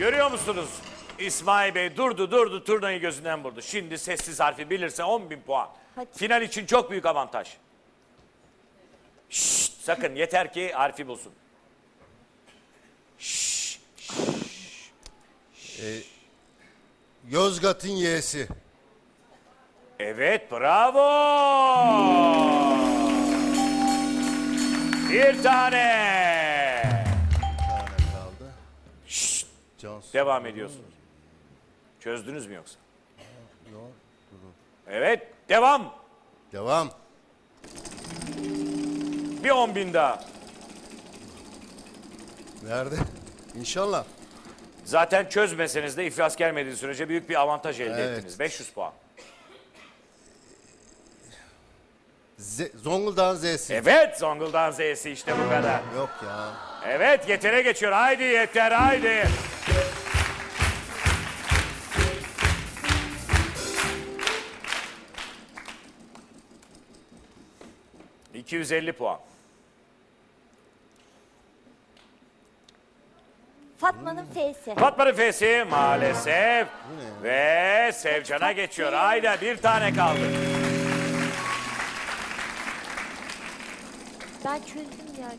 Görüyor musunuz? İsmail Bey durdu turnayı gözünden vurdu. Şimdi sessiz harfi bilirse 10.000 puan. Hadi. Final için çok büyük avantaj. Şşt, sakın yeter ki harfi bulsun. Yozgat'ın Y'si. Evet, bravo. Bir tane. Kaldı. Şşt, Cansu. devam ediyorsunuz. Çözdünüz mü yoksa? Yok. Evet, devam. Devam. Bir 10.000 daha. Nerede? İnşallah. Zaten çözmeseniz de iflas gelmediği sürece büyük bir avantaj elde Evet. ettiniz. 500 puan. Zonguldak'ın Z'si. Evet, Zonguldak'ın Z'si işte bu kadar. Yok ya. Evet, yetere geçiyor. Haydi yeter, haydi. ...250 puan. Fatma'nın F'si. Fatma'nın F'si maalesef. Ve Sevcan'a geçiyor. Haydi bir tane kaldı. Ben çözdüm ya.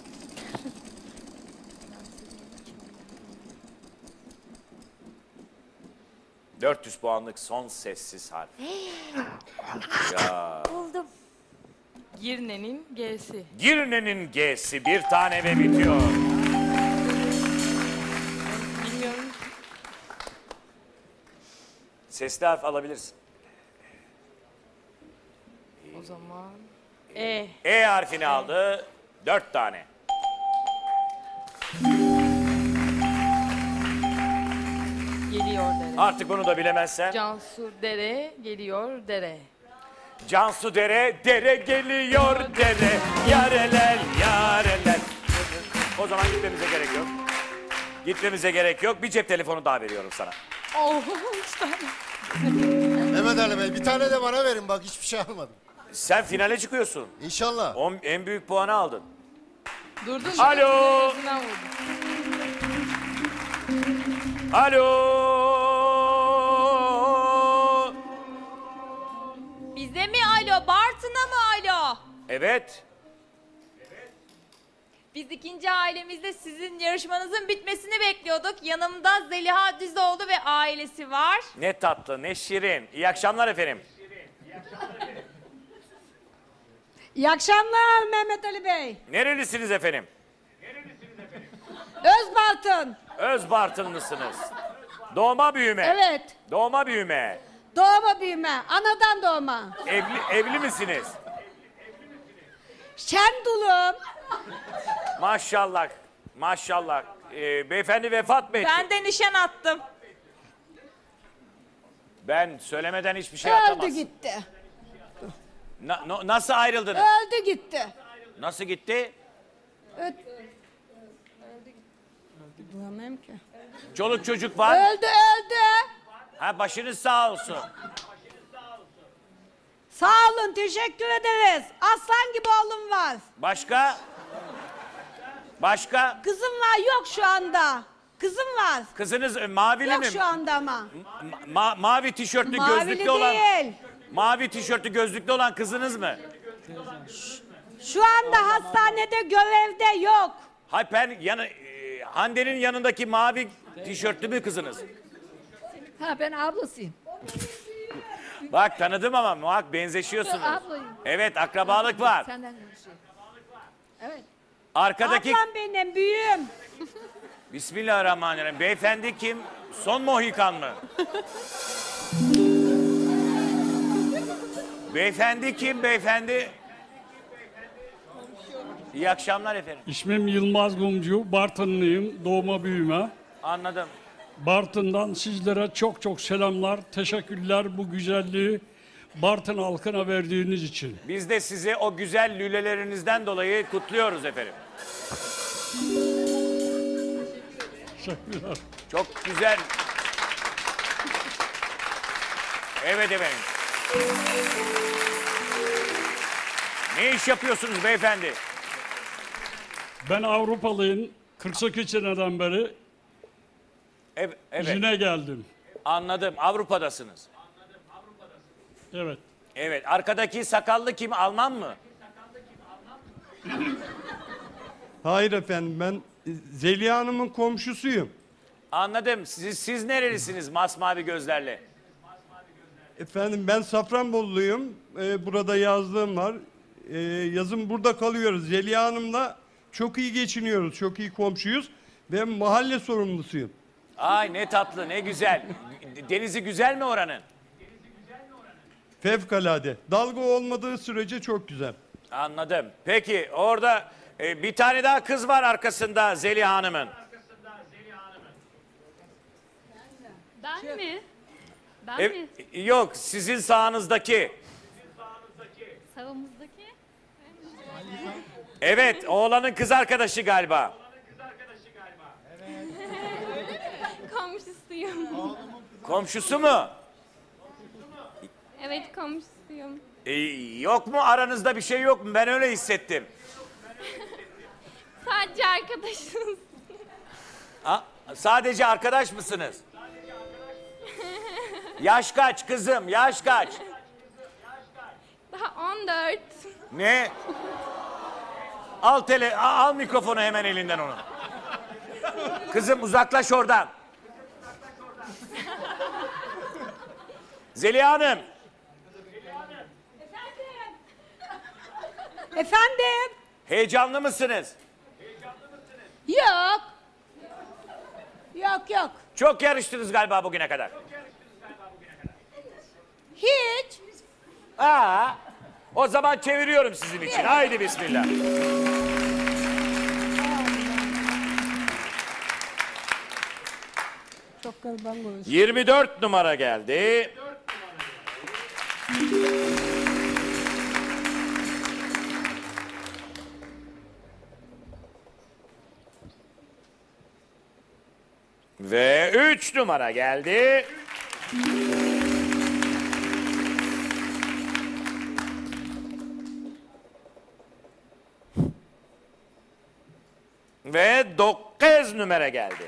400 puanlık son sessiz harf. Ya. Buldum. Girne'nin G'si. Girne'nin G'si bir tane ve bitiyor. Bilmiyorum. Sesli harf alabilirsin. O zaman E. E harfini aldı. 4 tane. Geliyor dere. Artık bunu da bilemezsen. Cansu dere geliyor dere. Cansu dere, dere geliyor dere. Yarelel, yarelel. O zaman gitmemize gerek yok. Gitmemize gerek yok. Bir cep telefonu daha veriyorum sana. Oh, 3 tane. Mehmet Ali Bey bir tane de bana verin bak hiçbir şey almadım. Sen finale çıkıyorsun. İnşallah. En büyük puanı aldın. Durdun. Alo. Gözünden vurdun. Alo. Bize mi alo? Bartın'a mı alo? Evet. Biz ikinci ailemizde sizin yarışmanızın bitmesini bekliyorduk. Yanımda Zeliha Düzoğlu ve ailesi var. Ne tatlı, ne şirin. İyi akşamlar efendim. İyi akşamlar Mehmet Ali Bey. Nerelisiniz efendim? Özbaltın. Özbartınlısınız. Doğma büyüme. Evet. Doğma büyüme. Doğma büyüme. Anadan doğma. Evli misiniz? Şendulum. Maşallah. Maşallah. Beyefendi vefat mı etti? Ben de nişan attım. Ben söylemeden hiçbir şey atamaz. Öldü gitti. Nasıl ayrıldınız? Öldü gitti. Nasıl gitti? Bulamam ki. Çoluk çocuk var. Öldü. Ha, başınız sağ olsun. Sağ olun teşekkür ederiz. Aslan gibi oğlum var. Başka? Başka? Kızım var yok şu anda. Kızım var. Kızınız mavili Yok mi? şu anda ama. Mavi tişörtlü Mavili gözlüklü olan. değil. Mavi tişörtlü gözlüklü olan kızınız mı? Şu anda hastanede görevde yok. Hayır ben Hande'nin yanındaki mavi tişörtlü mü kızınız? Ha ben ablasıyım. Bak tanıdım ama muhak benzeşiyorsunuz. Ablayım. Evet akrabalık var. Senden konuşayım. Evet. Arkadaki... Ablam benim büyüğüm. Bismillahirrahmanirrahim. Beyefendi kim? Son Mohikan mı? Beyefendi kim beyefendi? İyi akşamlar efendim. İsmim Yılmaz Mumcu, Bartınlıyım, doğma büyüme. Anladım. Bartın'dan sizlere çok çok selamlar, teşekkürler bu güzelliği Bartın halkına verdiğiniz için. Biz de sizi o güzel lülelerinizden dolayı kutluyoruz efendim. Teşekkürler. Çok güzel. Evet efendim. Ne iş yapıyorsunuz beyefendi? Ben Avrupalıyım, 48 seneden beri Evet. İzine geldim. Anladım. Avrupa'dasınız. Evet. Evet. Arkadaki sakallı kim? Alman mı? Hayır efendim, ben Zeliha Hanım'ın komşusuyum. Anladım. Siz nerelisiniz masmavi gözlerle? Efendim ben Safranboluluyum. Burada yazlığım var. Yazın burada kalıyoruz. Zeliha Hanım'la çok iyi geçiniyoruz. Çok iyi komşuyuz. Ben mahalle sorumlusuyum. Ay ne tatlı, ne güzel. Denizi güzel mi oranın? Fevkalade. Dalga olmadığı sürece çok güzel. Anladım. Peki orada bir tane daha kız var arkasında Zeliha Hanım'ın. Ben mi? Ben E, mi? Yok, sizin sağınızdaki. Sağımızdaki? Evet, oğlanın kız arkadaşı galiba. Komşusuyum. Komşusu mu? Evet, komşusuyum. Yok mu aranızda bir şey yok mu? Ben öyle hissettim. Sadece arkadaşız. Sadece arkadaş mısınız? Yaş kaç kızım? Yaş kaç? Daha 14. Ne? Al mikrofonu hemen elinden onu. Kızım uzaklaş oradan. Zeliha Hanım. Efendim? Heyecanlı mısınız? Yok. Yok. Çok yarıştınız galiba bugüne kadar. Hiç. O zaman çeviriyorum sizin için. Haydi bismillah. Çok gariban konuşuyor. 24 numara geldi. Ve 3 numara geldi. Ve 9 numara geldi.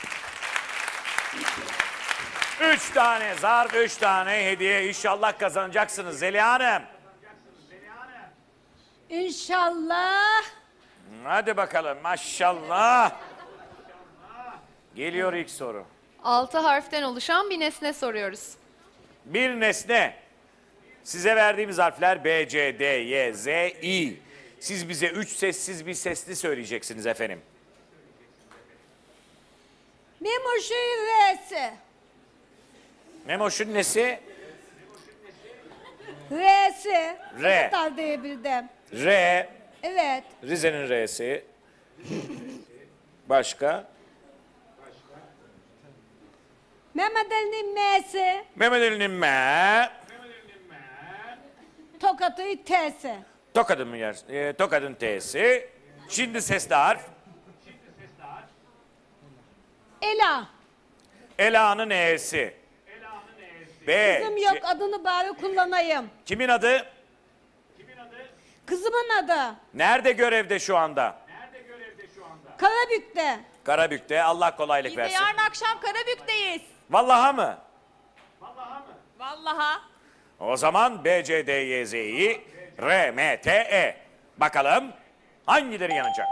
3 tane zarf, 3 tane hediye. İnşallah kazanacaksınız Zeliha Hanım. İnşallah. Hadi bakalım maşallah. Geliyor ilk soru. 6 harften oluşan bir nesne soruyoruz. Bir nesne. Size verdiğimiz harfler B, C, D, Y, Z, İ. Siz bize 3 sessiz bir sesli söyleyeceksiniz efendim. Memoşu R'si. Memoş'un nesi? R'si. R. Ne kadar diyebildim. R. Evet. Rize'nin R'si. Başka? Mehmet Ali'nin M'si. Mehmet Ali'nin M. Tokat'ın T'si. Tokad'ın mı yer? Tokad'ın T'si. Şimdi sesli harf. Ela. Ela'nın E'si. B. Kızım yok, adını bari kullanayım. Kimin adı? Kızımın adı. Nerede görevde şu anda? Karabük'te. Karabük'te. Allah kolaylık Biz de versin. yarın akşam Karabük'teyiz. Vallaha mı? Vallaha. O zaman B, C, D, Y, Z, İ, R, M, T, E. Bakalım hangileri yanacak?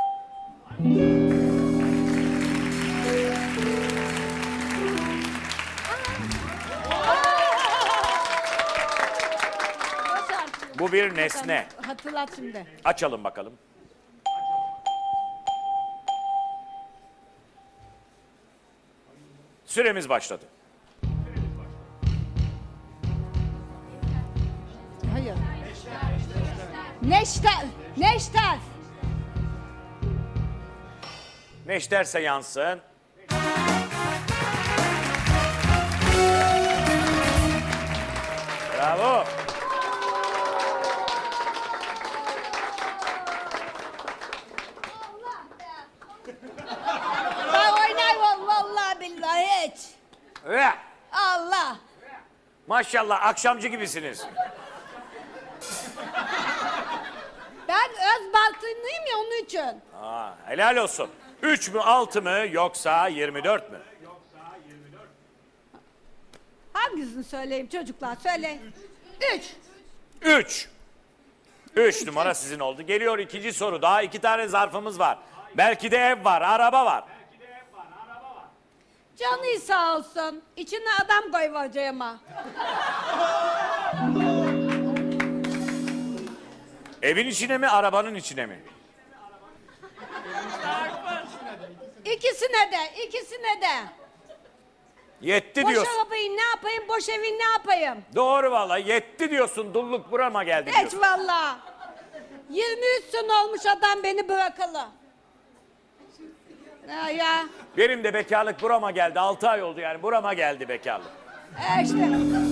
Bu bir nesne. Hatırlat şimdi. Açalım bakalım. Süremiz başladı. Hayır. Neşter. Neşter. Neşterse yansın. Bravo. Ben oynayamam vallahi billahi hiç. Allah. Maşallah akşamcı gibisiniz. Ben Özbaltınlıyım ya onun için. Helal olsun. 3 mü 6 mı yoksa 24 mü? Hangisini söyleyeyim çocuklar söyleyin. 3. 3 numara sizin oldu. Geliyor ikinci soru. Daha 2 tane zarfımız var. Belki de ev var, araba var. Canı sağ olsun. İçine adam koyacağım ha. Evin içine mi, arabanın içine mi? İkisine de. Yetti Boş diyorsun. arabayı ne yapayım, boş evi ne yapayım? Doğru vallahi yetti diyorsun. Dulluk burama geldi Hiç diyorsun. valla. 23 sene olmuş adam beni bırakalı. Ya. Benim de bekarlık burama geldi. 6 ay oldu yani burama geldi bekarlık. İşte.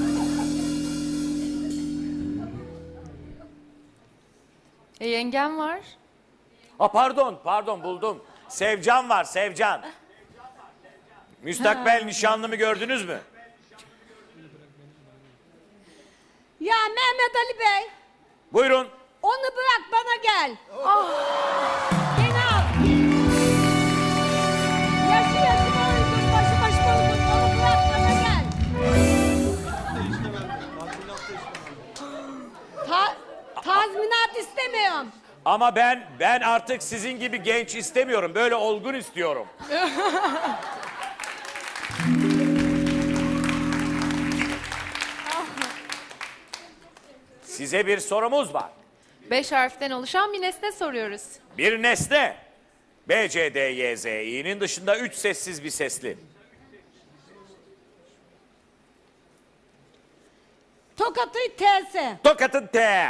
Yengem var. Ha pardon buldum. Sevcan var, Sevcan. Müstakbel nişanlımı gördünüz mü? Ya Mehmet Ali Bey, Buyurun. onu bırak bana gel. Beni al. Yaşı yaşıma uygun, başı başıma uygun. Onu bırak bana gel. Tazminat istemiyorum. Ama ben artık sizin gibi genç istemiyorum. Böyle olgun istiyorum. Size bir sorumuz var. 5 harften oluşan bir nesne soruyoruz. Bir nesne. B, C, D, Y, Z, İ'nin dışında 3 sessiz bir sesli. Tokat'ın T'si. Tokat'ın T.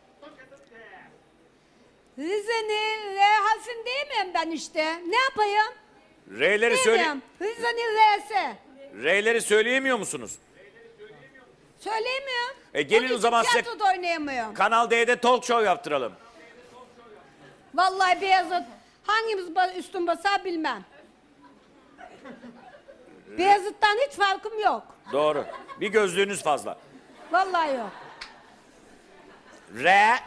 Rize'nin R harfini değil miyim ben işte? Ne yapayım? R'leri söyle. Değil miyim? Rize'nin R'si. R'leri söyleyemiyor musunuz? Söyleyemiyorum. Gelin Onun o için zaman size tiyatroda oynayamıyorum. Kanal D'de talk show yaptıralım. Vallahi Beyazıt hangimiz üstün basar bilmem. Beyazıt'tan hiç farkım yok. Doğru. Bir gözlüğünüz fazla. Vallahi yok. R.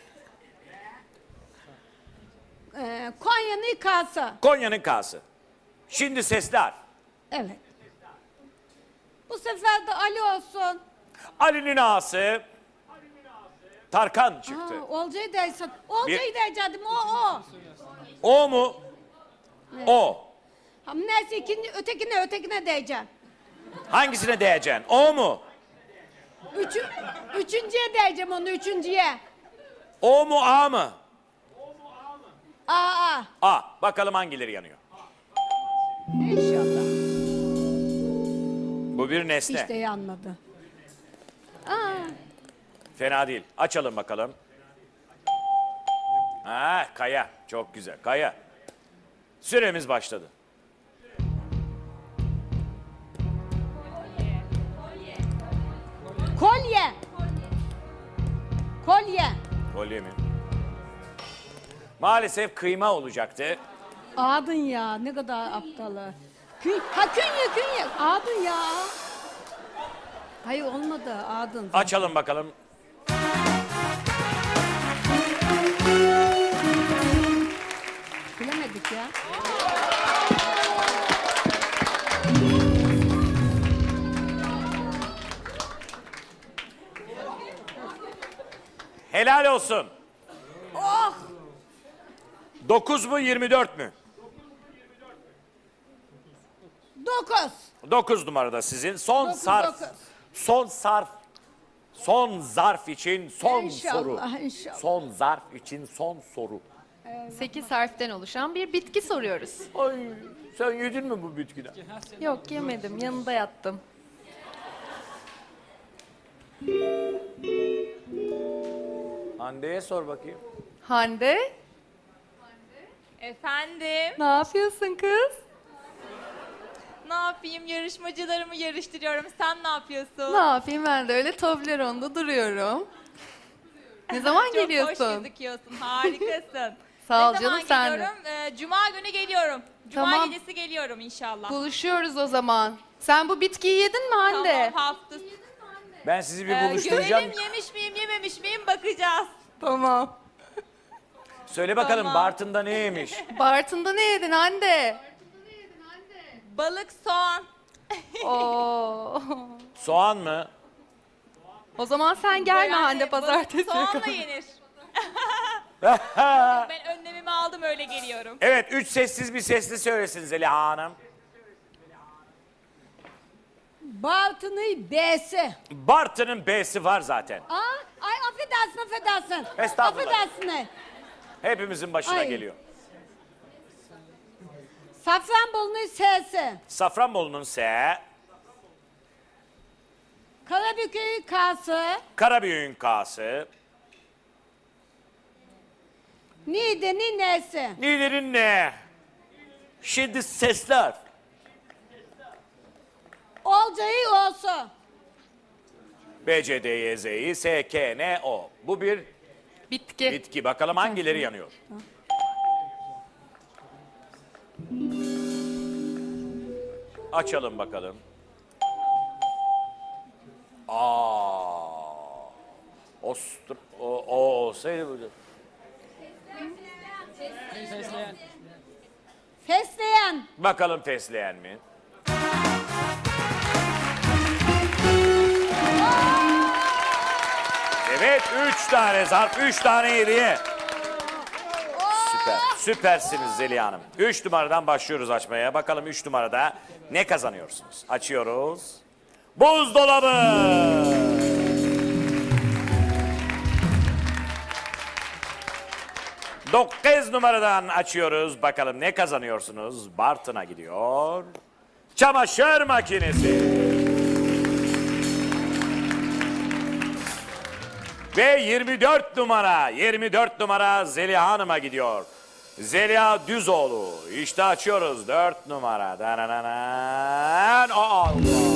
Konya'nın İK'sı. Konya'nın K'sı. Şimdi sesli harf. Evet. Bu sefer de Ali olsun. Ali'nin A'sı. Tarkan çıktı. Olcay'ı dersen. Olcay'ı dereceğim o. O mu? Evet. O. Ama neyse ötekine diyeceğim. Hangisine değeceksin? O mu? Üçüncüye diyeceğim onu üçüncüye. O mu A mı? Aa. A. Bakalım hangileri yanıyor. İnşallah. Bu bir nesne. Hiç de yanmadı. Aa. Fena değil. Açalım bakalım. Ha, kaya. Çok güzel. Kaya. Süremiz başladı. Kolye. Kolye mi? Maalesef kıyma olacaktı. Adın ya ne kadar aptalı. Künye. Adın ya. Hayır olmadı adın. Açalım bakalım. Bilemedik ya. Helal olsun. Oh! 9 mu 24 mü? 9. 9 numarada sizin. Son Dokuz, sarf. dokuz. Son zarf için son İnşallah, soru. inşallah. Son zarf için son soru. 8 harften oluşan bir bitki soruyoruz. Ay, sen yedin mi bu bitkiden? Yok yemedim, yanında yattım. Hande'ye sor bakayım. Hande, Efendim, ne yapıyorsun kız? ne yapayım? Yarışmacılarımı yarıştırıyorum. Sen ne yapıyorsun? Ne yapayım ben de öyle Toblerone'da duruyorum. Ne zaman geliyorsun? Çok hoş gözüküyorsun. Harikasın. Sağ ol ne canım, zaman sen de. geliyorum? Cuma günü geliyorum. Cuma Tamam. gecesi geliyorum inşallah. Buluşuyoruz o zaman. Sen bu bitkiyi yedin mi Hande? Tamam, haftası. Ben sizi bir buluşturacağım. Görelim yemiş miyim yememiş miyim bakacağız. Tamam. Söyle bakalım Tamam. Bartın'da ne yemiş? Bartın'da ne yedin Hande? Balık, soğan. Oo. Soğan mı? O zaman sen gelme Hande pazartesi. Soğanla yenir. Ben önlemimi aldım, öyle geliyorum. Evet, 3 sessiz bir sesli söylesin Zeliha Hanım. Bartın'ın B'si. Bartın'ın B'si var zaten. Ay affedersin. Estağfurullah. Affedersin. Hepimizin başına Ay. geliyor. Safranbolu'nun S'si. Safranbolu'nun S, Karabük'ün K'sı. Karabük'ün K'sı, Niğde'nin N'si. Niğde'nin N. Şimdi sesler. Olcay'ın O'su. B, C, D, Y, Z, I, S, K, N, O. Bu bir bitki. Bitki. Bakalım hangileri yanıyor? Açalım bakalım. O olsaydı burada. Fesleğen. Bakalım fesleğen mi? Evet, 3 tane zarf, 3 tane hediye. Süper, süpersiniz Zeliha Hanım. 3 numaradan başlıyoruz açmaya. Bakalım 3 numarada ne kazanıyorsunuz? Açıyoruz. Buzdolabı. 9 numaradan açıyoruz. Bakalım ne kazanıyorsunuz? Bartın'a gidiyor. Çamaşır makinesi. Ve 24 numara Zeliha Hanım'a gidiyor. Zeliha Düzoğlu. İşte açıyoruz 4 numara. Danananan. Allah.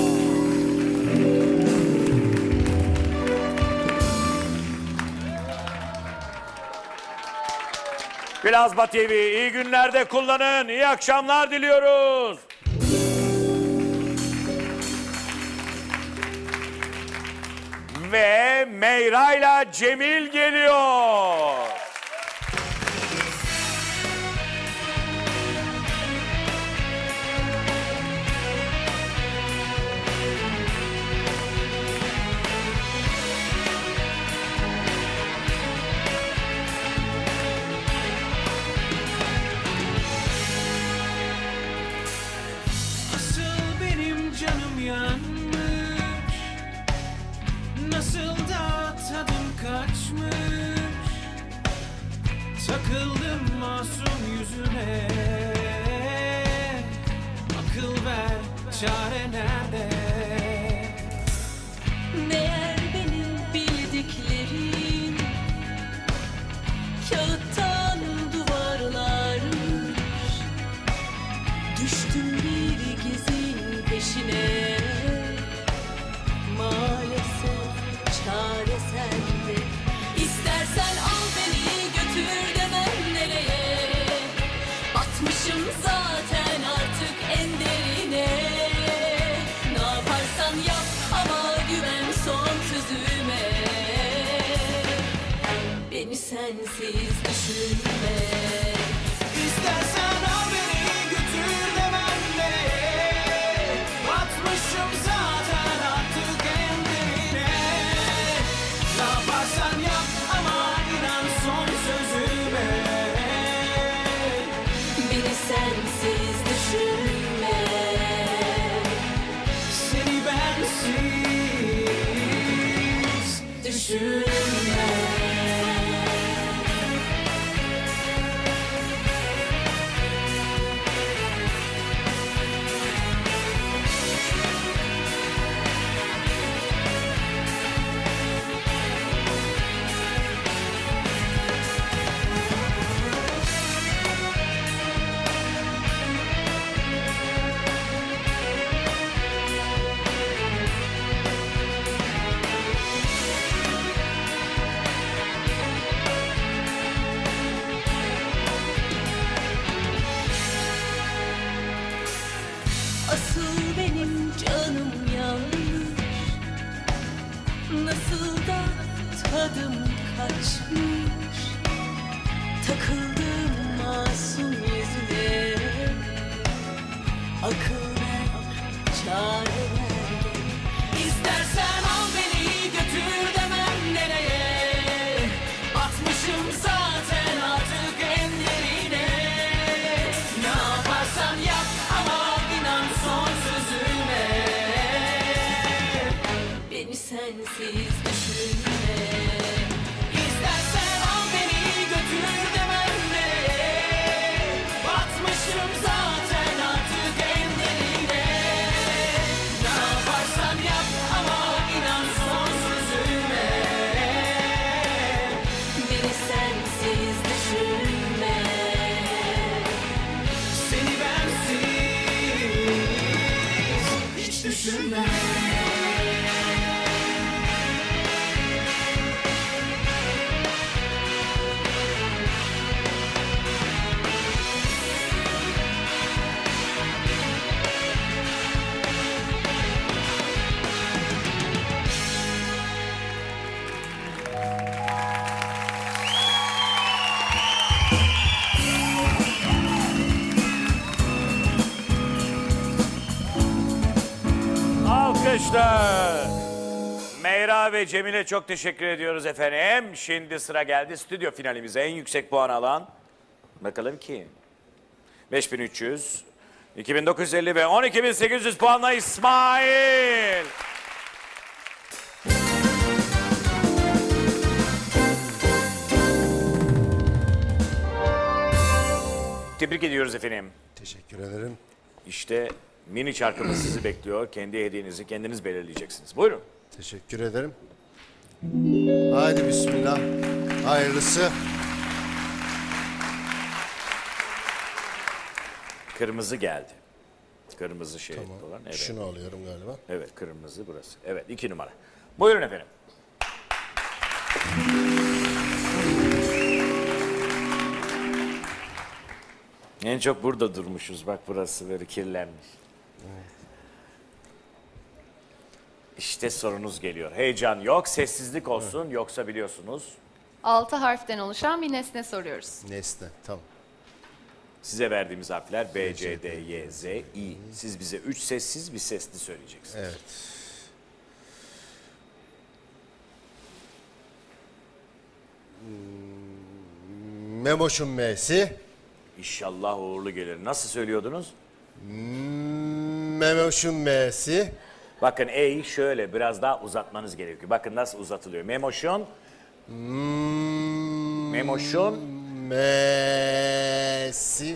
Plazma TV iyi günlerde kullanın. İyi akşamlar diliyoruz. Ve Meyra'yla Cemil geliyor. Asıl benim canım yanmış, nasıl da tadım kaçmış. Takıldım masum yüzüne, akıl ver, çare nerede? Meğer benim bildiklerim kağıttan duvarlarmış. Düştüm bir gizin peşine, maalesef çare sende. İstersen al beni götür demem nereye, batmışım zaten artık en derine. Ne yaparsan yap ama güven son sözüme, beni sensiz düşünme. İstersen al beni götür demem nereye, batmışım zaten artık en derine. Ne yaparsan yap ama inan son sözüme, Beni sensiz düşünme. seni bensiz düşünme. Asıl benim canım yanmış, nasıl da tadım kaçmış. Takıldım masum yüzüne, akıl ver, çare alkışlar. Meyra ve Cemile çok teşekkür ediyoruz efendim. Şimdi sıra geldi stüdyo finalimize. En yüksek puan alan. Bakalım kim? 5300, 2950 ve 12800 puanla İsmail. Tebrik ediyoruz efendim. Teşekkür ederim. İşte mini çarkımız sizi bekliyor. Kendi hediyenizi kendiniz belirleyeceksiniz. Buyurun. Teşekkür ederim. Haydi bismillah. Hayırlısı. Kırmızı geldi. Kırmızı şey olan. Evet. Şunu alıyorum galiba. Evet, kırmızı burası. Evet, 2 numara. Buyurun efendim. En çok burada durmuşuz. Bak burası böyle kirlenmiş. İşte sorunuz geliyor. Heyecan yok, sessizlik olsun. Yoksa biliyorsunuz. 6 harften oluşan bir nesne soruyoruz. Nesne, tamam. Size verdiğimiz harfler B, C, D, Y, Z, İ. Siz bize 3 sessiz bir sesli söyleyeceksiniz. Evet. Memoş'un M'si. İnşallah uğurlu gelir. Nasıl söylüyordunuz? Memoş'un M'si. Bakın E'yi şöyle biraz daha uzatmanız gerekiyor. Bakın nasıl uzatılıyor. Memoş'un. Memoş'un. M'si.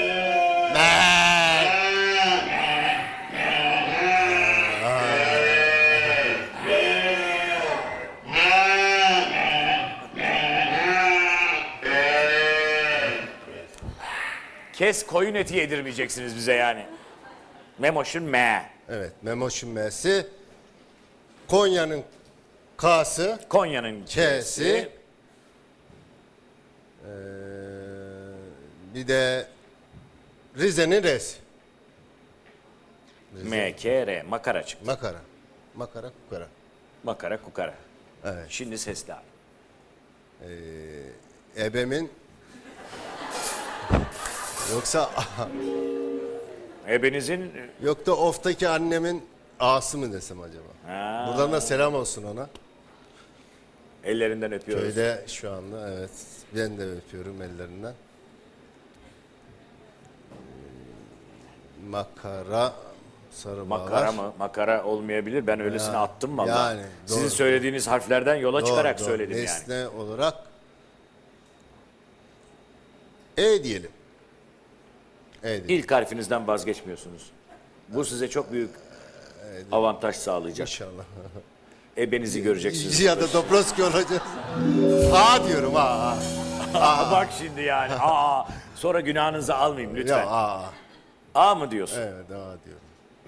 Kes koyun eti yedirmeyeceksiniz bize yani. Memoş'un M. Evet, Memoş'un M'si. Konya'nın K'sı. Konya'nın K'si. Bir de Rize'nin R'si. M-K-R. Makara çıktı. Makara. Makara, kukara. Makara, kukara. Evet. Şimdi sesli abi. Ebemin yoksa ebenizin yok da oftaki annemin A'sı mı desem acaba? Ha. Buradan da selam olsun ona. Ellerinden öpüyoruz. Köyde şu anda evet. Ben de öpüyorum ellerinden. Makara, sarı Makara bağlar. mı? Makara olmayabilir. Ben öylesine attım valla. Yani, Sizin doğru. söylediğiniz harflerden yola çıkarak Doğru. söyledim yani. Nesne olarak E diyelim. E diyelim. İlk harfinizden vazgeçmiyorsunuz. Bu size çok büyük avantaj sağlayacak. İnşallah. Ebenizi göreceksiniz. Ya da Dobroski olacağız. A diyorum A. Bak şimdi yani. Sonra günahınızı almayayım lütfen. Ya A. A mı diyorsun? Evet A diyorum.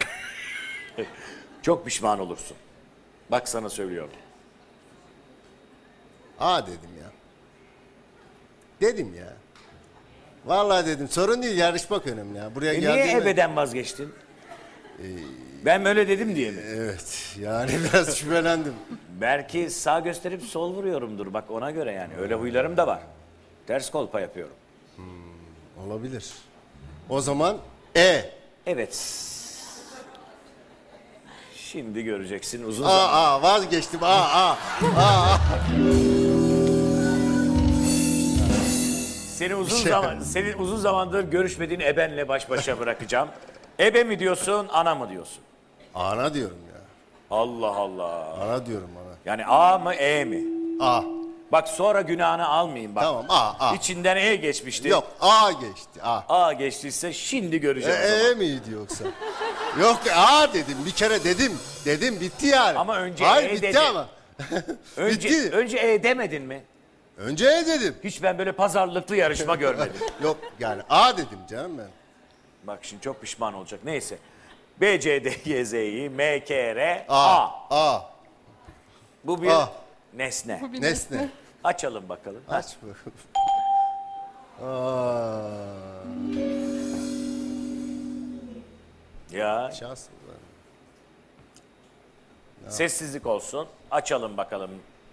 Çok pişman olursun. Bak sana söylüyorum. A dedim ya. Dedim ya. Vallahi dedim. Sorun değil, yarışmak önemli ya. Buraya Niye geldiğimde... ebeden vazgeçtin? Ben öyle dedim diye mi? Evet. Yani biraz şüphelendim. Belki sağ gösterip sol vuruyorumdur. Bak ona göre yani. Öyle huylarım da var. Ters kolpa yapıyorum. Olabilir. O zaman E. Evet. Şimdi göreceksin uzun zaman. A vazgeçtim. A. Seni uzun zamandır görüşmediğin ebenle baş başa bırakacağım. Ebe mi diyorsun, ana mı diyorsun? Ana diyorum ya. Allah Allah. Ana diyorum ana. Yani A mı E mi? A. Bak sonra günahını almayayım bak. Tamam A. İçinden E geçmişti. Yok A geçti A. A geçtiyse şimdi göreceğim o zaman. E miydi yoksa? Yok A dedim bir kere dedim. Dedim bitti yani. Ama önce Hayır, E bitti dedi. ama. Bitti. Önce E demedin mi? Önce E dedim. Hiç ben böyle pazarlıklı yarışma görmedim. Yok yani A dedim canım ben. Bak şimdi çok pişman olacak. Neyse. B, C, D, Y, Z, I, M, K, R, A. Bu bir nesne. Bu bir Nesne. Açalım bakalım. Aç bakalım. Ya. Şans var. Sessizlik olsun. Açalım bakalım.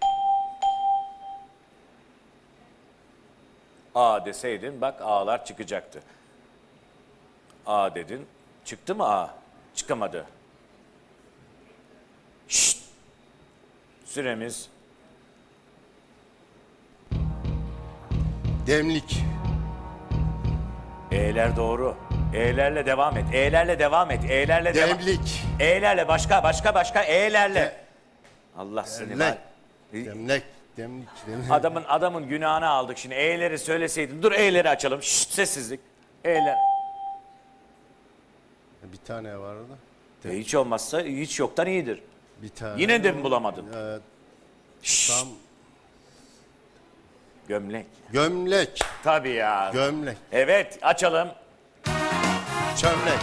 A deseydin bak A'lar çıkacaktı. A dedin. Çıktı mı A? Çıkamadı. Süremiz. Demlik. E'ler doğru. E'lerle devam et. E'lerle devam et. E'lerle devam. Demlik. E'lerle başka E'lerle. Allah seni var. Demlik. Demlik. Adamın günahını aldık şimdi. E'leri söyleseydin. Dur E'leri açalım. Şşt, sessizlik. E'ler. Bir tane var orada. Hiç olmazsa hiç yoktan iyidir. Bir tane. Yine de mi bulamadın? Tam. Gömlek. Gömlek. Tabii ya. Gömlek. Evet açalım. Çömlek.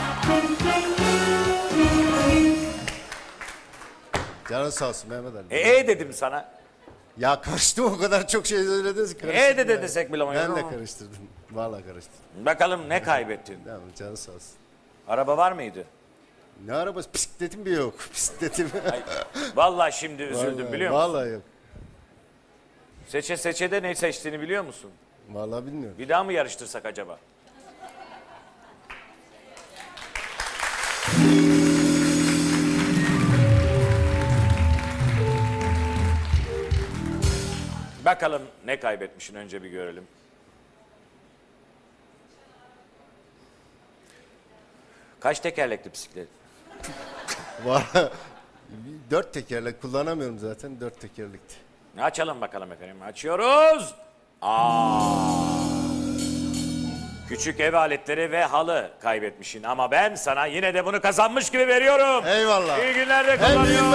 Canın sağ olsun Mehmet Ali. E dedim sana. Ya karıştım o kadar çok şey söylediniz. E de desek bile Ben de karıştırdım. Vallahi karıştırdım. Bakalım ne kaybettin? Tamam canın sağ olsun. Araba var mıydı? Ne arabası? Bisikletim bile yok. Bisikletim. Vallahi şimdi üzüldüm biliyor musun? Vallahi yok. Seçede ne seçtiğini biliyor musun? Vallahi bilmiyorum. Bir daha mı yarıştırsak acaba? Bakalım ne kaybetmişsin önce bir görelim. Kaç tekerlekli bisiklet? Var. 4 tekerlek kullanamıyorum zaten. 4 tekerlekti. Açalım bakalım efendim. Açıyoruz. Küçük ev aletleri ve halı kaybetmişsin. Ama ben sana yine de bunu kazanmış gibi veriyorum. Eyvallah. İyi günlerde kullanıyorum.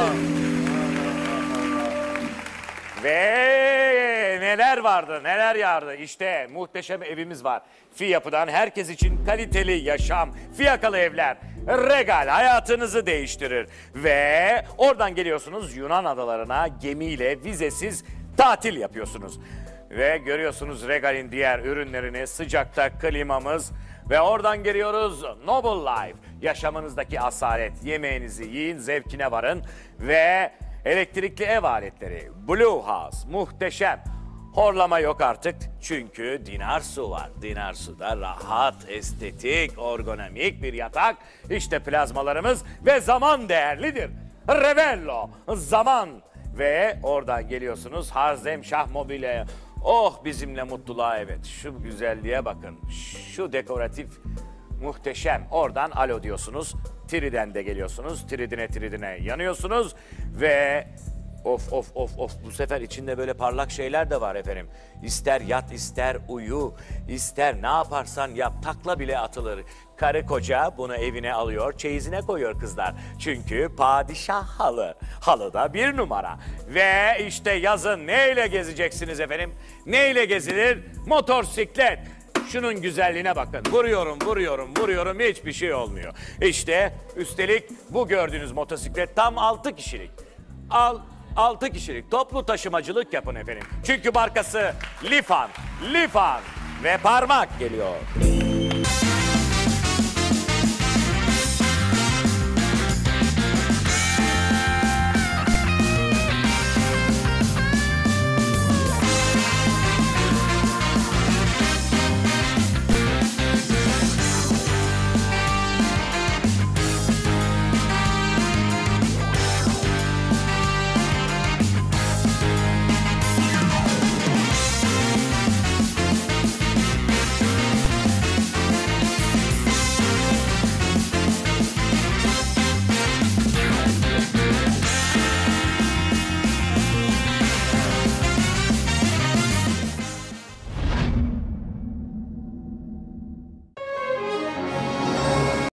Ve neler vardı, neler yardı. İşte muhteşem evimiz var. Fi Yapı'dan herkes için kaliteli yaşam, fiyakalı evler. Regal hayatınızı değiştirir. Ve oradan geliyorsunuz Yunan adalarına gemiyle vizesiz tatil yapıyorsunuz. Ve görüyorsunuz Regal'in diğer ürünlerini, sıcakta klimamız. Ve oradan geliyoruz Noble Life. Yaşamınızdaki asalet, yemeğinizi yiyin, zevkine varın. Ve elektrikli ev aletleri, Blue House, muhteşem. Horlama yok artık çünkü Dinar Su var. Dinar Su'da rahat, estetik, ergonomik bir yatak. İşte plazmalarımız ve zaman değerlidir. Revello, zaman. Ve oradan geliyorsunuz Harzemşah Mobilya'ya. Oh bizimle mutluluğa evet. Şu güzelliğe bakın. Şu dekoratif muhteşem. Oradan alo diyorsunuz. Triden de geliyorsunuz. Tridine yanıyorsunuz. Ve of bu sefer içinde böyle parlak şeyler de var efendim. İster yat ister uyu ister ne yaparsan yap takla bile atılır. Karı koca bunu evine alıyor çeyizine koyuyor kızlar. Çünkü padişah halı. Halı da 1 numara. Ve işte yazın neyle gezeceksiniz efendim? Neyle gezilir? Motosiklet. Şunun güzelliğine bakın. Vuruyorum hiçbir şey olmuyor. İşte üstelik bu gördüğünüz motosiklet tam 6 kişilik. 6 kişilik toplu taşımacılık yapın efendim. Çünkü markası Lifan ve parmak geliyor.